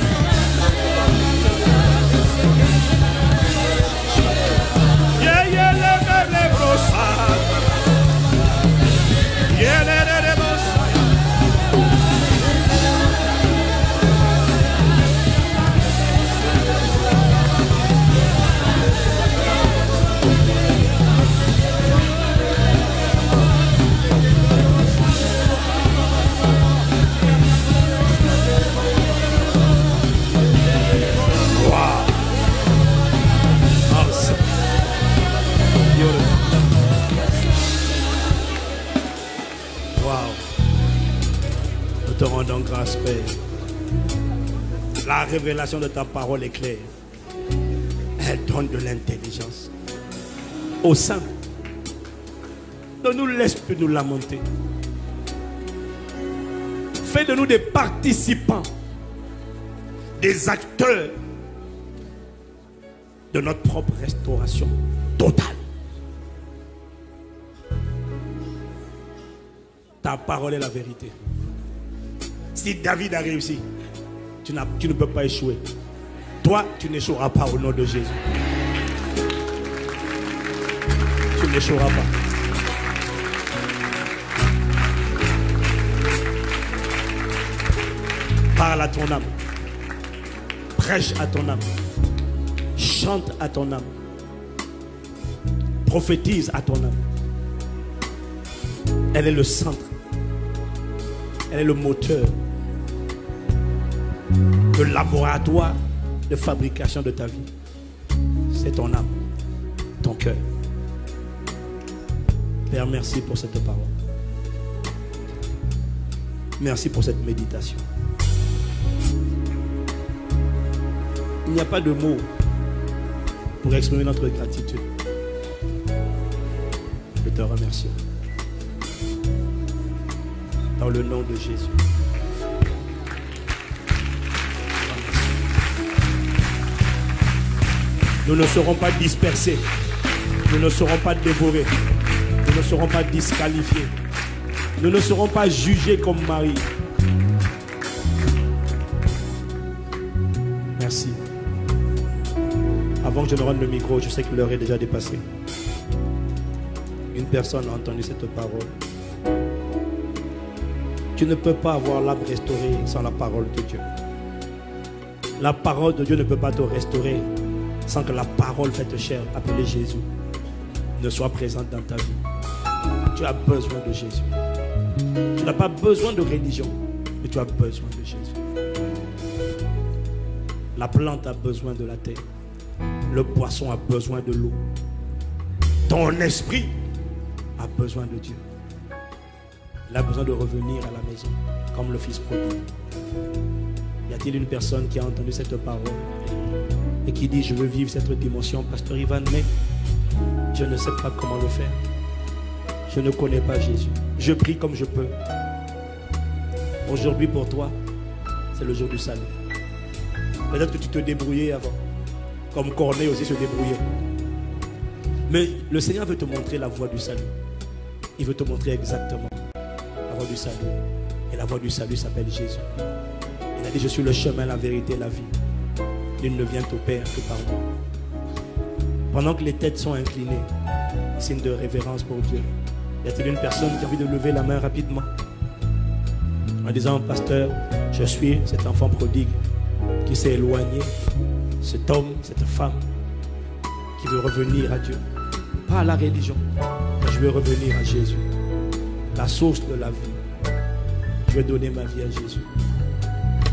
Te rendons grâce, Père. La révélation de ta parole est claire. Elle donne de l'intelligence au sein. Ne nous laisse plus nous lamenter. Fais de nous des participants, des acteurs de notre propre restauration totale. Ta parole est la vérité. Si David a réussi, tu ne peux pas échouer. Toi, tu n'échoueras pas au nom de Jésus. Tu n'échoueras pas. Parle à ton âme. Prêche à ton âme. Chante à ton âme. Prophétise à ton âme. Elle est le centre. Elle est le moteur. Le laboratoire de fabrication de ta vie. C'est ton âme, ton cœur. Père, merci pour cette parole. Merci pour cette méditation. Il n'y a pas de mots pour exprimer notre gratitude. Je te remercie. Dans le nom de Jésus. Nous ne serons pas dispersés. Nous ne serons pas dévorés. Nous ne serons pas disqualifiés. Nous ne serons pas jugés comme Marie. Merci. Avant que je ne rende le micro, je sais que l'heure est déjà dépassée. Une personne a entendu cette parole. Tu ne peux pas avoir l'âme restaurée sans la parole de Dieu. La parole de Dieu ne peut pas te restaurer sans que la parole faite chair, appelée Jésus, ne soit présente dans ta vie. Tu as besoin de Jésus. Tu n'as pas besoin de religion, mais tu as besoin de Jésus. La plante a besoin de la terre. Le poisson a besoin de l'eau. Ton esprit a besoin de Dieu. Il a besoin de revenir à la maison, comme le fils prodigue. Y a-t-il une personne qui a entendu cette parole et qui dit, je veux vivre cette dimension, Pasteur Ivan, mais je ne sais pas comment le faire. Je ne connais pas Jésus. Je prie comme je peux. Aujourd'hui pour toi, c'est le jour du salut. Peut-être que tu te débrouillais avant, comme Corneille aussi se débrouillait. Mais le Seigneur veut te montrer la voie du salut. Il veut te montrer exactement la voie du salut. Et la voie du salut s'appelle Jésus. Il a dit, je suis le chemin, la vérité, la vie. Il ne vient au Père que par moi. Pendant que les têtes sont inclinées, signe de révérence pour Dieu, y a-t-il une personne qui a envie de lever la main rapidement en disant, pasteur, je suis cet enfant prodigue qui s'est éloigné, cet homme, cette femme qui veut revenir à Dieu, pas à la religion, mais je veux revenir à Jésus, la source de la vie. Je vais donner ma vie à Jésus.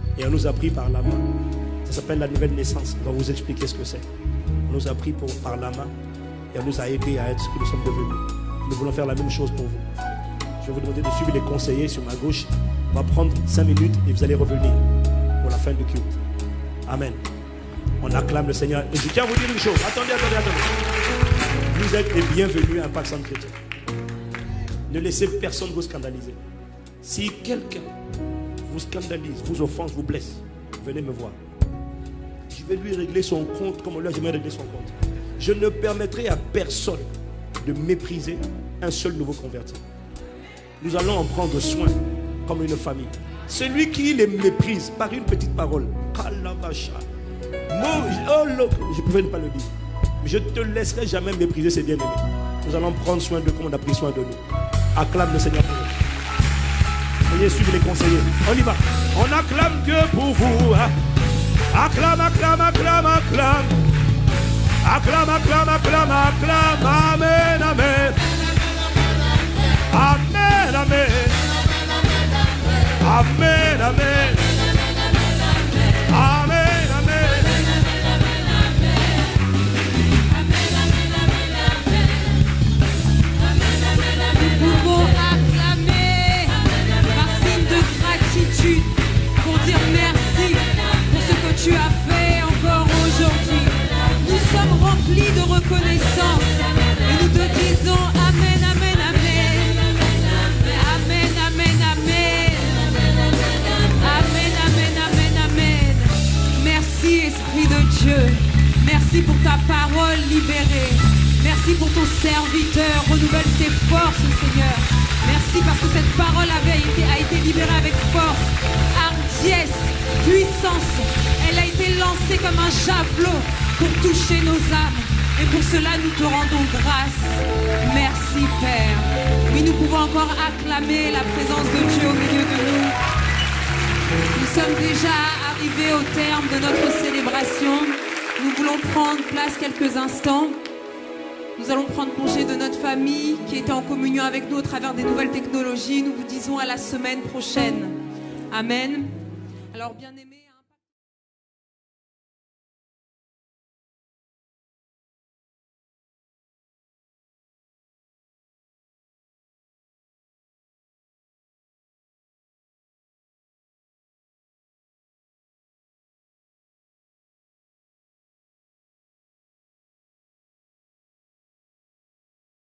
Et on nous a pris par la main. Ça s'appelle la nouvelle naissance. On va vous expliquer ce que c'est. On nous a pris par la main et on nous a aidés à être ce que nous sommes devenus. Nous voulons faire la même chose pour vous. Je vais vous demander de suivre les conseillers sur ma gauche. On va prendre 5 minutes et vous allez revenir pour la fin du culte. Amen. On acclame le Seigneur. Et je tiens à vous dire une chose. Attendez. Vous êtes les bienvenus à Impact Centre Chrétien. Ne laissez personne vous scandaliser. Si quelqu'un vous scandalise, vous offense, vous blesse, venez me voir. Je vais lui régler son compte comme on lui a jamais réglé son compte. Je ne permettrai à personne de mépriser un seul nouveau converti. Nous allons en prendre soin comme une famille. Celui qui les méprise par une petite parole, je pouvais ne pas le dire. Mais je ne te laisserai jamais mépriser ces bien-aimés. Nous allons prendre soin d'eux comme on a pris soin de nous. Acclame le Seigneur pour nous. Veuillez suivre les conseillers. On y va. On acclame Dieu pour vous. Acclame, acclame, acclame, acclame. Acclame, acclame, acclame, acclame. Amen, amen. Amen, amen. Amen, amen. Amen, amen. Nous pouvons acclamer par signe de gratitude pour dire merci pour ce que tu as fait encore aujourd'hui. Nous sommes remplis de reconnaissance et nous te disons Amen, Amen, Amen. Amen, Amen, Amen. Amen, Amen, Amen, Amen. Merci Esprit de Dieu. Merci pour ta parole libérée. Merci pour ton serviteur. Renouvelle ses forces, Seigneur. Merci parce que cette parole a été libérée avec force, hardiesse, puissance. Elle a été lancée comme un javelot pour toucher nos âmes. Et pour cela, nous te rendons grâce. Merci, Père. Oui, nous pouvons encore acclamer la présence de Dieu au milieu de nous. Nous sommes déjà arrivés au terme de notre célébration. Nous voulons prendre place quelques instants. Nous allons prendre congé de notre famille qui était en communion avec nous au travers des nouvelles technologies. Nous vous disons à la semaine prochaine. Amen. Alors, bien-aimés...